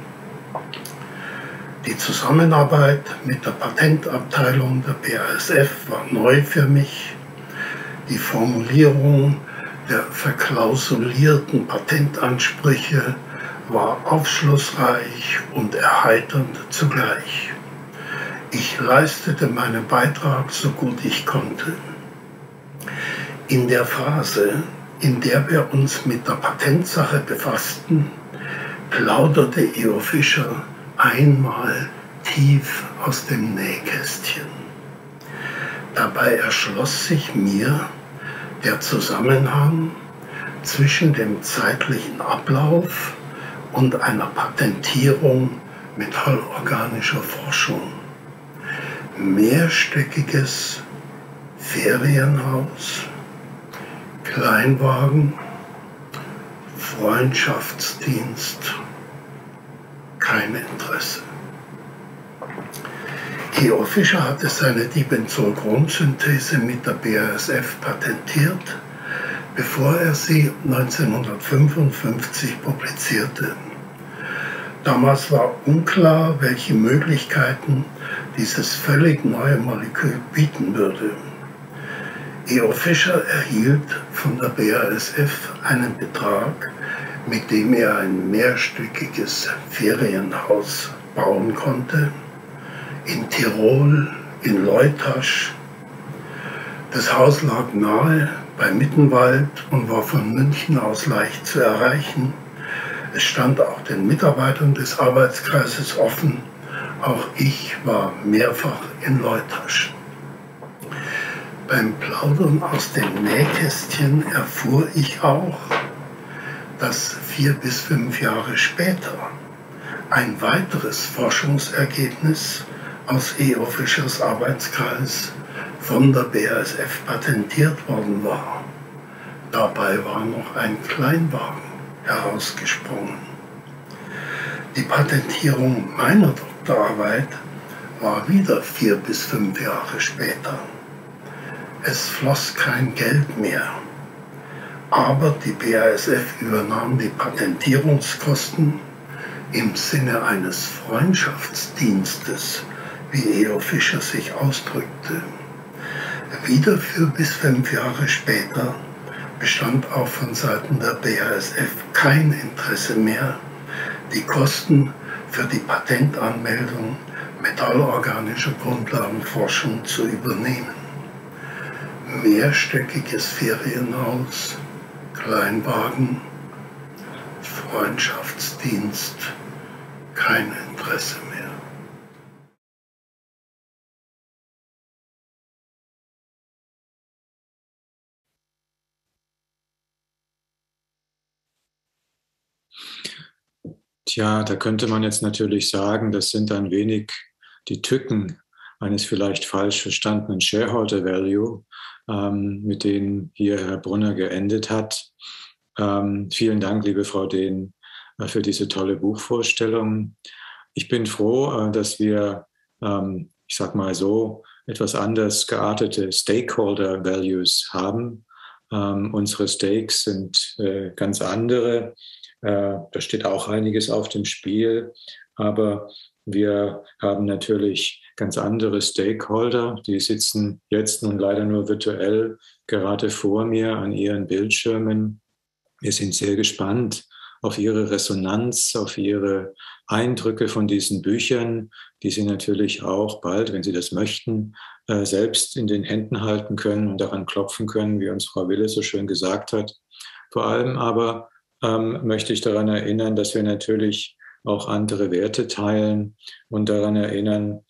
Die Zusammenarbeit mit der Patentabteilung der BASF war neu für mich. Die Formulierung der verklausulierten Patentansprüche war aufschlussreich und erheiternd zugleich. Ich leistete meinen Beitrag so gut ich konnte. In der Phase, in der wir uns mit der Patentsache befassten, plauderte E.O. Fischer einmal tief aus dem Nähkästchen. Dabei erschloss sich mir der Zusammenhang zwischen dem zeitlichen Ablauf und einer Patentierung metallorganischer Forschung. Mehrstöckiges Ferienhaus, Kleinwagen, Freundschaftsdienst, kein Interesse. E.O. Fischer hatte seine Dibenzol-Grundsynthese mit der BASF patentiert, bevor er sie 1955 publizierte. Damals war unklar, welche Möglichkeiten dieses völlig neue Molekül bieten würde. E.O. Fischer erhielt von der BASF einen Betrag, mit dem er ein mehrstöckiges Ferienhaus bauen konnte, in Tirol, in Leutasch. Das Haus lag nahe bei Mittenwald und war von München aus leicht zu erreichen. Es stand auch den Mitarbeitern des Arbeitskreises offen. Auch ich war mehrfach in Leutasch. Beim Plaudern aus dem Nähkästchen erfuhr ich auch, dass 4 bis 5 Jahre später ein weiteres Forschungsergebnis aus E.O. Fischers Arbeitskreis von der BASF patentiert worden war. Dabei war noch ein Kleinwagen herausgesprungen. Die Patentierung meiner Doktorarbeit war wieder 4 bis 5 Jahre später. Es floss kein Geld mehr, aber die BASF übernahm die Patentierungskosten im Sinne eines Freundschaftsdienstes, wie E.O. Fischer sich ausdrückte. Wieder 4 bis 5 Jahre später bestand auch von Seiten der BASF kein Interesse mehr, die Kosten für die Patentanmeldung mit metallorganische Grundlagenforschung zu übernehmen. Mehrstöckiges Ferienhaus, Kleinwagen, Freundschaftsdienst, kein Interesse mehr. Tja, da könnte man jetzt natürlich sagen, das sind ein wenig die Tücken eines vielleicht falsch verstandenen Shareholder Value, mit denen hier Herr Brunner geendet hat. Vielen Dank, liebe Frau Dehn, für diese tolle Buchvorstellung. Ich bin froh, dass wir, ich sag mal so, etwas anders geartete Stakeholder Values haben. Unsere Stakes sind ganz andere. Da steht auch einiges auf dem Spiel, aber wir haben natürlich ganz andere Stakeholder, die sitzen jetzt nun leider nur virtuell gerade vor mir an ihren Bildschirmen. Wir sind sehr gespannt auf ihre Resonanz, auf ihre Eindrücke von diesen Büchern, die sie natürlich auch bald, wenn sie das möchten, selbst in den Händen halten können und daran klopfen können, wie uns Frau Wille so schön gesagt hat. Vor allem aber möchte ich daran erinnern, dass wir natürlich auch andere Werte teilen und daran erinnern,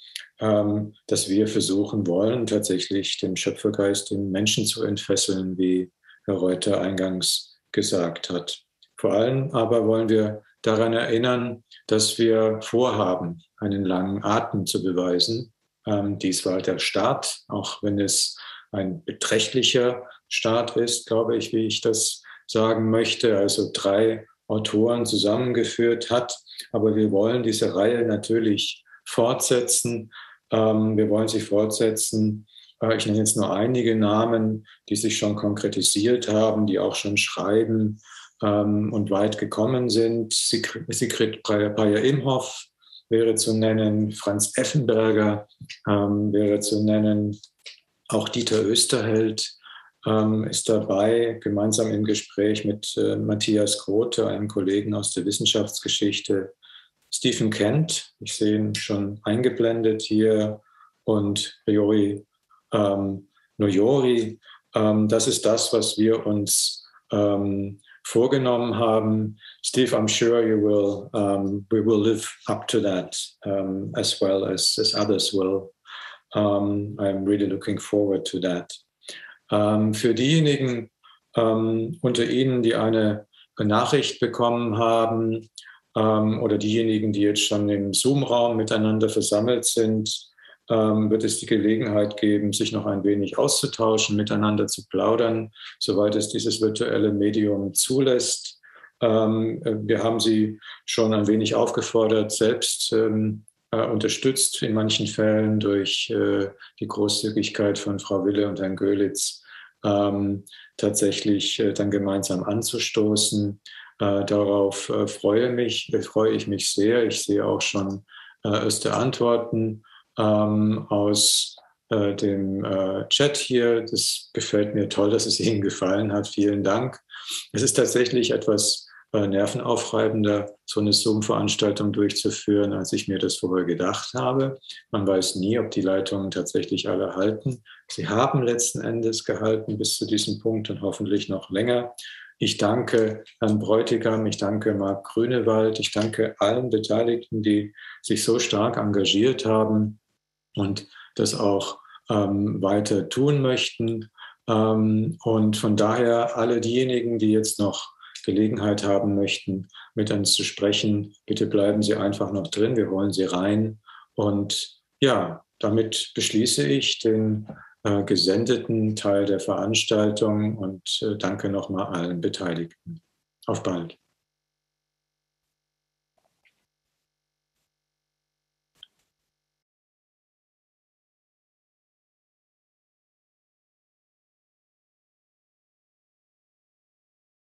dass wir versuchen wollen, tatsächlich den Schöpfergeist im Menschen zu entfesseln, wie Herr Reuter eingangs gesagt hat. Vor allem aber wollen wir daran erinnern, dass wir vorhaben, einen langen Atem zu beweisen. Dies war der Start, auch wenn es ein beträchtlicher Start ist, glaube ich, wie ich das sagen möchte, also 3 Autoren zusammengeführt hat. Aber wir wollen diese Reihe natürlich fortsetzen. Wir wollen sie fortsetzen. Ich nenne jetzt nur einige Namen, die sich schon konkretisiert haben, die auch schon schreiben und weit gekommen sind. Sigrid Breyer-Imhoff wäre zu nennen, Franz Effenberger wäre zu nennen, auch Dieter Oesterheld ist dabei, gemeinsam im Gespräch mit Matthias Grote, einem Kollegen aus der Wissenschaftsgeschichte, Stephen Kent, ich sehe ihn schon eingeblendet hier, und Ryori Noyori. Das ist das, was wir uns vorgenommen haben. Steve, I'm sure we will live up to that as well as others will. I'm really looking forward to that. Für diejenigen unter Ihnen, die eine Nachricht bekommen haben oder diejenigen, die jetzt schon im Zoom-Raum miteinander versammelt sind, wird es die Gelegenheit geben, sich noch ein wenig auszutauschen, miteinander zu plaudern, soweit es dieses virtuelle Medium zulässt. Wir haben Sie schon ein wenig aufgefordert, selbst unterstützt in manchen Fällen durch die Großzügigkeit von Frau Wille und Herrn Göhlitz, tatsächlich dann gemeinsam anzustoßen. Darauf freue ich mich sehr. Ich sehe auch schon erste Antworten aus dem Chat hier. Das gefällt mir toll, dass es Ihnen gefallen hat. Vielen Dank. Es ist tatsächlich etwas nervenaufreibender, so eine Zoom-Veranstaltung durchzuführen, als ich mir das vorher gedacht habe. Man weiß nie, ob die Leitungen tatsächlich alle halten. Sie haben letzten Endes gehalten bis zu diesem Punkt und hoffentlich noch länger. Ich danke Herrn Bräutigam, ich danke Marc Grünewald, ich danke allen Beteiligten, die sich so stark engagiert haben und das auch weiter tun möchten. Und von daher alle diejenigen, die jetzt noch Gelegenheit haben möchten, mit uns zu sprechen, bitte bleiben Sie einfach noch drin, wir holen Sie rein. Und ja, damit beschließe ich den gesendeten Teil der Veranstaltung und danke nochmal allen Beteiligten. Auf bald.